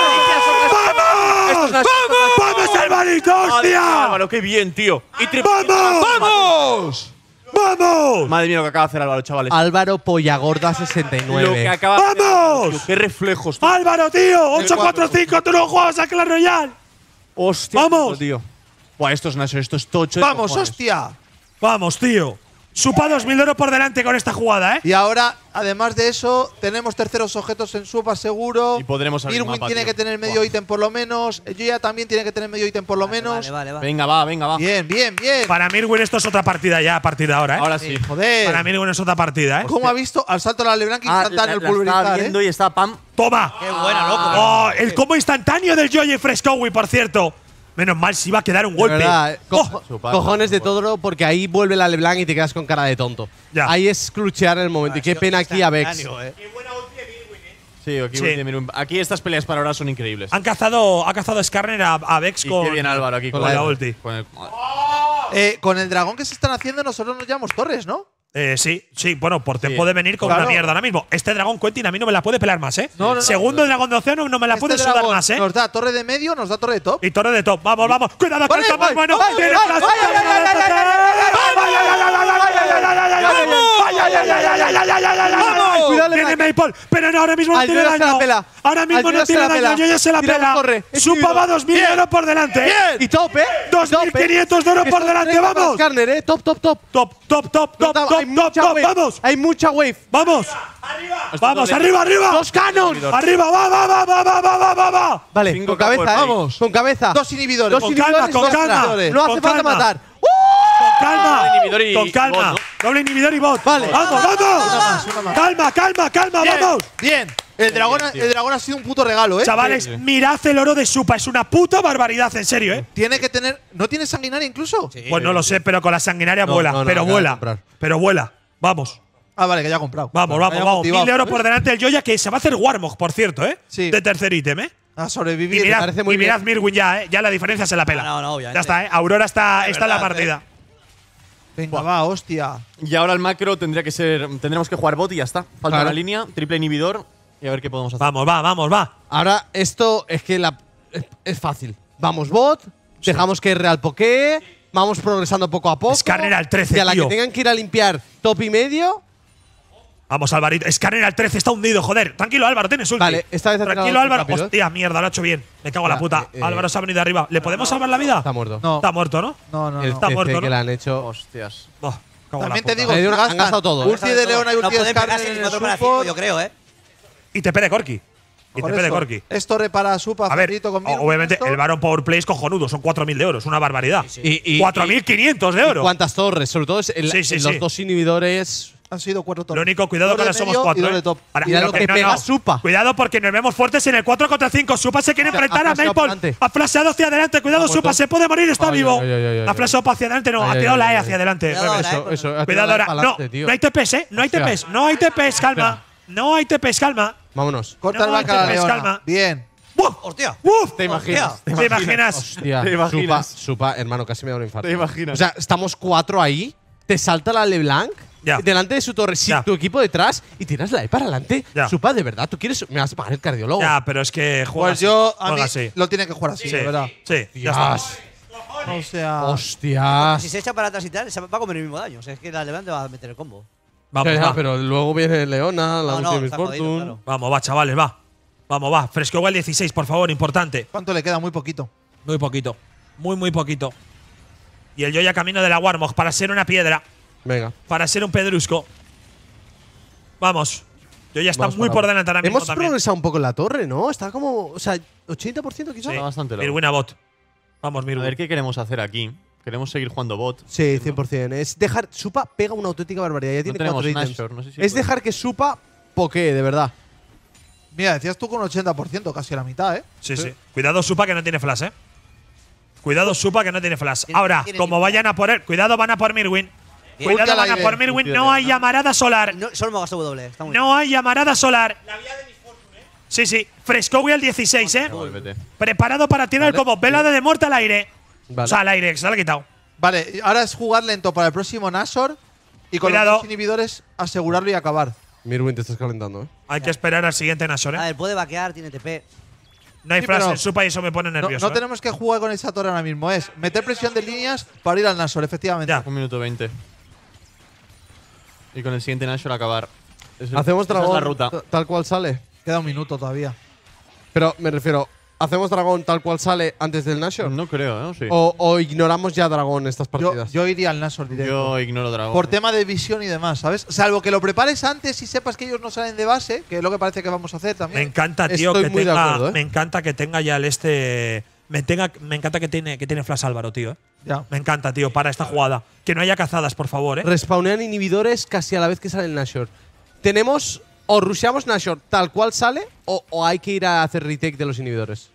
¡Vamos! ¡Vamos! ¡Vamos, hermanito! Madre mía, ¡Hostia! Álvaro, qué bien, tío. Y triple. ¡Vamos! ¡Vamos! ¡Vamos! Madre mía lo que acaba de hacer Álvaro, chavales. Álvaro Pollagorda sesenta y Lo que nueve. acaba de hacer ¡Vamos! Álvaro, tío, ¡Qué reflejos! tío. ¡Álvaro, tío! ocho cuatro cinco, tú no juegas a Clash Royale. ¡Hostia! ¡Vamos! tío. Buah, esto es Nasher, esto es tocho. de ¡Vamos, cojones. hostia! Vamos, tío. Supa dos mil de oro por delante con esta jugada, ¿eh? Y ahora, además de eso, tenemos terceros objetos en Supa seguro. Y podremos abrir Irwin mapa, tiene tío. que tener medio Buah. ítem por lo menos. Joya también tiene que tener medio ítem por lo Vale, menos. Vale, vale, vale. Venga, va, venga, va. Bien, bien, bien. Para Mirwin esto es otra partida ya a partir de ahora, ¿eh? Ahora sí. Joder. Para Mirwin es otra partida, ¿eh? ¿Cómo ha visto al salto de la LeBlanc Ah, instantáneo el la- la estaba pulverizar, viendo eh? y está pam. ¡Toma! Qué buena, loco. ¡Oh! El combo instantáneo del Joy Frescowi, por cierto. Menos mal, si iba a quedar un De golpe. verdad, eh, ¡Oh! cojo- Su padre, cojones de su todo, porque ahí vuelve la LeBlanc y te quedas con cara de tonto. Ya. Ahí es cluchear en el momento. Y qué pena aquí a Vex. Instantáneo, eh. Sí, aquí, Sí. ulti de Mirwin. Aquí estas peleas para ahora son increíbles. Han cazado, ha cazado Skarner a, a Vex Y con, qué bien Álvaro aquí con la ulti. Con el, Eh, Con el dragón que se están haciendo, nosotros nos llamamos torres, ¿no? Eh, sí, sí, bueno, por te Sí. puede venir con Claro. una mierda ahora mismo. Este dragón Quentin a mí no me la puede pelar más, ¿eh? No, no, no. Segundo dragón de océano no me la Este puede sudar dragón más, ¿eh? Nos da torre de medio, nos da torre de top. Y torre de top. Vamos, vamos. Cuidado que Vale, el top más vale, bueno. vale, Tiene vale, flash. vale, vale, vale, vale, vale, Cuidado, Tiene Leiblanc. Maple, pero no, ahora mismo no Al tiene Yoya se la daño. pela. Ahora mismo Al no Yoya se tiene la daño. pela. Yo ya se la Tira la pela. torre. Es Supa va individual. dos mil de oro por delante. Y top, ¿eh? dos mil quinientos de oro Que por son delante, treinta para vamos. Skarner, ¿eh? Top, top, top. Top, top, top, top, Hay top, top, mucha top. wave. Vamos, Hay mucha wave. vamos. Vamos, arriba, arriba. ¡Dos canons! Arriba, va, va, va, va, va, va, va, va, va. Vale, Cinco con cabeza, capos, ¿eh? vamos. Con cabeza. Dos inhibidores. Dos Con inhibidores, calma, con dos calma. inhibidores. No hace Con falta calma. matar. Con calma. Doble inhibidor y- Con calma. y bot, Doble inhibidor y bot. Vale. Vamos, Una vamos. más, una más. Calma, calma, calma, Bien, vamos. bien. El dragón, ha- el dragón ha sido un puto regalo, ¿eh? Chavales, mirad el oro de Supa. Es una puta barbaridad, en serio, ¿eh? Tiene que tener. ¿No tiene sanguinaria incluso? Sí. Pues no lo sé, pero con la sanguinaria No, vuela. no, no, pero acaba de vuela. comprar. Pero vuela. Vamos. Ah, vale, que ya ha comprado. Vamos, Vale, vamos, ya ha vamos. motivado, Mil de oro ¿sabes? por delante del Joya, que se va a hacer Warmog, por cierto, ¿eh? Sí. De tercer ítem, ¿eh? A Y sobrevivir. mirad, parece muy y mirad bien. Mirwin ya, ¿eh? Ya la diferencia se la pela. No, no, obviamente. Ya está, ¿eh? Aurora está, De está en la verdad, partida. Venga, va, hostia. Y ahora el macro tendría que ser. Tendremos que jugar bot y ya está. Falta Claro. la línea, triple inhibidor y a ver qué podemos hacer. Vamos, va, vamos, va. Ahora, esto es que la, es, es fácil. Vamos bot, dejamos que Real pokee, vamos progresando poco a poco. Skarner al trece, Y a la tío. que tengan que ir a limpiar top y medio. Vamos, Alvarito. Skarner al trece, está hundido, joder. Tranquilo, Álvaro, tienes ulti. Vale, esta vez ha Tranquilo, tirado Álvaro. rápido, ¿eh? Hostia, mierda, lo ha hecho bien. Me cago en la Ya, puta. eh, eh. Álvaro se ha venido arriba. ¿Le podemos salvar la vida? Está muerto. No, Está muerto, ¿no? no, no. El no. Está C C muerto, que ¿no? le han hecho. Hostias. Oh, cago en la También te puta. digo, Le dieron- han gastan gastado todo, ¿eh? Ulti de Leona y No ulti de pueden pegar Skarner sin en el cuatro para support. cinco, yo creo, ¿eh? Y T P de Corki. Y Por T P de eso, Corki. Es torre para Supa, A ver, facilito con Mirwin, obviamente esto. el Baron Power Play es cojonudo. Son cuatro mil de oro. Es una barbaridad. Y, y- cuatro mil quinientos de y oro. ¿Cuántas torres? Sobre todo en, Sí, sí, en sí. los dos inhibidores. Han sido cuatro torres. Lo único, cuidado que Torre ahora de somos medio y cuatro. doble ¿eh? top. Ahora, Mira pero lo que pega Supa. Cuidado porque nos vemos fuertes en el cuatro contra cinco. Supa se quiere O sea, enfrentar ha a flasheado Maple. adelante. Ha flasheado hacia adelante. Cuidado, Ha Supa. muerto. Se puede morir. Está Ay, vivo. ay, ay, ay, ay, Ha flasheado para hacia adelante. No, Ay, ha ay, tirado ay, la E ay, hacia adelante. Cuidado Revés. ahora, Eso, eh, eso. ha tirado Cuidado la ahora. pa'lante, No, tío. no hay T Ps, ¿eh? No hay Hostia. T Ps. No hay T Ps. Calma. No hay T Ps. Calma. Vámonos. Corta el No, back a la T Ps, Leona. calma. Bien. ¡Uf! ¡Hostia! ¡Uf! ¿Te imaginas? ¿Te imaginas? Hostia. ¿Te imaginas? Supa, Supa, hermano, casi me da un infarto. ¿Te imaginas? O sea, estamos cuatro ahí, te salta la LeBlanc Ya. delante de su torre, sin Ya. tu equipo detrás, y tiras la E para adelante. Ya. Supa, de verdad, ¿tú quieres? Me vas a pagar el cardiólogo. Ya, pero es que juega Pues yo, así, a mí, juega así. lo tiene que jugar así, Sí, de verdad. sí, ya está. Dios. O sea. Hostias. Si se echa para atrás y tal, se va a comer el mismo daño. O sea, es que la Levante va a meter el combo. Vamos, Ya, va. pero luego viene Leona, la No, no, última está jodido, Fortune. claro. Vamos, va, chavales, va. Vamos, va. Fresco igual dieciséis, por favor, importante. ¿Cuánto le queda? Muy poquito. Muy poquito. Muy, muy poquito. Y el Yoya camino de la Warmog para ser una piedra, Venga. para ser un pedrusco. Vamos. Yo ya está Vamos muy para por bot. delante ahora mismo Hemos también. progresado un poco en la torre, ¿no? Está como. O sea, ochenta por ciento quizás. Sí. Está bastante loco. Mirwin a bot. Vamos, A Mirwin. ver qué queremos hacer aquí. Queremos seguir jugando bot. Sí, cien por ciento. Es dejar. Supa pega una auténtica barbaridad. Ya tiene tenemos cuatro ítems. Nashor, no sé si es puede. dejar que Supa pokee, de verdad. Mira, decías tú con ochenta por ciento, casi a la mitad, ¿eh? Sí, sí. Cuidado, Supa, que no tiene flash, eh. Cuidado, Supa, que no tiene flash. Tiene- Ahora, tiene como limpiar. vayan a por él. Cuidado, van a por Mirwin. Bien. Cuidado, Ulti al van a aire. por Mirwin. Ulti al No aire, hay ¿no? llamarada solar. No, solo me gasto W. Está muy bien. No hay llamarada solar. Sí, sí. Frescowi al dieciséis, eh. Vale, vete. Preparado para tirar el combo. Velada de muerte al aire. Vale. O sea, al aire, que se lo ha quitado. Vale, ahora es jugar lento para el próximo Nashor y con Cuidado. los dos inhibidores asegurarlo y acabar. Mirwin, te estás calentando, ¿eh? Hay que esperar al siguiente Nashor, A eh. ver, puede vaquear, tiene T P. No hay Sí, flash pero en Supa y eso me pone No, nervioso. no eh. tenemos que jugar con esa torre ahora mismo, es meter presión de líneas para ir al Nashor, efectivamente. Ya. Un minuto veinte. Y con el siguiente Nashor acabar. Es el- Hacemos esa dragón es la ruta. ta- tal cual sale. Queda un minuto todavía. Pero me refiero, ¿hacemos dragón tal cual sale antes del Nashor? No creo, ¿no? Sí. O, o ignoramos ya dragón estas Yo, partidas? yo iría al Nashor directo. Yo ignoro dragón. Por tema de visión y demás, ¿sabes? Salvo que lo prepares antes y sepas que ellos no salen de base, que es lo que parece que vamos a hacer Me también. encanta, tío, Estoy que muy de tenga. acuerdo, ¿eh? Me encanta que tenga ya el este. Me, tenga, me encanta que tiene, que tiene flash Álvaro, tío. eh. Ya. Me encanta, tío, para esta jugada. Que no haya cazadas, por favor, eh. Respawnean inhibidores casi a la vez que sale el Nashor. Tenemos. O rusheamos Nashor tal cual sale, o, o hay que ir a hacer retake de los inhibidores.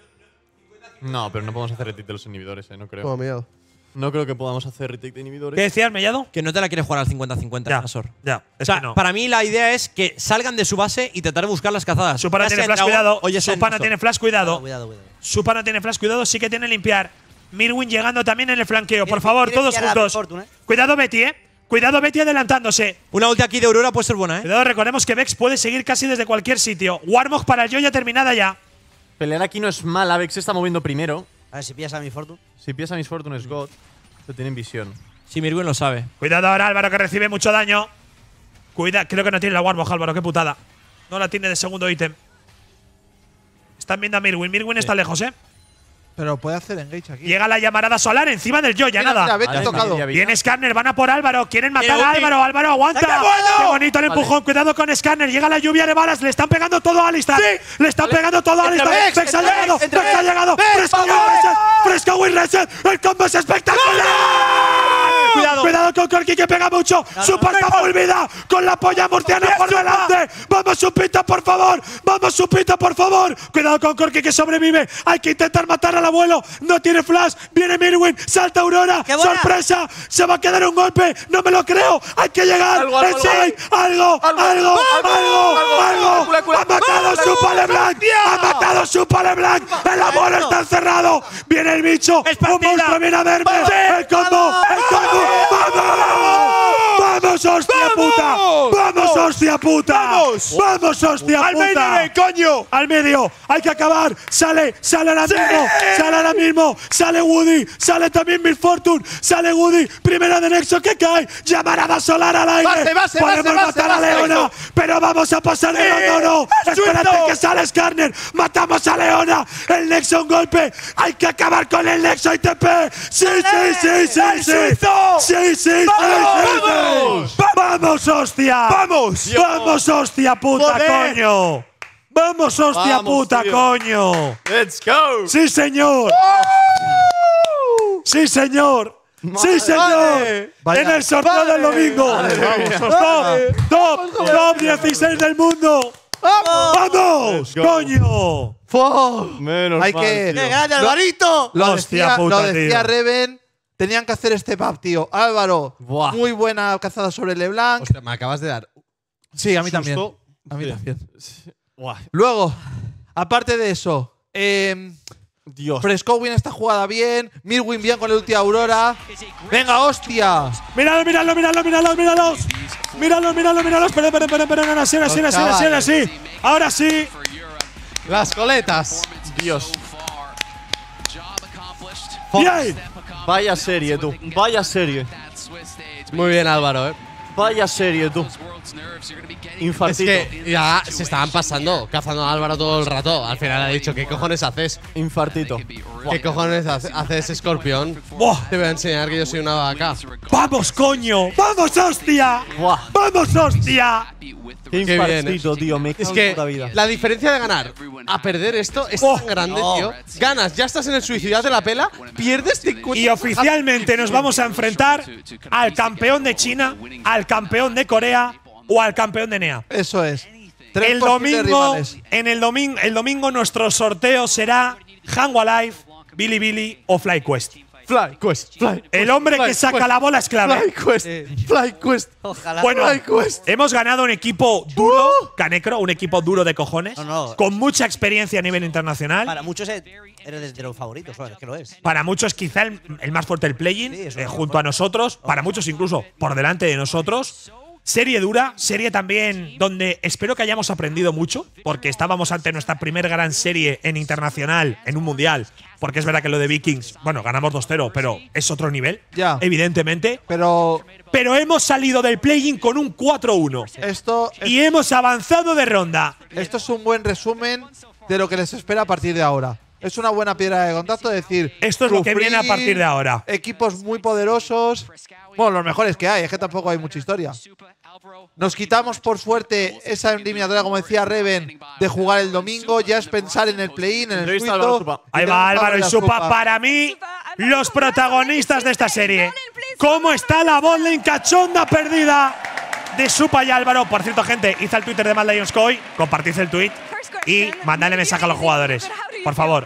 No, pero no podemos hacer retake de los inhibidores, eh. No creo. Como miedo. No creo que podamos hacer retake de inhibidores. ¿Qué decías, Mellado? Que no te la quieres jugar al cincuenta cincuenta, Ya, Nashor. ya. O Es sea, que no. para mí la idea es que salgan de su base y tratar de buscar las cazadas. Supana Ya tiene sea flash, dragón cuidado. o ya sea Supana Nashor. tiene flash, cuidado. Cuidado, cuidado. Supana tiene flash, cuidado. Sí que tiene limpiar. Mirwin llegando también en el flanqueo. Por Quiere- favor, quiere todos pillar a juntos. Fortune, eh. Cuidado, Betty, eh. Cuidado, Betty adelantándose. Una ulti aquí de Aurora puede ser buena, ¿eh? Cuidado, recordemos que Vex puede seguir casi desde cualquier sitio. Warmog para el Joya terminada ya. Pelear aquí no es mal. Avex se está moviendo primero. A ver si pillas a mi Fortune. Si piensas Miss Fortune es God, se tienen visión. Si Mirwin lo sabe. Cuidado ahora, Álvaro, que recibe mucho daño. Cuida, creo que no tiene la Warmog, Álvaro, qué putada. No la tiene de segundo ítem. Están viendo a Mirwin. Mirwin está lejos, ¿eh? Pero puede hacer engage aquí. Llega la llamarada solar encima del Joya, Mira, nada. mira, vete Vale, tocado. María, Viene Scanner, van a por Álvaro, quieren matar Tiene a ulti. Álvaro, Álvaro aguanta. ¡Qué bueno! ¡Qué bonito el empujón! Cuidado con Scanner, llega la lluvia de balas, le están pegando todo a Alistar. Le están pegando todo a Alistar. Vex, Vex ha entre llegado, Vex, entre Vex ha Vex. llegado. Vex, Fresco Win vamos. Reset, Fresco Win Reset. El combo es espectacular. Cuidado. Cuidado con Corki que pega mucho. Super está volvida con la polla murciana por delante. Vamos, Supita, por favor. Vamos, Supita, por favor. Cuidado con Corki que sobrevive. Hay que intentar matar al abuelo. No tiene flash. Viene Mirwin. Salta Aurora. ¡Qué buena! Sorpresa. Se va a quedar un golpe. No me lo creo. Hay que llegar. Algo, algo, El Shade. Algo. Algo. Algo. Algo. Cula, cula. Ha matado Supa LeBlanc. Ha matado Supa LeBlanc. El abuelo está encerrado. Viene el bicho. Un monstruo viene a verme. El combo. El combo. ¡Vamos! ¡Vamos, hostia puta! ¡Vamos, hostia puta! ¡Vamos! ¡Vamos, hostia puta! ¡Al medio, coño! ¡Al medio! ¡Hay que acabar! ¡Sale! ¡Sale ahora mismo! ¡Sale ahora mismo! ¡Sale Woody! ¡Sale también Miss Fortune! ¡Sale Woody! ¡Primera de Nexo que cae! ¡Llamarada solar al aire! Base, base, ¡Podemos base, base, matar a base, Leona! Nexo. ¡Pero vamos a pasar de no, no! ¡Espérate que sale Skarner! ¡Matamos a Leona! ¡El Nexo un golpe! ¡Hay que acabar con el Nexo I T P! ¡Sí, sí, sí, sí! ¡Sí, sí, sí! sí, ¡Vamos! sí. ¡Vamos, hostia! ¡Vamos! ¡Vamos, hostia puta, Joder. coño! ¡Vamos, hostia Vamos, puta, tío. coño! ¡Let's go! ¡Sí, señor! ¡Sí, señor! ¡Sí, señor! Vaya. ¡En el sorteo del domingo! ¡Top! ¡Top! ¡Top dieciséis del mundo! ¡Vamos! Let's go. ¡Coño! ¡Fo! Menos Hay mal, que- tío. ¡Qué grande, Alvarito! Lo Hostia decía, puta, lo decía tío. Reven. Tenían que hacer step up, tío. Álvaro, Buah. muy buena cazada sobre LeBlanc. Hostia, me acabas de dar. Sí, a mí Susto. también. A mí Sí. también. Buah. Luego, aparte de eso, eh, Dios. Frescowin esta jugada bien. Mirwin bien con el ulti Aurora. ¡Venga, hostia! ¡Míralo, míralo, míralo, míralo, míralo! ¡Míralo, míralo, míralo! Espera, espera, espera, espera. Ahora sí, ahora sí, ahora sí, ahora sí, ahora sí. Ahora sí. Las coletas. Dios. ¡Bien! Vaya serie, tú. Vaya serie. Muy bien, Álvaro, eh. Vaya serie, tú. Es Infartito. que ya se estaban pasando, cazando a Álvaro todo el rato. Al final ha dicho, ¿qué cojones haces? Infartito. ¿Qué cojones hace- haces, escorpión? Buah. Te voy a enseñar que yo soy una vaca. ¡Vamos, coño! ¡Vamos, hostia! Buah. ¡Vamos, hostia! Qué Qué bien, infartito, tío. Me Es cago en que puta vida. la diferencia de ganar a perder esto es Oh, tan grande, no. tío. Ganas, ya estás en el suicidio, ya te la pela, pierdes, te encuentras- Y oficialmente nos vamos a enfrentar al campeón de China, al campeón de Corea o al campeón de N E A. Eso es. Tres El posibles domingo, rivales. en el domingo, el domingo nuestro sorteo será Hanwha Live, Bilibili o FlyQuest. Fly Quest, Fly. El hombre que saca la bola es clave. Fly Quest, Fly Quest. Ojalá. Bueno, Fly Quest. hemos ganado un equipo duro, Canecro, un equipo duro de cojones, No, no. con mucha experiencia a nivel internacional. Para muchos e- eres de los favoritos, bueno, es que lo es. Para muchos quizá el, el más fuerte del play-in, Sí, es eh, un junto a nosotros. Para muchos incluso por delante de nosotros. Serie dura, serie también donde espero que hayamos aprendido mucho, porque estábamos ante nuestra primer gran serie en internacional, en un mundial. Porque es verdad que lo de Vikings, bueno, ganamos dos cero, pero es otro nivel, Ya. evidentemente. Pero Pero hemos salido del play-in con un cuatro uno. esto, es- Y hemos avanzado de ronda. esto es un buen resumen de lo que les espera a partir de ahora. Es una buena piedra de contacto, decir. Esto es lo que sufrir, viene a partir de ahora. Equipos muy poderosos. Bueno, los mejores que hay, es que tampoco hay mucha historia. Nos quitamos por suerte esa eliminatoria, como decía Reven, de jugar el domingo. Ya es pensar en el play-in, en el Entrevista a Álvaro suizo. Supa. Ahí va Álvaro y Supa. Para mí, los protagonistas de esta serie. ¿Cómo está la botlane cachonda perdida de Supa y Álvaro? Por cierto, gente, id al Twitter de Mad Lions Koi, compartid el tweet y mandadle mensaje a los jugadores. Por favor.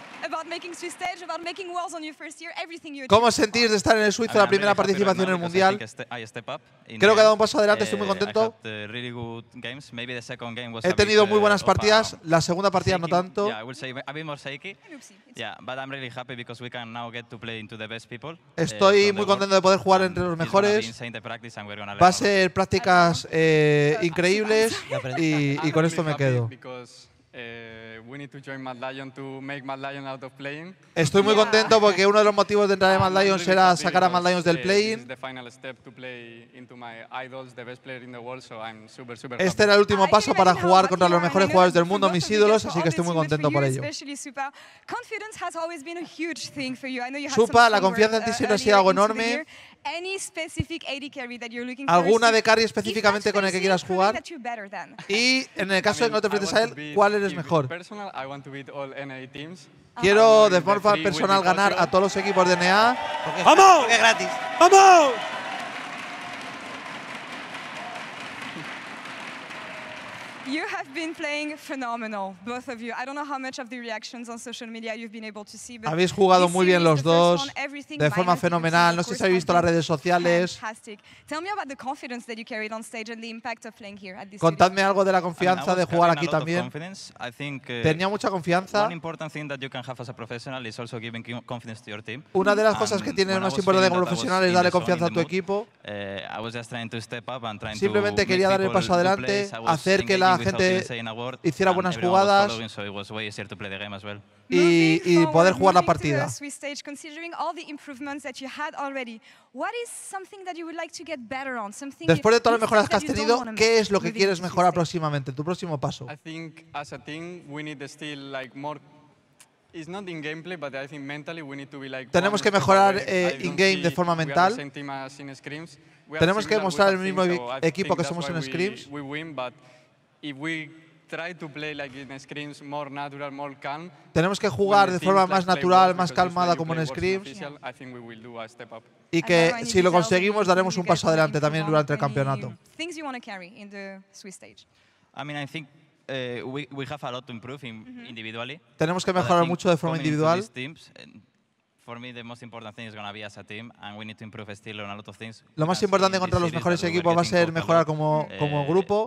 ¿Cómo os sentís de estar en el suizo, la primera participación en el mundial? Creo que he dado un paso adelante, estoy muy contento. He tenido muy buenas partidas, la segunda partida no tanto. Estoy muy contento de poder jugar entre los mejores. Va a ser prácticas eh, increíbles y, y con esto me quedo. Estoy muy contento porque uno de los motivos de entrar en Mad Lions era sacar a Mad Lions del play-in. Este era el último paso para jugar contra los mejores jugadores del mundo, mis ídolos, así que estoy muy contento por ello. Supa, la confianza en ti siempre ha sido algo enorme. ¿Alguna de carry específicamente con el que quieras jugar? Y en el caso de que no te enfrentes a él, ¿cuál eres mejor? Quiero de forma personal ganar a todos los equipos de N A. ¡Vamos! Porque es gratis. ¡Vamos! You have been playing phenomenal, both of you. I don't know how much of the reactions on social media you've been able to see, but Habéis jugado this muy bien series, los the first dos, one, everything de by forma your team, fenomenal. No of sé si course, habéis visto has las been redes sociales. fantastic. Tell me about the confidence that you carried on stage and the impact of playing here at this Contadme algo de la confianza de jugar aquí también. Tenía mucha confianza. Una de las cosas que tienes más importante como profesional es darle confianza a tu equipo. Simplemente quería dar el paso adelante, hacer que la gente hiciera buenas jugadas y, y poder jugar la partida. Después de todas las mejoras que has tenido, ¿qué es lo que quieres mejorar próximamente? Tu próximo paso. Tenemos que mejorar eh, in-game de forma mental. Tenemos que mostrar el mismo e- equipo que somos en Scrims. Tenemos que jugar de forma más natural, más calmada como en Scrims. Y que si lo conseguimos daremos un paso adelante también durante el campeonato. Tenemos que mejorar mucho de forma individual. Lo más importante contra los mejores equipos va a ser mejorar como, como grupo.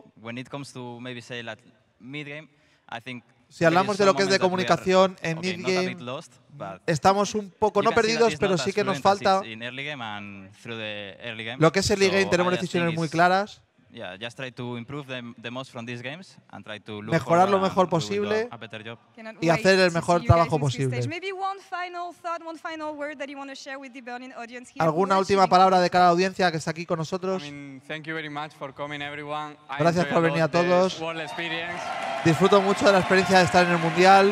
Si hablamos de lo que es de comunicación en mid-game, estamos un poco no perdidos, pero sí que nos falta. Lo que es early game tenemos decisiones muy claras. yeah, just try to improve the, the most from these games and try to look Mejorar lo forward mejor and we will do posible a, a better job. Cannot y wait hacer el to mejor see you guys trabajo in this posible. stage. Maybe one final thought, one final word that you want to share with the Berlin audience here. ¿Alguna Who última actually- palabra de cara a la audiencia que está aquí con nosotros? I mean, thank you very much for coming, everyone. I Gracias enjoy por a venir a lot the todos. World experience. Disfruto mucho de la experiencia de estar en el Mundial.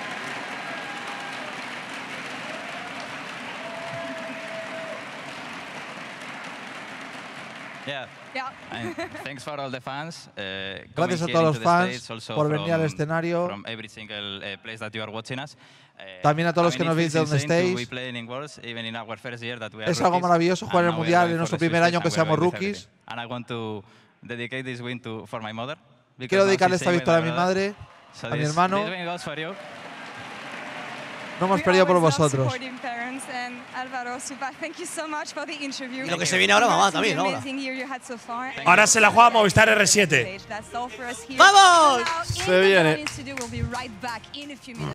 Yeah. Yeah. And thanks for all the fans. Uh, coming Gracias a here todos los into the fans States, also por venir al from- escenario. From every single uh, place that you are watching us. Uh, También a todos los I que mean, nos it veis de feels donde insane to be estéis. playing in Worlds, even in our first year that we are Es algo rookies, maravilloso jugar and el now we are Mundial going en for nuestro the primer Swiss año, stage aunque and we are seamos going with rookies. everything. And I want to dedicate this win to for my mother. because Quiero now dedicarle she's esta staying with victoria a my mi brother. madre, So a mi this- hermano. this win goes for you. No hemos We perdido por always love vosotros. supporting parents, and Álvaro, Supa, thank you so much for the interview. Y lo que se viene ahora, mamá, también, ahora. Amazing year you had so far. Ahora se la juega Movistar R siete. That's all for us here. ¡Vamos! Now, in Se the viene. Berlin studio, we'll be right back in a few minutes.